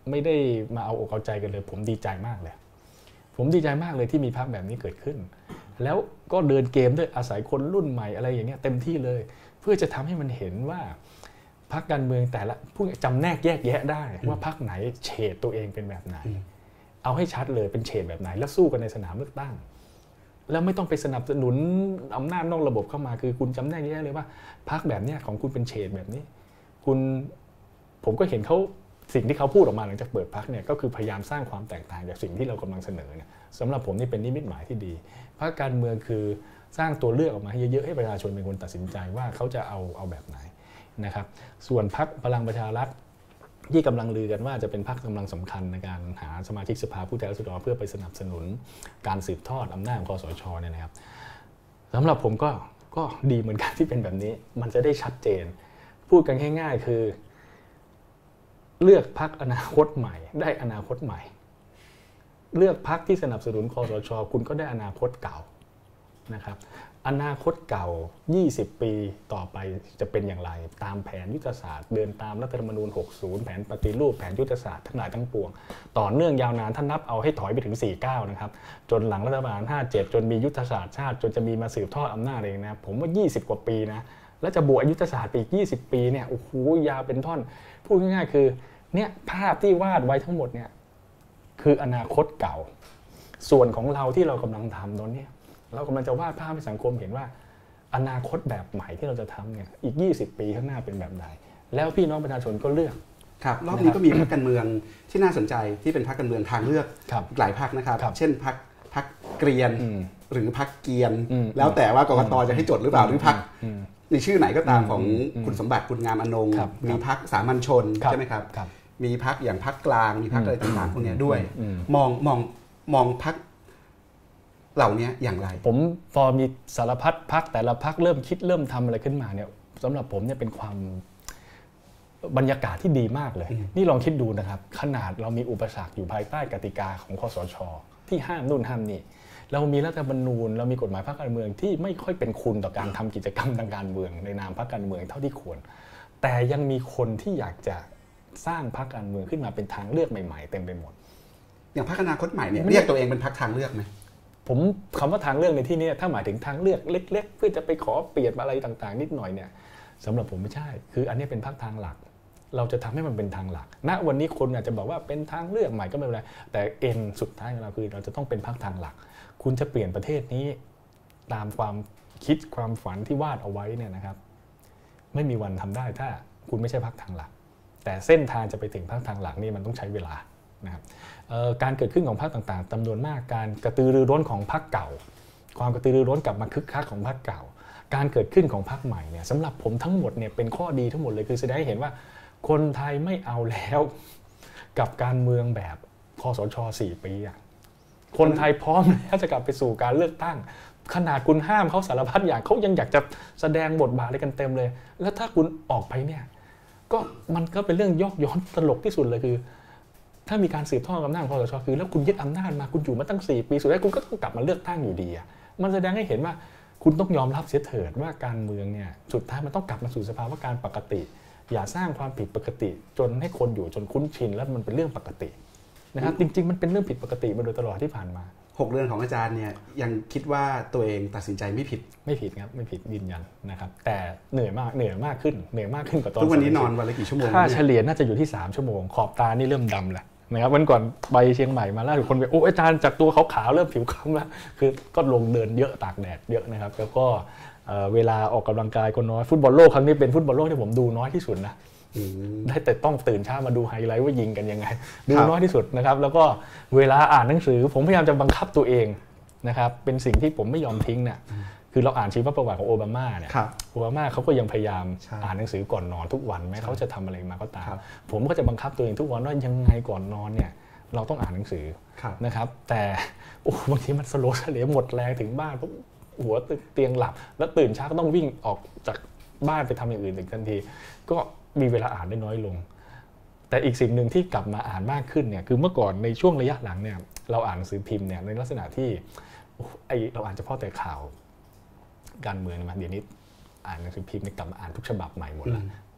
ไม่ได้มาเอาอกเอาใจกันเลยผมดีใจมากเลยที่มีพรรคแบบนี้เกิดขึ้นแล้วก็เดินเกมด้วยอาศัยคนรุ่นใหม่อะไรอย่างเงี้ยเต็มที่เลยเพื่อจะทำให้มันเห็นว่าพรรคการเมืองแต่ละผู้จำแนกแยกแยะได้ว่าพรรคไหนเฉดตัวเองเป็นแบบไหนเอาให้ชัดเลยเป็นเฉดแบบไหนแล้วสู้กันในสนามเลือกตั้งแล้วไม่ต้องไปสนับสนุนอำนาจนอกระบบเข้ามาคือคุณจำแนกแยะเลยว่าพรรคแบบเนี้ยของคุณเป็นเฉดแบบนี้ผมก็เห็นเขาสิ่งที่เขาพูดออกมาหลังจากเปิดพรรคเนี่ยก็คือพยายามสร้างความแตกต่างจากสิ่งที่เรากำลังเสนอเนี่ยสำหรับผมนี่เป็นนิมิตหมายที่ดีพรรคการเมืองคือสร้างตัวเลือกออกมาให้เยอะๆให้ประชาชนเป็นคนตัดสินใจว่าเขาจะเอาแบบไหนนะครับส่วนพรรคพลังประชารัฐที่กำลังลือกันว่าจะเป็นพรรคกำลังสำคัญในการหาสมาชิกสภาผู้แทนราษฎรเพื่อไปสนับสนุนการสืบทอดอำนาจของคสช.เนี่ยนะครับสำหรับผมก็ดีเหมือนกันที่เป็นแบบนี้มันจะได้ชัดเจนพูดกันง่ายๆคือเลือกพรรคอนาคตใหม่ได้อนาคตใหม่เลือกพรรคที่สนับสนุนคสช.คุณก็ได้อนาคตเก่านะครับอนาคตเก่า20ปีต่อไปจะเป็นอย่างไรตามแผนยุทธศาสตร์เดินตามรัฐธรรมนูญ60แผนปฏิรูปแผนยุทธศาสตร์ทั้งหลายทั้งปวงต่อเนื่องยาวนานท่านนับเอาให้ถอยไปถึง49นะครับจนหลังรัฐประหาร57จนมียุทธศาสตร์ชาติจนจะมีมาสืบทอดอำนาจเองนะผมว่า20กว่าปีนะแล้วจะบวกยุทธศาสตร์ไปอีก20ปีเนี่ยโอ้โหยาวเป็นท่อนพูดง่ายๆคือเนี่ยภาพที่วาดไว้ทั้งหมดเนี่ยคืออนาคตเก่าส่วนของเราที่เรากำลังทำตอนนี้เรากำลังจะวาดภาพให้สังคมเห็นว่าอนาคตแบบใหม่ที่เราจะทำเนี่ยอีก20ปีข้างหน้าเป็นแบบใดแล้วพี่น้องประชาชนก็เลือกครับรอบนี้ก็มีพรรคการเมืองที่น่าสนใจที่เป็นพรรคการเมืองทางเลือกหลายพรรคนะครับเช่นพรรคเกรียนหรือพรรคเกียนแล้วแต่ว่ากกต.จะให้จดหรือเปล่าหรือพรรคในชื่อไหนก็ตามของคุณสมบัติคุณงามอนงมีพรรคสามัญชนใช่ไหมครับมีพรรคอย่างพรรคกลางมีพรรคอะไรต่างๆพวกนี้ด้วยมองพรรคเหล่านี้อย่างไรผมพอมีสารพัดพรรคแต่ละพรรคเริ่มคิดเริ่มทำอะไรขึ้นมาเนี่ยสำหรับผมเนี่ยเป็นความบรรยากาศที่ดีมากเลยนี่ลองคิดดูนะครับขนาดเรามีอุปสรรคอยู่ภายใต้กติกาของคสช.ที่ห้ามนู่นห้ามนี่เรามีรัฐธรรมนูญเรามีกฎหมายพรรคการเมืองที่ไม่ค่อยเป็นคุณต่อการทำกิจกรรมทางการเมืองในนามพรรคการเมืองเท่าที่ควรแต่ยังมีคนที่อยากจะสร้างพรรคการเมืองขึ้นมาเป็นทางเลือกใหม่ๆเต็มไปหมดอย่างพรรคอนาคตใหม่เนี่ยเรียกตัวเองเป็นพรรคทางเลือกไหมผมคำว่าทางเลือกในที่นี้ถ้าหมายถึงทางเลือกเล็กๆเพื่อจะไปขอเปลี่ยนอะไรต่างๆนิดหน่อยเนี่ยสำหรับผมไม่ใช่คืออันนี้เป็นพรรคทางหลักเราจะทำให้มันเป็นทางหลักณวันนี้คนอาจจะบอกว่าเป็นทางเลือกใหม่ก็ไม่เป็นไรแต่เอ็นสุดท้ายของเราคือเราจะต้องเป็นพรรคทางหลักคุณจะเปลี่ยนประเทศนี้ตามความคิดความฝันที่วาดเอาไว้เนี่ยนะครับไม่มีวันทำได้ถ้าคุณไม่ใช่พรรคทางหลักแต่เส้นทางจะไปถึงพรรคทางหลักนี่มันต้องใช้เวลานะครับการเกิดขึ้นของพรรคต่างๆจำนวนมากการกระตือรือร้นของพรรคเก่าความกระตือรือร้นกลับมาคึกคักของพรรคเก่าการเกิดขึ้นของพรรคใหม่เนี่ยสำหรับผมทั้งหมดเนี่ยเป็นข้อดีทั้งหมดเลยคือแสดงให้เห็นว่าคนไทยไม่เอาแล้วกับการเมืองแบบคสช. 4 ปีอ่ะคนไทยพร้อมแล้วจะกลับไปสู่การเลือกตั้งขนาดคุณห้ามเขาสารพัดอย่างเขายังอยากจะแสดงบทบาทอะไรกันเต็มเลยแล้วถ้าคุณออกไปเนี่ยก็มันก็เป็นเรื่องยอกย้อนตลกที่สุดเลยคือถ้ามีการสืบทอดอำนาจของคสช.คือแล้วคุณยึดอำนาจมาคุณอยู่มาตั้ง4 ปีสุดท้ายคุณก็ต้องกลับมาเลือกตั้งอยู่ดีอ่ะมันแสดงให้เห็นว่าคุณต้องยอมรับเสียเถิดว่าการเมืองเนี่ยสุดท้ายมันต้องกลับมาสู่สภาวะการปกติอย่าสร้างความผิดปกติจนให้คนอยู่จนคุ้นชินแล้วมันเป็นเรื่องปกตินะครับจริงๆมันเป็นเรื่องผิดปกติมาโดยตลอดที่ผ่านมา 6 เดือนของอาจารย์เนี่ยยังคิดว่าตัวเองตัดสินใจไม่ผิดครับไม่ผิดยืนยันนะครับแต่เหนื่อยมากขึ้นกว่าตอนทุกวันนี้นอนวันละกี่ชั่วโมงค่าเฉลี่ยน่าจะอยู่ที่3 ชั่วโมงขอบตานี่เริ่มดำแล้วนะครับวันก่อนไปเชียงใหม่มาล่าสุดคนไปโอ้อาจารย์จากตัวขาวๆเริ่มผิวคล้ำแล้วคือก็ลงเดินเยอะตากแดดเยอะนะครับแล้วก็เวลาออกกำลังกายก็น้อยฟุตบอลโลกครั้งนี้เป็นฟุตบอลโลกที่ผมดูน้อยที่สุดนะได้แต่ต้องตื่นเช้ามาดูไฮไลท์ว่ายิงกันยังไงดูน้อยที่สุดนะครับแล้วก็เวลาอ่านหนังสือผมพยายามจะบังคับตัวเองนะครับเป็นสิ่งที่ผมไม่ยอมทิ้งเนี่ยคือเราอ่านชีวประวัติของโอบามาเนี่ยโอบามาเขาก็ยังพยายามอ่านหนังสือก่อนนอนทุกวันแม้เขาจะทำอะไรมาก็ตามผมก็จะบังคับตัวเองทุกวันว่ายังไงก่อนนอนเนี่ยเราต้องอ่านหนังสือนะครับแต่บางทีมันสโลว์เฉลี่ยหมดแรงถึงบ้านปุ๊บหัวเตียงหลับแล้วตื่นเช้าก็ต้องวิ่งออกจากบ้านไปทำอย่างอื่นอีกทันทีก็มีเวลาอ่านได้น้อยลงแต่อีกสิ่งหนึ่งที่กลับมาอ่านมากขึ้นเนี่ยคือเมื่อก่อนในช่วงระยะหลังเนี่ยเราอ่านหนังสือพิมพ์เนี่ยในลักษณะที่เราอ่านเฉพาะแต่ข่าวการเมืองมาเดี๋ยวนี้อ่านหนังสือพิมพ์กลับมาอ่านทุกฉบับใหม่หมดแล้ว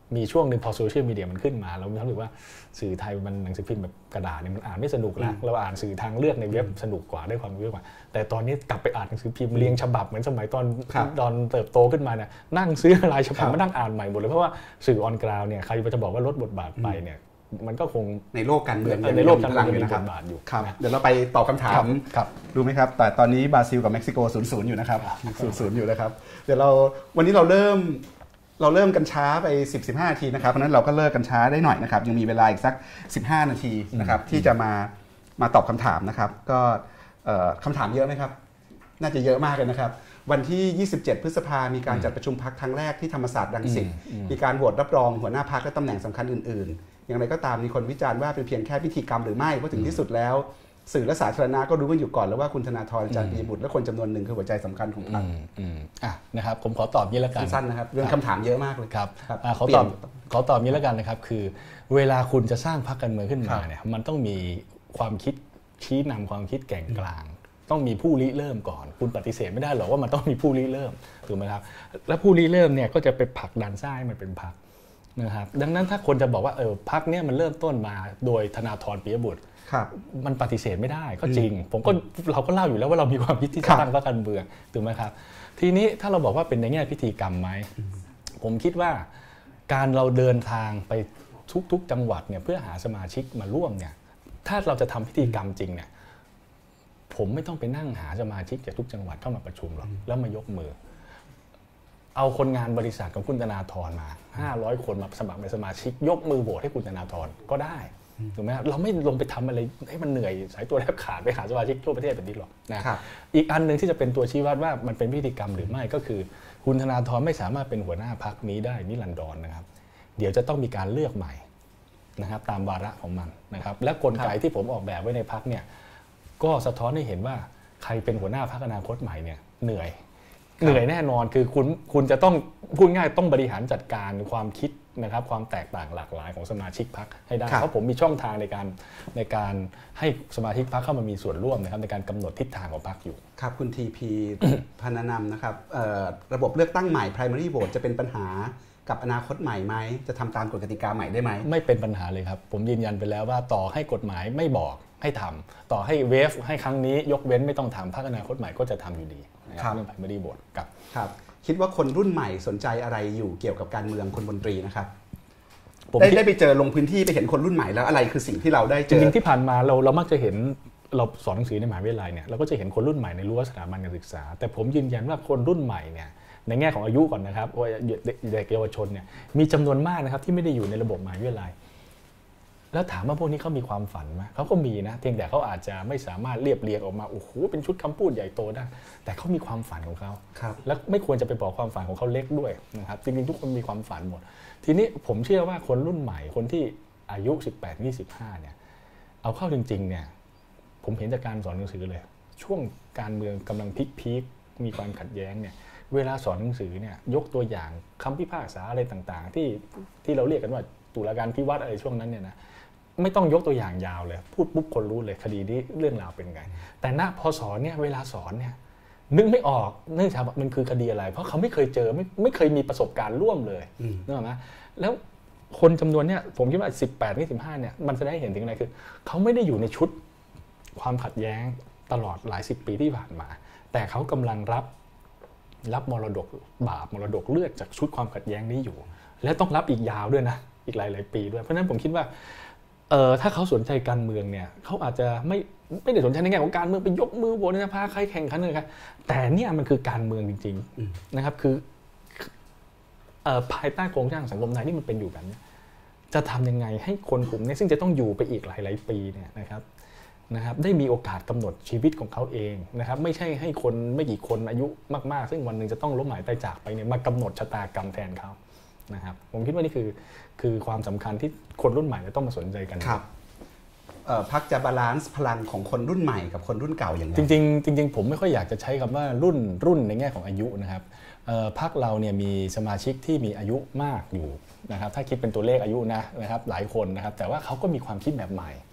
มีช่วงหนึ่งพอโซเชียลมีเดียมันขึ้นมาเรามีความรู้สึกว่าสื่อไทยมันหนังสือพิมพ์แบบกระดาษเนี่ยมันอ่านไม่สนุกแล้วเราอ่านสื่อทางเลือกในเว็บสนุกกว่าได้ความรู้เยอะกว่าแต่ตอนนี้กลับไปอ่านหนังสือพิมพ์เรียงฉบับเหมือนสมัยตอนเติบโตขึ้นมาเนี่ยนั่งซื้อรายฉบับมานั่งอ่านใหม่หมดเลยเพราะว่าสื่อออนกราวเนี่ยใครจะบอกว่าลดบทบาทไปเนี่ยมันก็คงในโลกการเมืองในโลกการเมืองมีบทบาทอยู่ครับเดี๋ยวเราไปตอบคำถามดูไหมครับแต่ตอนนี้บราซิลกับเม็กซิโก 0-0 อยู่นะครับ 0-0 อยู่นะครับเดี๋ยววันนี้เราเริ่มกันช้าไป 10-15 นาทีนะครับเพราะนั้นเราก็เลิกกันช้าได้หน่อยนะครับยังมีเวลาอีกสัก15 นาทีนะครับที่จะมาตอบคำถามนะครับก็คำถามเยอะไหมครับน่าจะเยอะมากเลยนะครับวันที่ 27 พฤษภามีการจัดประชุมพรรคครั้งแรกที่ธรรมศาสตร์รังสิตมีการโหวตรับรองหัวหน้าพรรคและตำแหน่งสำคัญอื่นๆอย่างไรก็ตามมีคนวิจารณ์ว่าเป็นเพียงแค่พิธีกรรมหรือไม่เพราะถึงที่สุดแล้วสื่อและสาธารณะก็รู้กันอยู่ก่อนแล้วว่าคุณธนาธร อาจารย์ปิยบุตรและคนจำนวนหนึ่งคือหัวใจสำคัญของพรรคนะครับผมขอตอบนี้แล้วกันสั้นๆนะครับเรื่องคำถามเยอะมากเลยครับขอตอบนี้แล้วกันนะครับคือเวลาคุณจะสร้างพรรคการเมืองขึ้นมาเนี่ยมันต้องมีความคิดชี้นำความคิดแก่งกลางต้องมีผู้ริเริ่มก่อนคุณปฏิเสธไม่ได้หรอกว่ามันต้องมีผู้ริเริ่มถูกไหมครับและผู้ริเริ่มเนี่ยก็จะไปผลักดันสร้างให้มันเป็นพรรคนะครับดังนั้นถ้าคนจะบอกว่าพรรคเนี่ยมันเริ่มต้นมาโดยธนาธร ปิยบุตรมันปฏิเสธไม่ได้ก็จริงเราก็เล่าอยู่แล้วว่าเรามีความคิดที่จะตั้งพรรคการเมืองถูกไหมครับทีนี้ถ้าเราบอกว่าเป็นในแง่พิธีกรรมไหมผมคิดว่าการเราเดินทางไปทุกจังหวัดเนี่ยเพื่อหาสมาชิกมาร่วมเนี่ยถ้าเราจะทำพิธีกรรมจริงเนี่ยผมไม่ต้องไปนั่งหาสมาชิกจากทุกจังหวัดเข้ามาประชุมหรอกแล้วมายกมือเอาคนงานบริษัทของคุณธนาธรมา500 คนมาสมัครเป็นสมาชิกยกมือโหวตให้คุณธนาธรก็ได้ถูกไหมเราไม่ลงไปทำอะไรให้มันเหนื่อยสายตัวแทบขาดไปหาสมาชิกทั่วประเทศแบบนี้หรอกนะอีกอันนึงที่จะเป็นตัวชี้วัดว่ามันเป็นพิธีกรรมหรือไม่ก็คือคุณธนาธรไม่สามารถเป็นหัวหน้าพรรคนี้ได้นิรันดรนะครับเดี๋ยวจะต้องมีการเลือกใหม่นะครับตามวาระของมันนะครับและกลไกที่ผมออกแบบไว้ในพรรคเนี่ยก็สะท้อนให้เห็นว่าใครเป็นหัวหน้าพรรคอนาคตใหม่เนี่ยเหนื่อยแน่นอนคือคุณจะต้องพูดง่ายต้องบริหารจัดการความคิดนะครับความแตกต่างหลากหลายของสมาชิกพรรคให้ได้เพราะผมมีช่องทางในการให้สมาชิกพรรคเข้ามามีส่วนร่วมนะครับในการกำหนดทิศทางของพรรคอยู่ครับคุณทีพี พนนำนะครับระบบเลือกตั้งใหม่ primary vote จะเป็นปัญหากับอนาคตใหม่ไหมจะทำตามกฎกติกาใหม่ได้ไหมไม่เป็นปัญหาเลยครับผมยืนยันไปแล้วว่าต่อให้กฎหมายไม่บอกให้ทำต่อให้เวฟให้ครั้งนี้ยกเว้นไม่ต้องทำพรรคอนาคตใหม่ก็จะทำอยู่ดีนะครับเรื่อง primary vote ครับคิดว่าคนรุ่นใหม่สนใจอะไรอยู่เกี่ยวกับการเมืองคนบนตรีนะครับได้ไปเจอลงพื้นที่ไปเห็นคนรุ่นใหม่แล้วอะไรคือสิ่งที่เราได้เจอจริงๆที่ผ่านมาเรามักจะเห็นเราสอนหนังสือในมหาวิทยาลัยเนี่ยเราก็จะเห็นคนรุ่นใหม่ในรั้วสถาบันการศึกษาแต่ผมยืนยันว่าคนรุ่นใหม่เนี่ยในแง่ของอายุก่อนนะครับว่าเด็กเยาวชนเนี่ยมีจำนวนมากนะครับที่ไม่ได้อยู่ในระบบมหาวิทยาลัยแล้วถามว่าพวกนี้เขามีความฝันไหมเขาก็มีนะเพียงแต่เขาอาจจะไม่สามารถเรียบเรียงออกมาโอ้โหเป็นชุดคำพูดใหญ่โตได้แต่เขามีความฝันของเขาและไม่ควรจะไปบอกความฝันของเขาเล็กด้วยนะครับจริงๆทุกคนมีความฝันหมดทีนี้ผมเชื่อว่าคนรุ่นใหม่คนที่อายุ18-25เนี่ยเอาเข้าจริงๆเนี่ยผมเห็นจากการสอนหนังสือเลยช่วงการเมืองกำลังพีคมีความขัดแย้งเนี่ยเวลาสอนหนังสือเนี่ยยกตัวอย่างคำพิพากษาอะไรต่างๆที่เราเรียกกันว่าตุลาการพิวัตรอะไรช่วงนั้นเนี่ยนะไม่ต้องยกตัวอย่างยาวเลยพูดปุ๊บคนรู้เลยคดีนี้เรื่องราวเป็นไงแต่ณพอสอนเนี่ยเวลาสอนเนี่ยนึกไม่ออกเนื่องจากมันคือคดีอะไรเพราะเขาไม่เคยเจอไม่เคยมีประสบการณ์ร่วมเลยนึกออกไหมแล้วคนจำนวนเนี่ยผมคิดว่า18-25เนี่ยมันแสดงให้เห็นถึงอะไรคือเขาไม่ได้อยู่ในชุดความขัดแย้งตลอดหลาย10 ปีที่ผ่านมาแต่เขากำลังรับมรดกบาปมรดกเลือดจากชุดความขัดแย้งนี้อยู่และต้องรับอีกยาวด้วยนะอีกหลายปีด้วยเพราะฉะนั้นผมคิดว่าถ้าเขาสนใจการเมืองเนี่ยเขาอาจจะไม่ได้สนใจในแง่ของการเมืองไปยกมือโหวตในสภาใครแข่งขันเลยครับแต่เนี่ยมันคือการเมืองจริงๆนะครับคือภายใต้โครงสร้างสังคมไทยที่มันเป็นอยู่แบบนี้จะทำยังไงให้คนกลุ่มนี้ซึ่งจะต้องอยู่ไปอีกหลายปีเนี่ยนะครับได้มีโอกาสกำหนดชีวิตของเขาเองนะครับไม่ใช่ให้คนไม่กี่คนอายุมากๆซึ่งวันหนึ่งจะต้องล้มหายตายจากไปเนี่ยมากำหนดชะตากรรมแทนเขานะครับผมคิดว่านี่คือความสำคัญที่คนรุ่นใหม่จะต้องมาสนใจกันครับพรรคจะบาลานซ์พลังของคนรุ่นใหม่กับคนรุ่นเก่าอย่างไรจริงผมไม่ค่อยอยากจะใช้คำว่ารุ่นในแง่ของอายุนะครับพรรคเราเนี่ยมีสมาชิกที่มีอายุมากอยู่นะครับถ้าคิดเป็นตัวเลขอายุนะครับหลายคนนะครับแต่ว่าเขาก็มีความคิดแบบใหม่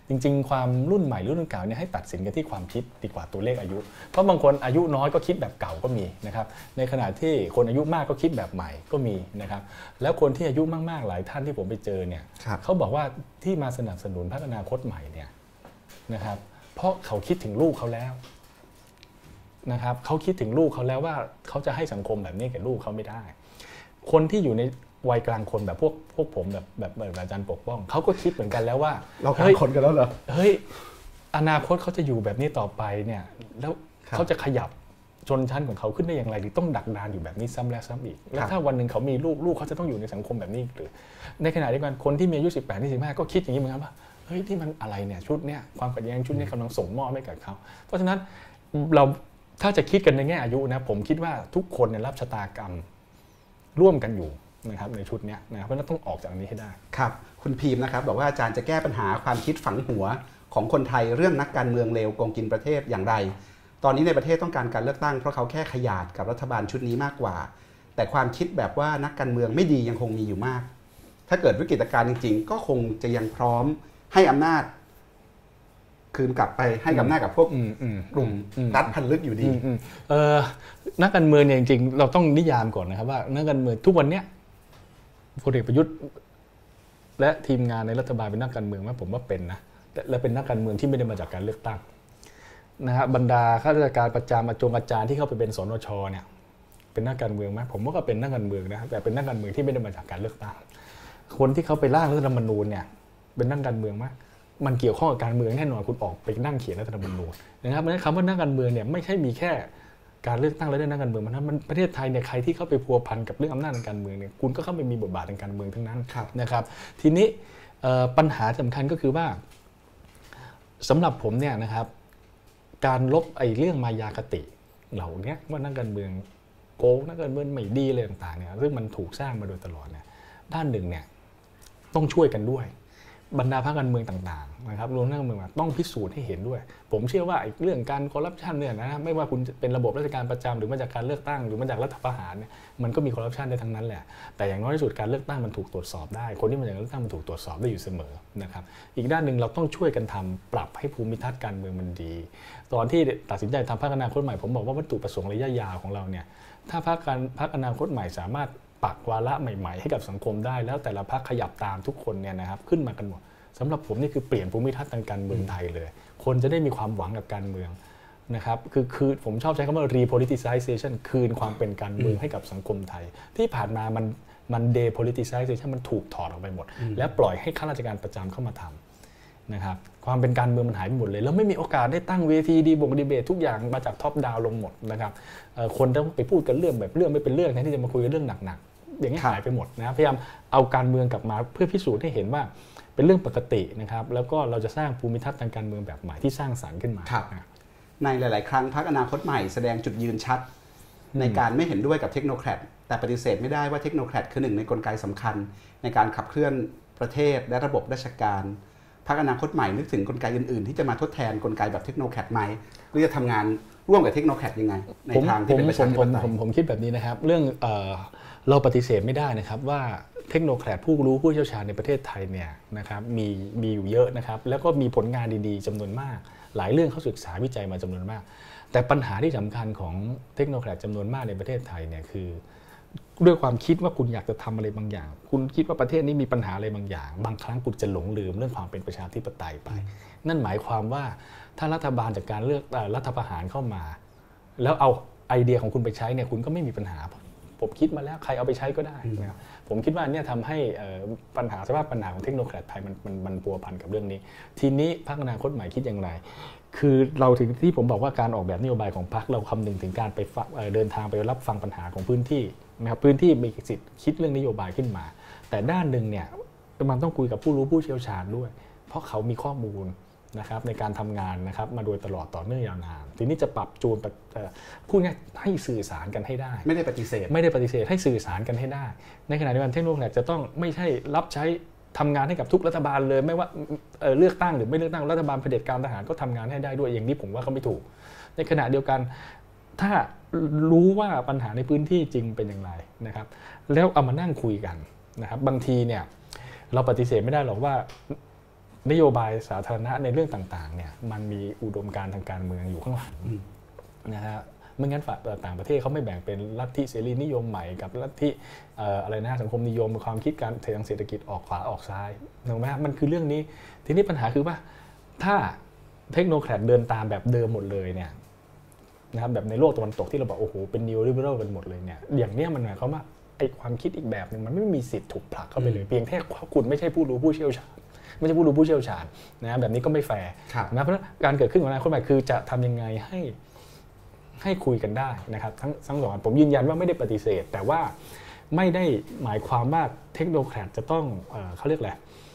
จริงๆความรุ่นใหม่รุ่นเก่าเนี่ยให้ตัดสินกันที่ความคิดดีกว่าตัวเลขอายุเพราะบางคนอายุน้อยก็คิดแบบเก่าก็มีนะครับในขณะที่คนอายุมากก็คิดแบบใหม่ก็มีนะครับแล้วคนที่อายุมากๆหลายท่านที่ผมไปเจอเนี่ยเขาบอกว่าที่มาสนับสนุนพรรคอนาคตใหม่เนี่ยนะครับเพราะเขาคิดถึงลูกเขาแล้วนะครับเขาคิดถึงลูกเขาแล้วว่าเขาจะให้สังคมแบบนี้แก่ลูกเขาไม่ได้คนที่อยู่ในวัยกลางคนแบบพวกผมแบบอาจารย์ปกป้องเขาก็คิดเหมือนกันแล้วว่าเรากลางคนกันแล้วเหรอเฮ้ยอนาคตเขาจะอยู่แบบนี้ต่อไปเนี่ยแล้วเขาจะขยับชนชั้นของเขาขึ้นได้อย่างไรหรือต้องดักดานอยู่แบบนี้ซ้ำแล้วซ้ำอีกแล้วถ้าวันหนึ่งเขามีลูกเขาจะต้องอยู่ในสังคมแบบนี้หรือในขณะเดียวกันคนที่มีอายุ18 25ก็คิดอย่างนี้เหมือนกันว่าเฮ้ยที่มันอะไรเนี่ยชุดเนี้ยความขัดแย้งชุดนี้กำลังส่งมอบให้กับเขาเพราะฉะนั้นเราถ้าจะคิดกันในแง่อายุนะผมคิดว่าทุกคนเนี่ยรับชะตากรรมร่วมกันอยู่นะครับในชุดนี้นะเพราะฉะนั้นต้องออกจากนี้ให้ได้ครับคุณพีมนะครับบอกว่าอาจารย์จะแก้ปัญหาความคิดฝังหัวของคนไทยเรื่องนักการเมืองเลวโกงกินประเทศอย่างไรตอนนี้ในประเทศต้องการการเลือกตั้งเพราะเขาแค่ขยาดกับรัฐบาลชุดนี้มากกว่าแต่ความคิดแบบว่านักการเมืองไม่ดียังคงมีอยู่มากถ้าเกิดวิกฤตการณ์จริงๆก็คงจะยังพร้อมให้อำนาจคืนกลับไปให้อำนาจกับพวกกลุ่มรัฐพันลึกอยู่ดีนักการเมืองเนี่ยจริงๆเราต้องนิยามก่อนนะครับว่านักการเมืองทุกวันเนี้ยพลเอกประยุทธ์และทีมงานในรัฐบาลเป็นนักการเมืองไหมผมว่าเป็นนะและเป็นนักการเมืองที่ไม่ได้มาจากการเลือกตั้งนะฮะบรรดาข้าราชการประจำอาจารย์ที่เข้าไปเป็นสนชเนี่ยเป็นนักการเมืองไหมผมว่าก็เป็นนักการเมืองนะแต่เป็นนักการเมืองที่ไม่ได้มาจากการเลือกตั้งคนที่เขาไปร่างรัฐธรรมนูญเนี่ยเป็นนักการเมืองไหมมันเกี่ยวข้องกับการเมืองแน่นอนคุณออกไปนั่งเขียนรัฐธรรมนูญนะครับเพราะฉะนั้นคำว่านักการเมืองเนี่ยไม่ใช่มีแค่การเลือกตั้งและได้นักการเมืองมันประเทศไทยเนี่ยใครที่เข้าไปพัวพันกับเรื่องอำนาจทางการเมืองเนี่ยคุณก็เข้าไปมีบทบาททางการเมืองทั้งนั้นนะครับทีนี้ปัญหาสำคัญก็คือว่าสำหรับผมเนี่ยนะครับการลบเรื่องมายาคติเหล่านี้ว่านักการเมืองโกงนักการเมืองไม่ดีอะไรต่างๆเนี่ยซึ่งมันถูกสร้างมาโดยตลอดเนี่ยด้านหนึ่งเนี่ยต้องช่วยกันด้วยบรรดาพรรคการเมืองต่างๆนะครับรวมทั้งการเมืองต้องพิสูจน์ให้เห็นด้วยผมเชื่อว่าเรื่องการคอร์รัปชันเนี่ยนะไม่ว่าคุณเป็นระบบราชการประจำหรือมาจากการเลือกตั้งหรือมาจากรัฐประหารเนี่ยมันก็มีคอร์รัปชันได้ทั้งนั้นแหละแต่อย่างน้อยที่สุดการเลือกตั้งมันถูกตรวจสอบได้คนที่มาจากการเลือกตั้งมันถูกตรวจสอบได้อยู่เสมอนะครับอีกด้านหนึ่งเราต้องช่วยกันทำปรับให้ภูมิทัศน์การเมืองมันดีตอนที่ตัดสินใจทำพรรคอนาคตใหม่ผมบอกว่าวัตถุประสงค์ระยะยาวของเราเนี่ยถ้าพรรคอนาคตใหม่สามารถปักวาระใหม่ๆให้กับสังคมได้แล้วแต่ละพรรคขยับตามทุกคนเนี่ยนะครับขึ้นมากันหมดสำหรับผมนี่คือเปลี่ยนภูมิทัศน์ทางการเมืองไทยเลยคนจะได้มีความหวังกับการเมืองนะครับคือผมชอบใช้คำว่า repoliticization คืนความเป็นการเมืองให้กับสังคมไทยที่ผ่านมามัน depoliticization มันถูกถอดออกไปหมดและปล่อยให้ข้าราชการประจำเข้ามาทำนะครับความเป็นการเมืองมันหายไปหมดเลยแล้วไม่มีโอกาสได้ตั้งเวทีดีเบตทุกอย่างมาจากท็อปดาวลงหมดนะครับคนต้องไปพูดกันเรื่องแบบเรื่องไม่เป็นเรื่องแทนที่จะมาคุยกันเรื่องหนักๆอย่างนี้หายไปหมดนะพยายามเอาการเมืองกลับมาเพื่อพิสูจน์ให้เห็นว่าเป็นเรื่องปกตินะครับแล้วก็เราจะสร้างภูมิทัศน์ทางการเมืองแบบใหม่ที่สร้างสรรค์ขึ้นมาในหลายๆครั้งพรรคอนาคตใหม่แสดงจุดยืนชัดในการไม่เห็นด้วยกับเทคโนแครตแต่ปฏิเสธไม่ได้ว่าเทคโนแครตคือหนึ่งในกลไกสำคัญในการขับเคลื่อนประเทศและระบบราชการพรรคอนาคตใหม่นึกถึงกลไกอื่นๆที่จะมาทดแทนกลไกแบบเทคโนแครตไหมหรือจะทำงานร่วมกับเทคโนแครตยังไงในทางที่เป็นประชาธิปไตยผมคิดแบบนี้นะครับเรื่องเราปฏิเสธไม่ได้นะครับว่าเทคโนแครตผู้รู้ผู้เชี่ยวชาญในประเทศไทยเนี่ยนะครับมีอยู่เยอะนะครับแล้วก็มีผลงานดีๆจำนวนมากหลายเรื่องเขาศึกษาวิจัยมาจำนวนมากแต่ปัญหาที่สำคัญของเทคโนแครตจำนวนมากในประเทศไทยเนี่ยคือด้วยความคิดว่าคุณอยากจะทำอะไรบางอย่างคุณคิดว่าประเทศนี้มีปัญหาอะไรบางอย่างบางครั้งคุณจะหลงลืมเรื่องความเป็นประชาธิปไตยไปนั่นหมายความว่าถ้ารัฐบาลจากการเลือกรัฐประหารเข้ามาแล้วเอาไอเดียของคุณไปใช้เนี่ยคุณก็ไม่มีปัญหาผมคิดมาแล้วใครเอาไปใช้ก็ได้นะครับผมคิดว่าเนี่ยทำให้ปัญหาสภาพปัญหาของเทคโนแครตไทยมันพัวพันกับเรื่องนี้ทีนี้พรรคอนาคตใหม่คิดอย่างไรคือเราถึงที่ผมบอกว่าการออกแบบนโยบายของพรรคเราคำนึงถึงการไปเดินทางไปรับฟังปัญหาของพื้นที่นะครับพื้นที่มีสิทธิ์คิดเรื่องนโยบายขึ้นมาแต่ด้านหนึ่งเนี่ยมันต้องคุยกับผู้รู้ผู้เชี่ยวชาญด้วยเพราะเขามีข้อมูลนะครับในการทำงานนะครับมาโดยตลอดต่อเนื่องยาวนานทีนี้จะปรับจูนพูดง่ายให้สื่อสารกันให้ได้ไม่ได้ปฏิเสธให้สื่อสารกันให้ได้ในขณะเดียวกันเทคโนโลยีจะต้องไม่ใช่รับใช้ทำงานให้กับทุกรัฐบาลเลยไม่ว่าเลือกตั้งหรือไม่เลือกตั้งรัฐบาลเผด็จการทหารก็ทำงานให้ได้ด้วยอย่างนี้ผมว่าก็ไม่ถูกในขณะเดียวกันถ้ารู้ว่าปัญหาในพื้นที่จริงเป็นอย่างไรนะครับแล้วเอามานั่งคุยกันนะครับบางทีเนี่ยเราปฏิเสธไม่ได้หรอกว่านโยบายสาธารณะในเรื่องต่างๆเนี่ยมันมีอุดมการณ์ทางการเมืองอยู่ข้างหลังนะฮะไม่งั้นต่างประเทศเขาไม่แบ่งเป็นลัทธิเสรีนิยมใหม่กับลัทธิอะไรนะสังคมนิยมความคิดการทางเศรษฐกิจออกขวาออกซ้ายถูกไหมมันคือเรื่องนี้ทีนี้ปัญหาคือว่าถ้าเทคโนแครดเดินตามแบบเดิมหมดเลยเนี่ยนะครับแบบในโลกตะวันตกที่เราบอกโอ้โหเป็นนิวลิเบอรัลกันหมดเลยเนี่ยอย่างนี้มันหมายความว่าไอ้ความคิดอีกแบบนึงมันไม่มีสิทธิ์ถูกผลักเข้าไปเลยเพียงแค่คุณไม่ใช่ผู้รู้ผู้เชี่ยวชาญไม่ใช่ผู้รู้ผู้เชี่ยวชาญนะแบบนี้ก็ไม่แฟร์นะเพราะการเกิดขึ้นของอนาคตใหม่คือจะทำยังไงให้คุยกันได้นะครับทั้งสองผมยืนยันว่าไม่ได้ปฏิเสธแต่ว่าไม่ได้หมายความว่าเทคโนแครดจะต้องเขาเรียกอะไร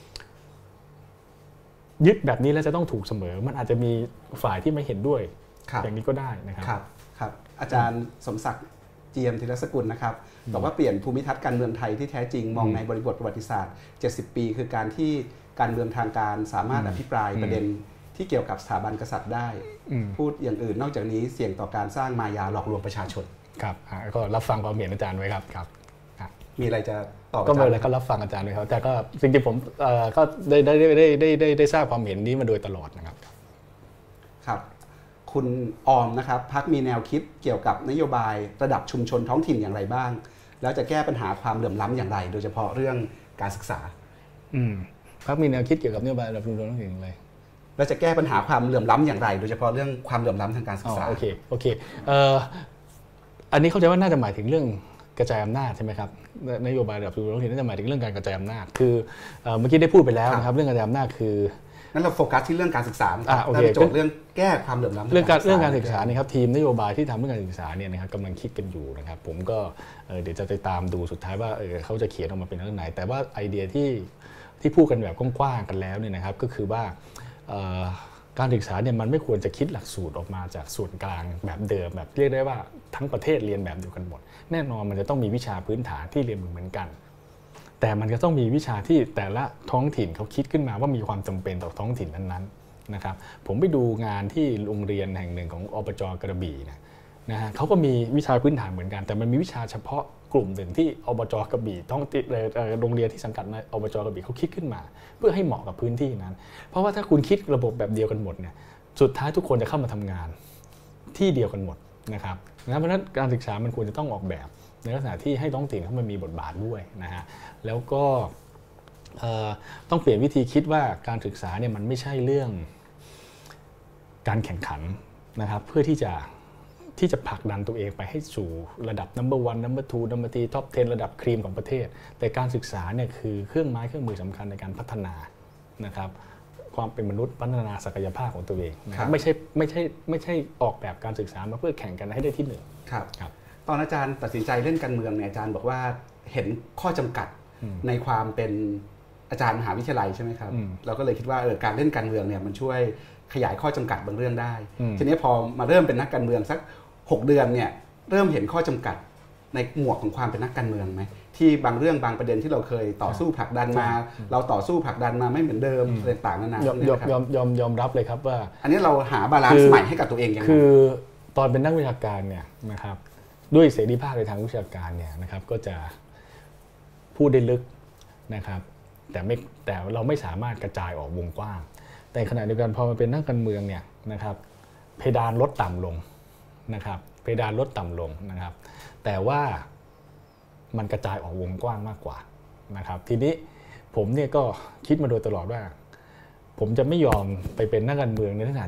ยึดแบบนี้แล้วจะต้องถูกเสมอมันอาจจะมีฝ่ายที่ไม่เห็นด้วยอย่างนี้ก็ได้นะครับครับอาจารย์สมศักดิ์เจียมธีรสกุลนะครับบอกว่าเปลี่ยนภูมิทัศน์การเมืองไทยที่แท้จริงมองในบริบทประวัติศาสตร์70 ปีคือการที่การเมืองทางการสามารถอภิปรายประเด็นที่เกี่ยวกับสถาบันกษัตริย์ได้พูดอย่างอื่นนอกจากนี้เสี่ยงต่อการสร้างมายาหลอกลวงประชาชนครับก็รับฟังความเห็นอาจารย์ไว้ครับมีอะไรจะตอบก็ไม่เป็นไรก็รับฟังอาจารย์ไว้ครับแต่ก็จริงๆผมก็ได้ทราบความเห็นนี้มาโดยตลอดนะครับครับคุณออมนะครับพรรคมีแนวคิดเกี่ยวกับนโยบายระดับชุมชนท้องถิ่นอย่างไรบ้างแล้วจะแก้ปัญหาความเหลื่อมล้ำอย่างไรโดยเฉพาะเรื่องการศึกษาพรรคมีแนวคิดเกี่ยวกับนโยบายระดับชุมชนท้องถิ่นอย่างไรแล้วจะแก้ปัญหาความเหลื่อมล้ำอย่างไรโดยเฉพาะเรื่องความเหลื่อมล้ำทางการศึกษาโอเคอันนี้เข้าใจว่าน่าจะหมายถึงเรื่องกระจายอำนาจใช่ไหมครับนโยบายระดับชุมชนท้องถิ่นน่าจะหมายถึงเรื่องการกระจายอำนาจคือเมื่อกี้ได้พูดไปแล้วนะครับเรื่องกระจายอำนาจคืองั้นเราโฟกัสที่เรื่องการศึกษาโจทย์เรื่องแก้ความเหลื่อมล้ำเรื่องการศึกษานี่ครับทีมนโยบายที่ทำเรื่องการศึกษาเนี่ยนะครับกำลังคิดกันอยู่นะครับผมก็เดี๋ยวจะไปตามดูสุดท้ายว่าเขาจะเขียนออกมาเป็นเรื่องไหนแต่ว่าไอเดียที่พูดกันแบบกว้างๆกันแล้วเนี่ยนะครับก็คือว่าการศึกษาเนี่ยมันไม่ควรจะคิดหลักสูตรออกมาจากส่วนกลางแบบเดิมแบบเรียกได้ว่าทั้งประเทศเรียนแบบเดียวกันหมดแน่นอนมันจะต้องมีวิชาพื้นฐานที่เรียนเหมือนกันแต่มันก็ต้องมีวิชาที่แต่ละท้องถิ่นเขาคิดขึ้นมาว่ามีความจำเป็นต่อท้องถิ่นนั้นๆนะครับผมไปดูงานที่โรงเรียนแห่งหนึ่งของอบจ.กระบี่นะฮะเขาก็มีวิชาพื้นฐานเหมือนกันแต่มันมีวิชาเฉพาะกลุ่มหนึ่งที่อบจ.กระบี่ท้องถิ่นโรงเรียนที่สังกัดในอบจ.กระบี่เขาคิดขึ้นมาเพื่อให้เหมาะกับพื้นที่นั้นเพราะว่าถ้าคุณคิดระบบแบบเดียวกันหมดเนี่ยสุดท้ายทุกคนจะเข้ามาทำงานที่เดียวกันหมดนะครับเพราะฉะนั้นการศึกษามันควรจะต้องออกแบบในลักษณะที่ให้ท้องถิ่นเข้ามามีบทบาทด้วยนะฮะแล้วก็ต้องเปลี่ยนวิธีคิดว่าการศึกษาเนี่ยมันไม่ใช่เรื่องการแข่งขันนะครับเพื่อที่จะผลักดันตัวเองไปให้สู่ระดับ number 1 number 2 number 3 top 10 ระดับครีมของประเทศแต่การศึกษาเนี่ยคือเครื่องมือสำคัญในการพัฒนานะครับความเป็นมนุษย์พัฒนาศักยภาพของตัวเองนะครับไม่ใช่ออกแบบการศึกษามาเพื่อแข่งกันให้ได้ที่หนึ่งครับตอนอาจารย์ตัดสินใจเล่นการเมืองเนี่ยอาจารย์บอกว่าเห็นข้อจำกัดในความเป็นอาจารย์มหาวิทยาลัยใช่ไหมครับเราก็เลยคิดว่าการเล่นการเมืองเนี่ยมันช่วยขยายข้อจำกัดบางเรื่องได้ทีนี้พอมาเริ่มเป็นนักการเมืองสัก6 เดือนเนี่ยเริ่มเห็นข้อจำกัดในหมวกของความเป็นนักการเมืองไหมที่บางเรื่องบางประเด็นที่เราเคยต่อสู้ผลักดันมาเราต่อสู้ผลักดันมาไม่เหมือนเดิมอะไรต่างๆนานายอมรับเลยครับว่าอันนี้เราหาบาลานซ์ใหม่ให้กับตัวเองยังไงคือตอนเป็นนักวิชาการเนี่ยนะครับด้วยเสรีภาพในทางวิชาการเนี่ยนะครับก็จะพูดได้ลึกนะครับแต่เราไม่สามารถกระจายออกวงกว้างแต่ขณะเดียวกันพอมาเป็นนักการเมืองเนี่ยนะครับเพดานลดต่ำลงนะครับเพดานลดต่ำลงนะครับแต่ว่ามันกระจายออกวงกว้างมากกว่านะครับทีนี้ผมเนี่ยก็คิดมาโดยตลอดว่าผมจะไม่ยอมไปเป็นนักการเมืองในขณะ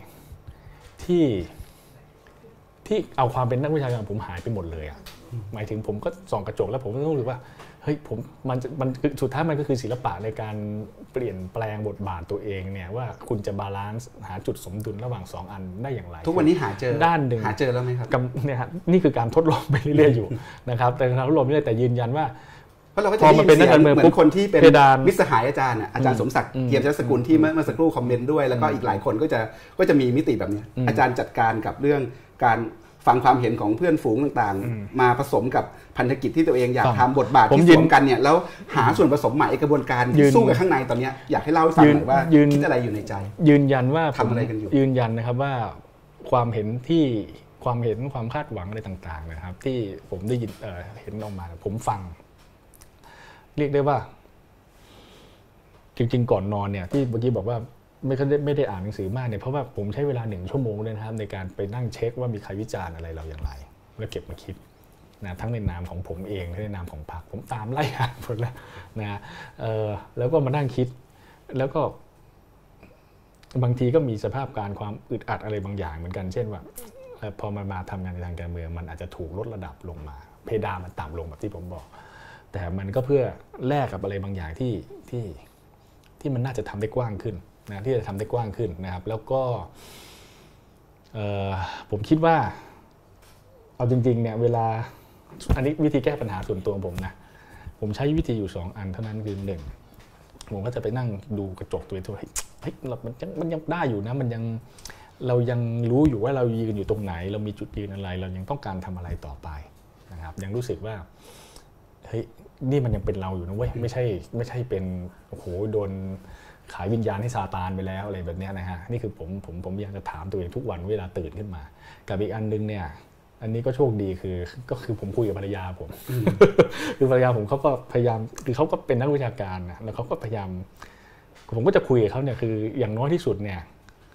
ที่เอาความเป็นนักวิชาการผมหายไปหมดเลยอ่ะหมายถึงผมก็ส่องกระจกแล้วผมก็ต้องรู้สึกว่าเฮ้ยมันสุดท้ายมันก็คือศิลปะในการเปลี่ยนแปลงบทบาทตัวเองเนี่ยว่าคุณจะบาลานซ์หาจุดสมดุลระหว่าง2อันได้อย่างไรทุกวันนี้หาเจอด้านหนึ่งหาเจอแล้วไหมครับเนี่ยนี่คือการทดลองไปเรื่อยๆอยู่นะครับแต่การทดลองไม่ได้แต่ยืนยันว่าเพราะเราก็จะเป็นนักการเมืองเหมือนคนที่เป็นมิตรสหายอาจารย์อาจารย์สมศักดิ์เกียรติสกุลที่เมื่อสักครู่คอมเมนต์ด้วยแล้วก็อีกหลายคนก็จะมีมิติแบบนี้อาจารย์จัดการกับเรื่องการฟังความเห็นของเพื่อนฝูงต่างๆมาผสมกับพันธกิจที่ตัวเองอยากทำบทบาทที่สวมกันเนี่ยแล้วหาส่วนผสมใหม่กระบวนการสู้กันข้างในตอนนี้อยากให้เล่าให้ฟังหน่อยว่าคิดอะไรอยู่ในใจยืนยันว่าทำอะไรกันอยู่ยืนยันนะครับว่าความเห็นความคาดหวังอะไรต่างๆนะครับที่ผมได้ยินเห็นออกมาผมฟังเรียกได้ว่าจริงๆก่อนนอนเนี่ยที่เมื่อกี้บอกว่าไม่ได้อ่านหนังสือมากเนี่ยเพราะว่าผมใช้เวลา1 ชั่วโมงเลยนะครับในการไปนั่งเช็คว่ามีใครวิจารณ์อะไรเราอย่างไรแล้วเก็บมาคิดนะทั้งในนามของผมเองและในนามของพรรคผมตามไล่อ่านหมดแล้วนะแล้วก็มานั่งคิดแล้วก็บางทีก็มีสภาพการความอึดอัดอะไรบางอย่างเหมือนกันเช่นว่าพอมาทำงานในทางการเมืองมันอาจจะถูกลดระดับลงมาเพดานมันต่ำลงแบบที่ผมบอกแต่มันก็เพื่อแลกกับอะไรบางอย่างที่มันน่าจะทำได้กว้างขึ้นนะที่จะทำได้กว้างขึ้นนะครับแล้วก็ผมคิดว่าเอาจริงๆเนี่ยเวลาอันนี้วิธีแก้ปัญหาส่วนตัวผมนะผมใช้วิธีอยู่2 อันเท่านั้นคือ1ผมก็จะไปนั่งดูกระจกตัวเองว่าเฮ้ยมันยังได้อยู่นะเรายังรู้อยู่ว่าเรายืนอยู่ตรงไหนเรามีจุดยืนอะไรเรายังต้องการทำอะไรต่อไปนะครับยังรู้สึกว่าเฮ้ยนี่มันยังเป็นเราอยู่นะเว้ยไม่ใช่เป็นโอ้โหโดนขายวิญญาณให้ซาตานไปแล้วอะไรแบบนี้นะฮะนี่คือผมอยากจะถามตัวเองทุกวันเวลาตื่นขึ้นมากับอีกอันนึงเนี่ยอันนี้ก็โชคดีก็คือผมคุยกับภรรยาผมคือภรรยาผมเขาก็พยายามคือเขาก็เป็นนักวิชาการนะแล้วเขาก็พยายามผมก็จะคุยกับเขาเนี่ยคืออย่างน้อยที่สุดเนี่ย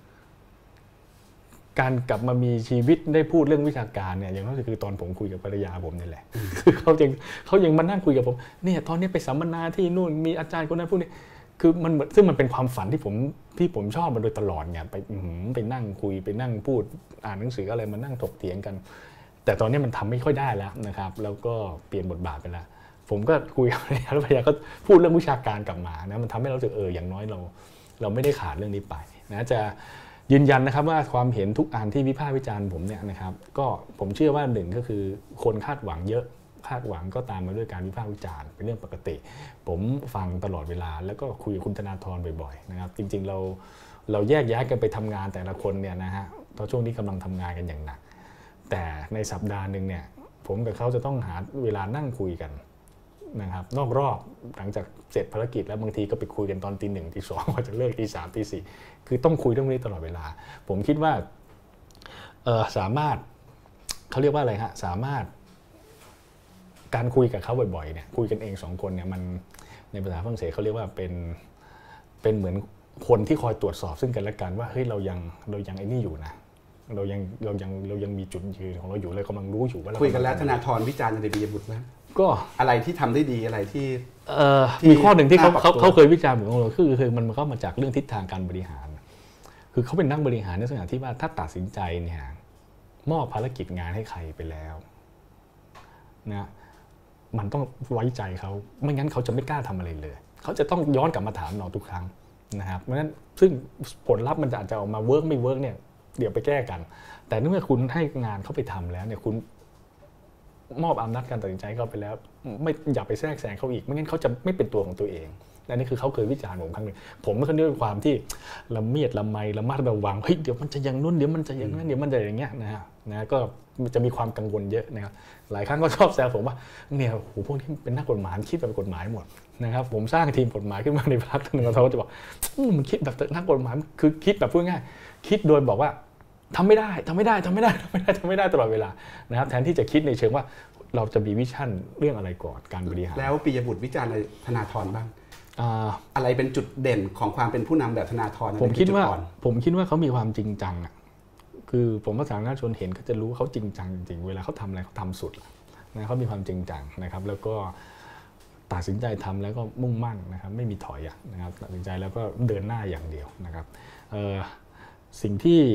การกลับมามีชีวิตได้พูดเรื่องวิชาการเนี่ยอย่างน้อยคือตอนผมคุยกับภรรยาผมนี่แหละคือเขายังมานั่งคุยกับผมเนี่ยตอนนี้ไปสัมมนาที่นู่นมีอาจารย์คนนั้นพูดนี่คือมันซึ่งมันเป็นความฝันที่ผมชอบมาโดยตลอดไงไปนั่งคุยไปนั่งพูดอ่านหนังสืออะไรมานั่งถกเถียงกันแต่ตอนนี้มันทำไม่ค่อยได้แล้วนะครับแล้วก็เปลี่ยนบทบาทไปแล้วผมก็คุยกับภรรยาแล้วภรรยาก็พูดเรื่องวิชาการกลับมานะมันทำให้เรารู้สึกอย่างน้อยเราไม่ได้ขาดเรื่องนี้ไปนะจะยืนยันนะครับว่าความเห็นทุกอันที่วิพากษ์วิจารณ์ผมเนี่ยนะครับก็ผมเชื่อว่า1ก็คือคนคาดหวังเยอะคาดหวังก็ตามมาด้วยการวิพากษ์วิจารณ์เป็นเรื่องปกติผมฟังตลอดเวลาแล้วก็คุยกับคุณธนาธรบ่อยๆนะครับจริงๆเราแยกแยะกันไปทำงานแต่ละคนเนี่ยนะฮะตอนช่วงนี้กำลังทำงานกันอย่างหนักแต่ในสัปดาห์นึงเนี่ยผมกับเขาจะต้องหาเวลานั่งคุยกันนะครับนอกรอบหลังจากเสร็จภารกิจแล้วบางทีก็ไปคุยกันตอนตี 1 ตี 2ว่าจะเลิกตี 3 ตี 4คือต้องคุยเรื่องนี้ตลอดเวลาผมคิดว่าสามารถเขาเรียกว่าอะไรฮะสามารถการคุยกับเขาบ่อยๆเนี่ยคุยกันเอง2 คนเนี่ยมันในภาษาฝรั่งเศสเขาเรียกว่าเป็นเหมือนคนที่คอยตรวจสอบซึ่งกันและกันว่าเฮ้ยเรายังไอ้นี่อยู่นะเรายังมีจุดยืนของเราอยู่เลยกำลังรู้อยู่ว่าคุยกันแล้วธนาธรวิจารณ์ในปิยบุตรนะก็อะไรที่ทำได้ดีอะไรที่มีข้อหนึ่งที่เขาเคยวิจารณ์เหมือนกันคือมันเข้ามาจากเรื่องทิศทางการบริหารคือเขาเป็นนักบริหารในสถานที่ว่าถ้าตัดสินใจเนี่ยมอบภารกิจงานให้ใครไปแล้วนะมันต้องไว้ใจเขาไม่งั้นเขาจะไม่กล้าทำอะไรเลยเขาจะต้องย้อนกลับมาถามเราทุกครั้งนะครับเพราะฉะนั้นซึ่งผลลัพธ์มันอาจจะออกมาเวิร์กไม่เวิร์กเนี่ยเดี๋ยวไปแก้กันแต่เมื่อคุณให้งานเขาไปทำแล้วเนี่ยคุณมอบอำนาจการตัดสินใจเขาไปแล้วไม่อย่าไปแทรกแซงเขาอีกไม่งั้นเขาจะไม่เป็นตัวของตัวเองและนี่คือเขาเคยวิจารณ์ผมครั้งนึงผมไม่เคยด้วยความที่ละเมียดละไมระมัดระวังเฮ้ยเดี๋ยวมันจะอย่างนู้นเดี๋ยวมันจะอย่างนั้นเดี๋ยวมันจะอย่างเงี้ยนะก็จะมีความกังวลเยอะนะครับหลายครั้งก็ชอบแซวผมว่าเนี่ยโหพวกที่เป็นนักกฎหมายคิดแบบกฎหมายหมดนะครับผมสร้างทีมกฎหมายขึ้นมาในพรรคนึงเขาจะบอกมันคิดแบบนักกฎหมายคือคิดแบบพูดง่ายคิดโดยบอกว่าทำไม่ได้ตลอดเวลานะครับแทนที่จะคิดในเชิงว่าเราจะมีวิชั่นเรื่องอะไรก่อนการบริหารแล้วปิยบุตรวิจารณ์ในธนาธรบ้างอะไรเป็นจุดเด่นของความเป็นผู้นำแบบธนาธรผมคิดว่าเขามีความจริงจังอ่ะคือผมว่าสาธารณชนเห็นเขาจะรู้เขาจริงจังจริงๆเวลาเขาทำอะไรเขาทำสุดนะเขามีความจริงจังนะครับแล้วก็ตัดสินใจทำแล้วก็มุ่งมั่นนะครับไม่มีถอยนะครับตัดสินใจแล้วก็เดินหน้าอย่างเดียวนะครับสิ่ง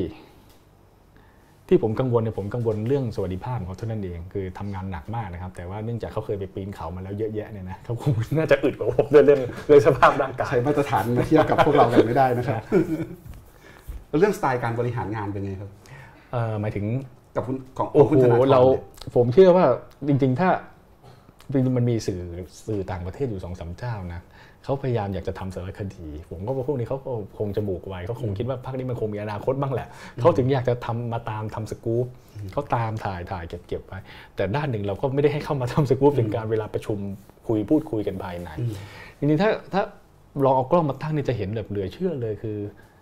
ที่ผมกังวลเนี่ยผมกังวลเรื่องสวัสดิภาพของเขาเท่านั้นเองคือทำงานหนักมากนะครับแต่ว่าเนื่องจากเขาเคยไปปีนเขามาแล้วเยอะแยะเนี่ยนะเขาคงน่าจะอึดกว่าผมเรื่องสภาพร่างกายมาตรฐานมาเทียบกับพวกเรากันไม่ได้นะครับเรื่องสไตล์การบริหารงานเป็นไงครับหมายถึงกับของคุณธนาธรผมเชื่อว่าจริงๆถ้าจริงๆมันมีสื่อต่างประเทศอยู่ 2-3 เจ้านะเขาพยายามอยากจะทำสารคดีผมก็ว่าพวกนี้เขาคงจมูกไว้เขาคงคิดว่าพรรคนี้มันคงมีอนาคตบ้างแหละเขาถึงอยากจะทำสกู๊ปเขาตามถ่ายเก็บไว้แต่ด้านหนึ่งเราก็ไม่ได้ให้เข้ามาทำสกู๊ปถึงการเวลาประชุมพูดคุยกันภายในจริงๆถ้าลองเอากล้องมาตั้งนี่จะเห็นแบบเหลือเชื่อเลยคือ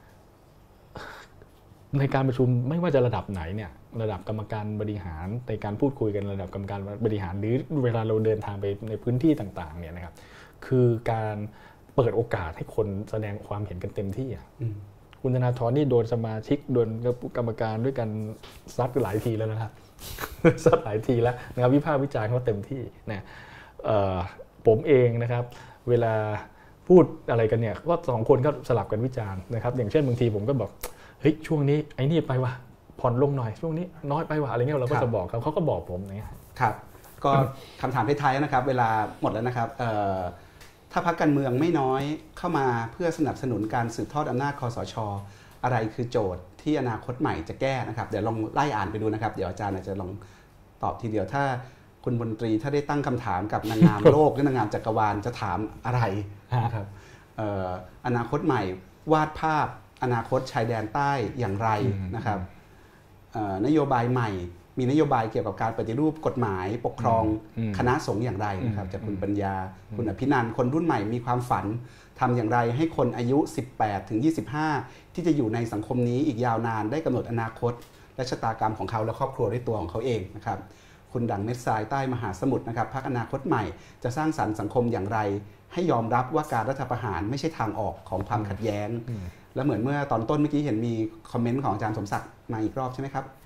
ในการประชุมไม่ว่าจะระดับไหนเนี่ยระดับกรรมการบริหารในการพูดคุยกันระดับกรรมการบริหารหรือเวลาเราเดินทางไปในพื้นที่ต่างๆเนี่ยนะครับคือการเปิดโอกาสให้คนแสดงความเห็นกันเต็มที่คุณธนาธรนี่โดนสมาชิกโดนกรรมการด้วยกันซัดหลายทีแล้วนะครับ ซัดหลายทีแล้วนะครับวิพากษ์วิจารณ์เขาเต็มที่นะผมเองนะครับเวลาพูดอะไรกันเนี่ยก็สองคนก็สลับกันวิจารณ์นะครับอย่างเช่นบางทีผมก็บอกเฮ้ยช่วงนี้ไอ้นี่ไปว่ะผ่อนลงหน่อยช่วงนี้น้อยไปว่ะอะไรเงี้ยเราก็จะบอกเขาก็บอกผมเนี่ยครับก็คำถามท้ายๆนะครับเวลาหมดแล้วนะครับถ้าพรรคการเมืองไม่น้อยเข้ามาเพื่อสนับสนุนการสืบทอดอำนาจคสช.อะไรคือโจทย์ที่อนาคตใหม่จะแก้นะครับเดี๋ยวลองไล่อ่านไปดูนะครับเดี๋ยวอาจารย์อาจจะลองตอบทีเดียวถ้าคุณมนตรีถ้าได้ตั้งคำถามกับนางงามโลกหรือนางงามจักรวาลจะถามอะไรนะครับอนาคตใหม่วาดภาพอนาคตชายแดนใต้อย่างไรนะครับนโยบายใหม่มีนโยบายเกี่ยวกับการปฏิรูปกฎหมายปกครองคณะสงฆ์อย่างไรนะครับจากคุณปัญญาคุณอภินันท์คนรุ่นใหม่มีความฝันทำอย่างไรให้คนอายุ 18 ถึง 25 ที่จะอยู่ในสังคมนี้อีกยาวนานได้กำหนดอนาคตและชะตากรรมของเขาและครอบครัวด้วยตัวของเขาเองนะครับคุณดังเม็ดทรายใต้มหาสมุทรนะครับพรรคอนาคตใหม่จะสร้างสรรค์สังคมอย่างไรให้ยอมรับว่าการรัฐประหารไม่ใช่ทางออกของความขัดแย้งและเหมือนเมื่อตอนต้นเมื่อกี้เห็นมีคอมเมนต์ของอาจารย์สมศักดิ์มาอีกรอบใช่ไหมครับ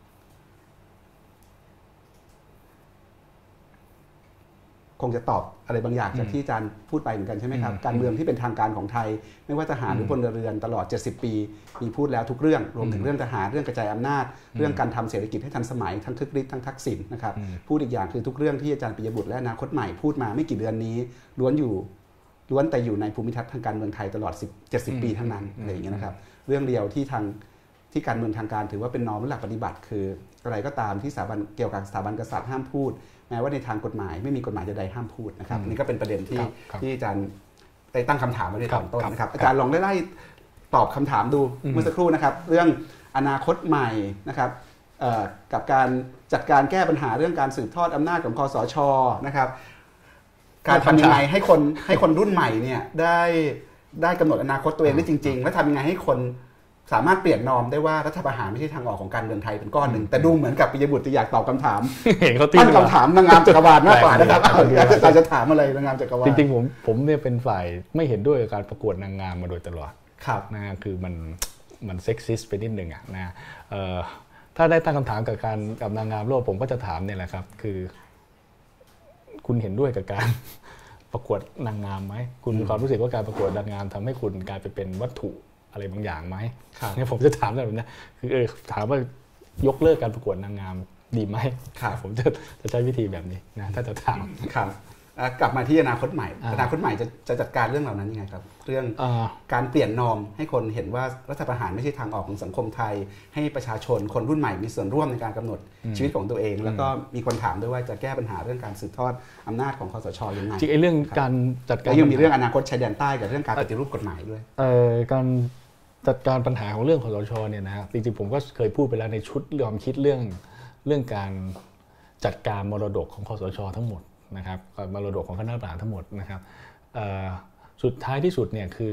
คงจะตอบอะไรบางอย่างจากที่อาจารย์พูดไปเหมือนกันใช่ไหมครับการเมืองที่เป็นทางการของไทยไม่ว่าทหารหรือพลเรือนตลอด70ปีมีพูดแล้วทุกเรื่องรวมถึงเรื่องทหารเรื่องกระจายอำนาจเรื่องการทำเศรษฐกิจให้ทันสมัยทั้งคึกฤทธิ์ทั้งทักษิณนะครับพูดอีกอย่างคือทุกเรื่องที่อาจารย์ปิยบุตรและอนาคตใหม่พูดมาไม่กี่เดือนนี้ล้วนแต่อยู่ในภูมิทัศน์ทางการเมืองไทยตลอด70ปีทั้งนั้นอะไรอย่างเงี้ยนะครับเรื่องเดียวที่การเมืองทางการถือว่าเป็นนอร์มหลักปฏิบัติคืออะไรก็ตามที่สถาบันเกี่ยวกับสถาบันกษัตริย์ห้ามพูดแม้ว่าในทางกฎหมายไม่มีกฎหมายใดๆห้ามพูดนะครับนี่ก็เป็นประเด็นที่อาจารย์ได้ตั้งคำถามไว้ในตอนต้นนะครับอาจารย์ลองได้ตอบคำถามดูเมื่อสักครู่นะครับเรื่องอนาคตใหม่นะครับกับการจัดการแก้ปัญหาเรื่องการสืบทอดอำนาจของคสช.นะครับการทำยังไงให้คนรุ่นใหม่เนี่ยได้กำหนดอนาคตตัวเองได้จริงๆและทำยังไงให้คนสามารถเปลี่ยนนอมได้ว่ารัฐประหารไม่ใช่ทางออกของการเมืองไทยเป็นก้อนหนึ่งแต่ดูเหมือนกับปิยบุตรอยากตอบคำถามตั้งคำถามนางงามจักรวาลมากกว่านะครับอาจารย์จะถามอะไรนางงามจักรวาลจริงๆผมเนี่ยเป็นฝ่ายไม่เห็นด้วยกับการประกวดนางงามมาโดยตลอดนะคือมันเซ็กซิสต์ไปนิดนึงอ่ะนะถ้าได้ตั้งคำถามกับนางงามโลกผมก็จะถามเนี่ยแหละครับคือคุณเห็นด้วยกับการประกวดนางงามไหมคุณมีความรู้สึกว่าการประกวดนางงามทำให้คุณกลายไปเป็นวัตถุอะไรบางอย่างไหมเนี่ยผมจะถามแบบนี้คือถามว่ายกเลิกการประกวดนางงามดีไหมผมจะใช้วิธีแบบนี้นะถ้าจะถามครับกลับมาที่อนาคตใหม่อนาคตใหม่จะจัดการเรื่องเหล่านั้นยังไงครับเรื่องการเปลี่ยนนอมให้คนเห็นว่ารัฐประหารไม่ใช่ทางออกของสังคมไทยให้ประชาชนคนรุ่นใหม่มีส่วนร่วมในการกำหนดชีวิตของตัวเองแล้วก็มีคนถามด้วยว่าจะแก้ปัญหาเรื่องการสืบทอดอำนาจของคสช.ยังไงจริงไอ้เรื่องการจัดการยังมีเรื่องอนาคตชายแดนใต้กับเรื่องการปฏิรูปกฎหมายด้วยการจัดการปัญหาของเรื่องคสช.เนี่ยนะจริงๆผมก็เคยพูดไปแล้วในชุดความคิดเรื่องการจัดการมรดกของคสช.ทั้งหมดนะครับมรดกของคณะรัฐประหารทั้งหมดนะครับสุดท้ายที่สุดเนี่ยคือ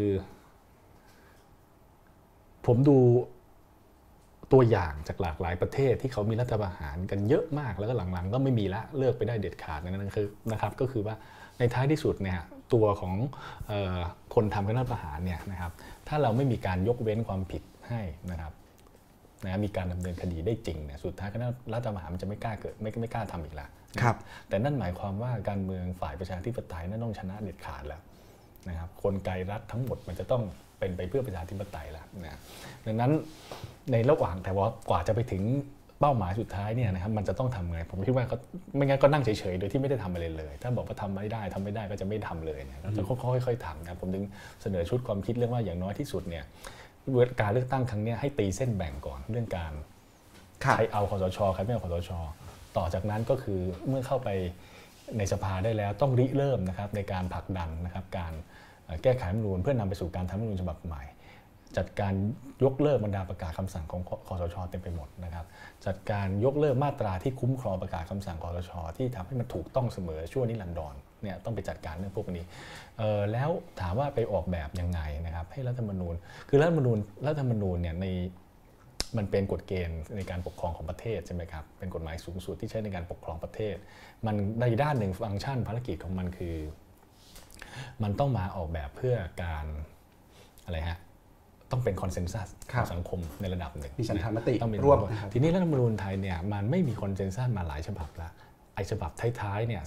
ผมดูตัวอย่างจากหลากหลายประเทศที่เขามีรัฐประหารกันเยอะมากแล้วก็หลังๆก็ไม่มีละเลิกไปได้เด็ดขาดนั่นคือนะครับก็คือว่าในท้ายที่สุดเนี่ยตัวของคนทำรัฐประหารเนี่ยนะครับถ้าเราไม่มีการยกเว้นความผิดให้นะครับมีการดำเนินคดีได้จริงเนี่ยสุดท้ายคณะรัฐประหารมันจะไม่กล้าเกิดไม่กล้าทำอีกแล้วแต่นั่นหมายความว่าการเมืองฝ่ายประชาธิปไตยนั่นต้องชนะเด็ดขาดแล้วนะครับกลไกรัฐทั้งหมดมันจะต้องเป็นไปเพื่อประชาธิปไตยแล้วนะดังนั้นในระหว่างแต่ว่ากว่าจะไปถึงเป้าหมายสุดท้ายเนี่ยนะครับมันจะต้องทำไงผมคิดว่าไม่งั้นก็นั่งเฉยๆโดยที่ไม่ได้ทำอะไรเลยถ้าบอกว่าทำไม่ได้ก็จะไม่ทำเลยนะเราจะค่อยๆทำนะผมถึงเสนอชุดความคิดเรื่องว่าอย่างน้อยที่สุดเนี่ยการเลือกตั้งครั้งนี้ให้ตีเส้นแบ่งก่อนเรื่องการใครเอาคสช.ใครไม่เอาคสช.ต่อจากนั้นก็คือเมื่อเข้าไปในสภาได้แล้วต้องริเริ่มนะครับในการผลักดันนะครับการแก้ไขรัฐธรรมนูญเพื่อนำไปสู่การทำรัฐธรรมนูญฉบับใหม่จัดการยกเลิกบรรดาประกาศคำสั่งของคสช.เต็มไปหมดนะครับจัดการยกเลิกมาตราที่คุ้มครองประกาศคำสั่งคสช.ที่ทำให้มันถูกต้องเสมอชั่วนิรันดรเนี่ยต้องไปจัดการเรื่องพวกนี้แล้วถามว่าไปออกแบบยังไงนะครับให้รัฐธรรมนูญคือรัฐธรรมนูญเนี่ยในมันเป็นกฎเกณฑ์ในการปกครองของประเทศใช่ไหมครับเป็นกฎหมายสูงสุดที่ใช้ในการปกครองประเทศมันในด้านหนึ่งฟังก์ชันภารกิจของมันคือมันต้องมาออกแบบเพื่อการอะไรฮะต้องเป็นคอนเซนแซสของสังคมในระดับหนึ่งมีฉันทามติต้องร่วมทีนี้รัฐธรรมนูญไทยเนี่ยมันไม่มีคอนเซนแซสมาหลายฉบับแล้วไอ้ฉบับท้ายๆเนี่ย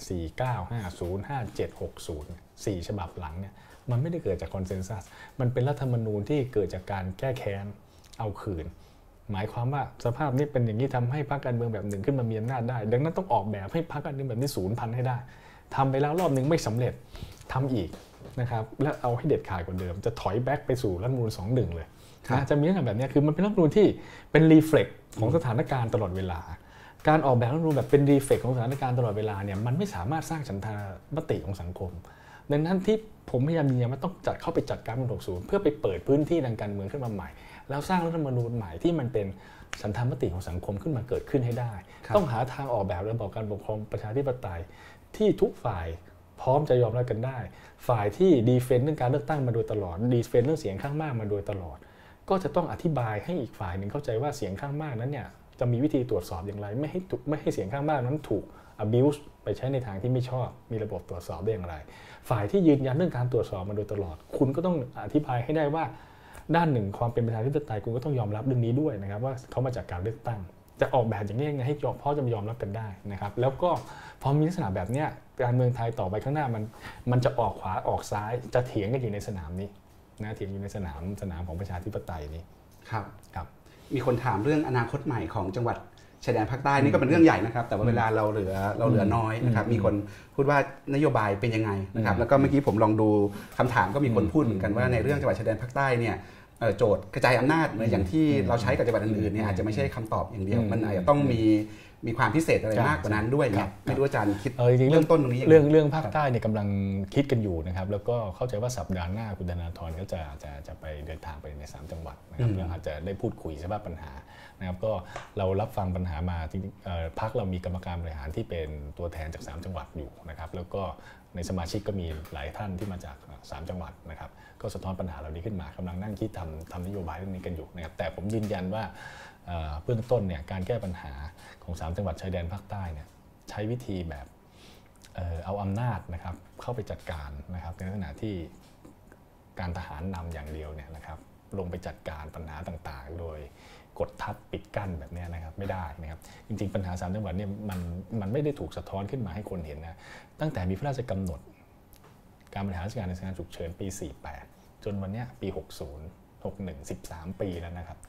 49 50 57 60 4ฉบับหลังเนี่ยมันไม่ได้เกิดจากคอนเซนแซสมันเป็นรัฐธรรมนูญที่เกิดจากการแก้แค้นเอาคืนหมายความว่าสภาพนี้เป็นอย่างนี้ทำให้พรรคการเมืองแบบหนึ่งขึ้นมามีอำนาจได้ดังนั้นต้องออกแบบให้พรรคการเมืองแบบนี้สูญพันธุ์ให้ได้ทำไปแล้วรอบนึงไม่สำเร็จทำอีกนะครับแล้วเอาให้เด็ดขาดกว่าเดิมจะถอยแบ็กไปสู่รัฐธรรมนูญ21เลยนะจะมีเรื่องแบบนี้คือมันเป็นรัฐธรรมนูญที่เป็นรีเฟล็กของสถานการณ์ตลอดเวลาการออกแบบรัฐธรรมนูญแบบเป็นรีเฟล็กของสถานการณ์ตลอดเวลาเนี่ยมันไม่สามารถสร้างฉันทามติของสังคมดังนั้นที่ผมพยายามมีมันต้องจัดเข้าไปจัดการมัน60เพื่อไปเปิดพื้นที่ทางการเมืองขึ้นมาใหม่แล้วสร้างรัฐธรรมนูญใหม่ที่มันเป็นฉันทามติของสังคมขึ้นมาเกิดขึ้นให้ได้ต้องหาทางออกแบบระบอบการปกครองประชาธิปไตยที่ทุกฝ่ายพร้อมจะยอมรับกันได้ฝ่ายที่ดีเฟนต์เรื่องการเลือกตั้งมาโดยตลอดดีเฟนต์เรื่องเสียงข้างมากมาโดยตลอดก็จะต้องอธิบายให้อีกฝ่ายหนึ่งเข้าใจว่าเสียงข้างมากนั้นเนี่ยจะมีวิธีตรวจสอบอย่างไรไม่ให้เสียงข้างมากนั้นถูก abuse ไปใช้ในทางที่ไม่ชอบมีระบบตรวจสอบได้อย่างไรฝ่ายที่ยืนยันเรื่องการตรวจสอบมาโดยตลอดคุณก็ต้องอธิบายให้ได้ว่าด้านหนึ่งความเป็นประชาธิปไตยคุณก็ต้องยอมรับเรื่องนี้ด้วยนะครับว่าเขามาจากการเลือกตั้งจะออกแบบอย่างนี้ยังไงให้พ่อจะยอมรับกันได้นะครับแล้วก็พอมีลักษณะแบบนี้การเมืองไทยต่อไปข้างหน้ามันจะออกขวาออกซ้ายจะเถียงกันอยู่ในสนามนี้นะเถียงอยู่ในสนามของประชาธิปไตยนี้ครับมีคนถามเรื่องอนาคตใหม่ของจังหวัดชายแดนภาคใต้นี่ก็เป็นเรื่องใหญ่นะครับแต่ว่าเวลาเราเหลือน้อยนะครับมีคนพูดว่านโยบายเป็นยังไงนะครับแล้วก็เมื่อกี้ผมลองดูคำถามก็มีคนพูดเหมือนกันว่าในเรื่องจังหวัดชายแดนภาคใต้เนี่ยโจทย์กระจายอำนาจเหมือนอย่างที่เราใช้กับจังหวัดอื่นๆเนี่ยอาจจะไม่ใช่คำตอบอย่างเดียวมันอาจจะต้องมีความพิเศษอะไรมากกว่านั้นด้วยครับไม่รู้อาจารย์คิดเรื่องต้นตรงนี้เรื่องภาคใต้เนี่ยกำลังคิดกันอยู่นะครับแล้วก็เข้าใจว่าสัปดาห์หน้าคุณธนาธรก็จะไปเดินทางไปใน3จังหวัดนะครับแล้วอาจจะได้พูดคุยสภาพปัญหานะครับก็เรารับฟังปัญหามาจริงพรรคเรามีกรรมการบริหารที่เป็นตัวแทนจาก3จังหวัดอยู่นะครับแล้วก็ในสมาชิกก็มีหลายท่านที่มาจาก3จังหวัดนะครับก็สะท้อนปัญหาเหล่านี้ขึ้นมากำลังนั่งคิดทำนโยบายเรื่องนี้กันอยู่นะครับแต่ผมยืนยันว่าเบื้องต้นเนี่ยการแก้ปัญหาของ3จังหวัดชายแดนภาคใต้เนี่ยใช้วิธีแบบเอาอำนาจนะครับเข้าไปจัดการนะครับในลักษณะที่การทหารนำอย่างเดียวเนี่ยนะครับลงไปจัดการปัญหาต่างๆโดยกดทับปิดกั้นแบบนี้นะครับไม่ได้นะครับจริงๆปัญหา3จังหวัดเนี่ยมันไม่ได้ถูกสะท้อนขึ้นมาให้คนเห็นนะตั้งแต่มีพระราชกำหนดการบริหารราชการในสถานการณ์ฉุกเฉินปี48จนวันนี้ปี60 61 13ปีแล้วนะครับ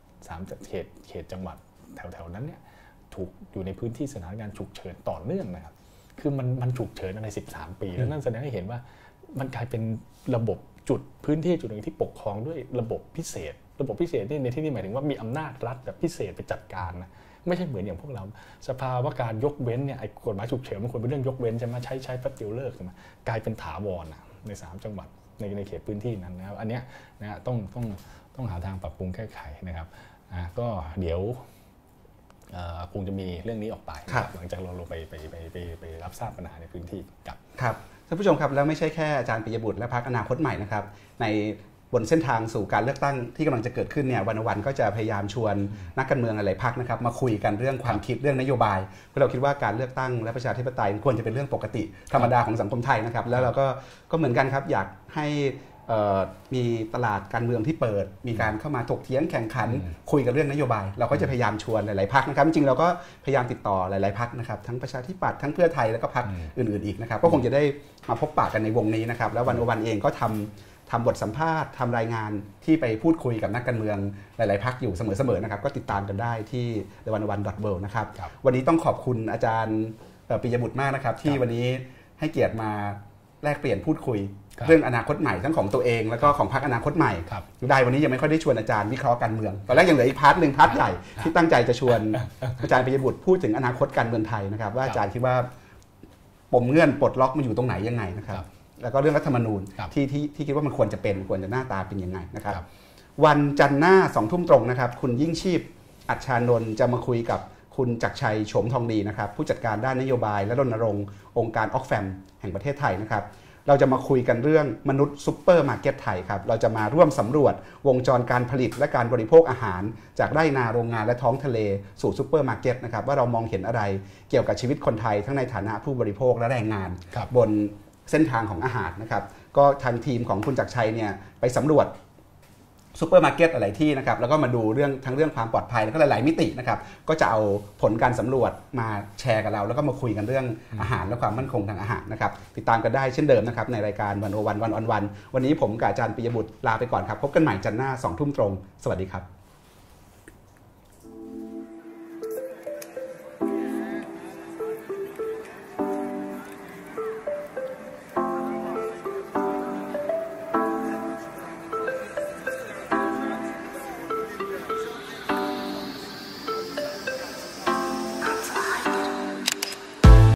3เขตจังหวัดแถวๆนั้นเนี่ยถูกอยู่ในพื้นที่สถานการณ์ฉุกเฉินต่อเนื่องนะครับคือมันฉุกเฉินใน13ปีแล้วนั่นแสดงให้เห็นว่ามันกลายเป็นระบบจุดพื้นที่จุดหนึ่งที่ปกครองด้วยระบบพิเศษนี่ในที่นี้หมายถึงว่ามีอำนาจรัฐแบบพิเศษไปจัดการนะไม่ใช่เหมือนอย่างพวกเราสภาวะการยกเว้นเนี่ยไอ้กฎหมายฉุกเฉินมันควรเป็นเรื่องยกเว้นใช่ไหมใช้แป๊บเดียวเลิกใช่ไหมกลายเป็นถาวรใน3จังหวัดในเขตพื้นที่นั้นนะครับอันเนี้ยนะต้องหาทางปรับปรุงแก้ไขนะครับก็เดี๋ยวคงจะมีเรื่องนี้ออกไปหลังจากเราลงไปรับทราบปัญหาในพื้นที่ครับท่านผู้ชมครับแล้วไม่ใช่แค่อาจารย์ปิยบุตรและพรรคอนาคตใหม่นะครับในบนเส้นทางสู่การเลือกตั้งที่กำลังจะเกิดขึ้นเนี่ยวันก็จะพยายามชวนนักการเมืองหลายพรรคนะครับมาคุยกันเรื่องความคิดเรื่องนโยบายเพราะเราคิดว่าการเลือกตั้งและประชาธิปไตยควรจะเป็นเรื่องปกติธรรมดาของสังคมไทยนะครับแล้วเราก็เหมือนกันครับอยากให้มีตลาดการเมืองที่เปิดมีการเข้ามาถกเถียงแข่งขันคุยกันเรื่องนโยบายเราก็จะพยายามชวนหลายๆพรรคนะครับจริงๆเราก็พยายามติดต่อหลายๆพรรคนะครับทั้งประชาธิปัตย์ทั้งเพื่อไทยแล้วก็พรรคอื่นๆอีกนะครับก็คงจะได้มาพบปะกันในวงนี้นะครับแล้ววันเองก็ทำบทสัมภาษณ์ทำรายงานที่ไปพูดคุยกับนักการเมืองหลายๆพรรคอยู่เสมอๆนะครับก็ติดตามกันได้ที่ theoneone.world นะครับวันนี้ต้องขอบคุณอาจารย์ปิยบุตรมากนะครับที่วันนี้ให้เกียรติมาแลกเปลี่ยนพูดคุยเรื่องอนาคตใหม่ทั้งของตัวเองแล้วก็ของพรรคอนาคตใหม่ได้วันนี้ยังไม่ค่อยได้ชวนอาจารย์วิเคราะห์การเมืองตอนแรกยังเหลืออีกพาร์ทใหญ่ที่ตั้งใจจะชวนอาจารย์ปิยบุตรพูดถึงอนาคตการเมืองไทยนะครับว่าอาจารย์คิดว่าปมเงื่อนปลดล็อกมันอยู่ตรงไหนยังไงนะครับแล้วก็เรื่องรัฐธรรมนูญที่คิดว่ามันควรจะหน้าตาเป็นยังไงนะครับวันจันทร์หน้า20:00 น.ตรงนะครับคุณยิ่งชีพอัจฉานนท์จะมาคุยกับคุณจักรชัยโฉมทองดีนะครับผู้จัดการด้านนโยบายและรณรงค์องค์การออกแฟมแห่งประเทศไทยนะครับเราจะมาคุยกันเรื่องมนุษย์ซุปเปอร์มาร์เก็ตไทยครับเราจะมาร่วมสำรวจวงจรการผลิตและการบริโภคอาหารจากไร่นาโรงงานและท้องทะเลสู่ซุปเปอร์มาร์เก็ตนะครับว่าเรามองเห็นอะไรเกี่ยวกับชีวิตคนไทยทั้งในฐานะผู้บริโภคและแรงงานบนเส้นทางของอาหารนะครับก็ทางทีมของคุณจักรชัยเนี่ยไปสำรวจซูเปอร์มาร์เก็ตอะไรที่นะครับแล้วก็มาดูทั้งเรื่องความปลอดภัยแล้วก็หลายๆมิตินะครับก็จะเอาผลการสำรวจมาแชร์กับเราแล้วก็มาคุยกันเรื่องอาหารและความมั่นคงทางอาหารนะครับติดตามกันได้เช่นเดิมนะครับในรายการ101 วัน on วันวันนี้ผมกับอาจารย์ปิยบุตรลาไปก่อนครับพบกันใหม่จันทร์หน้า 20:00 น.สวัสดีครับ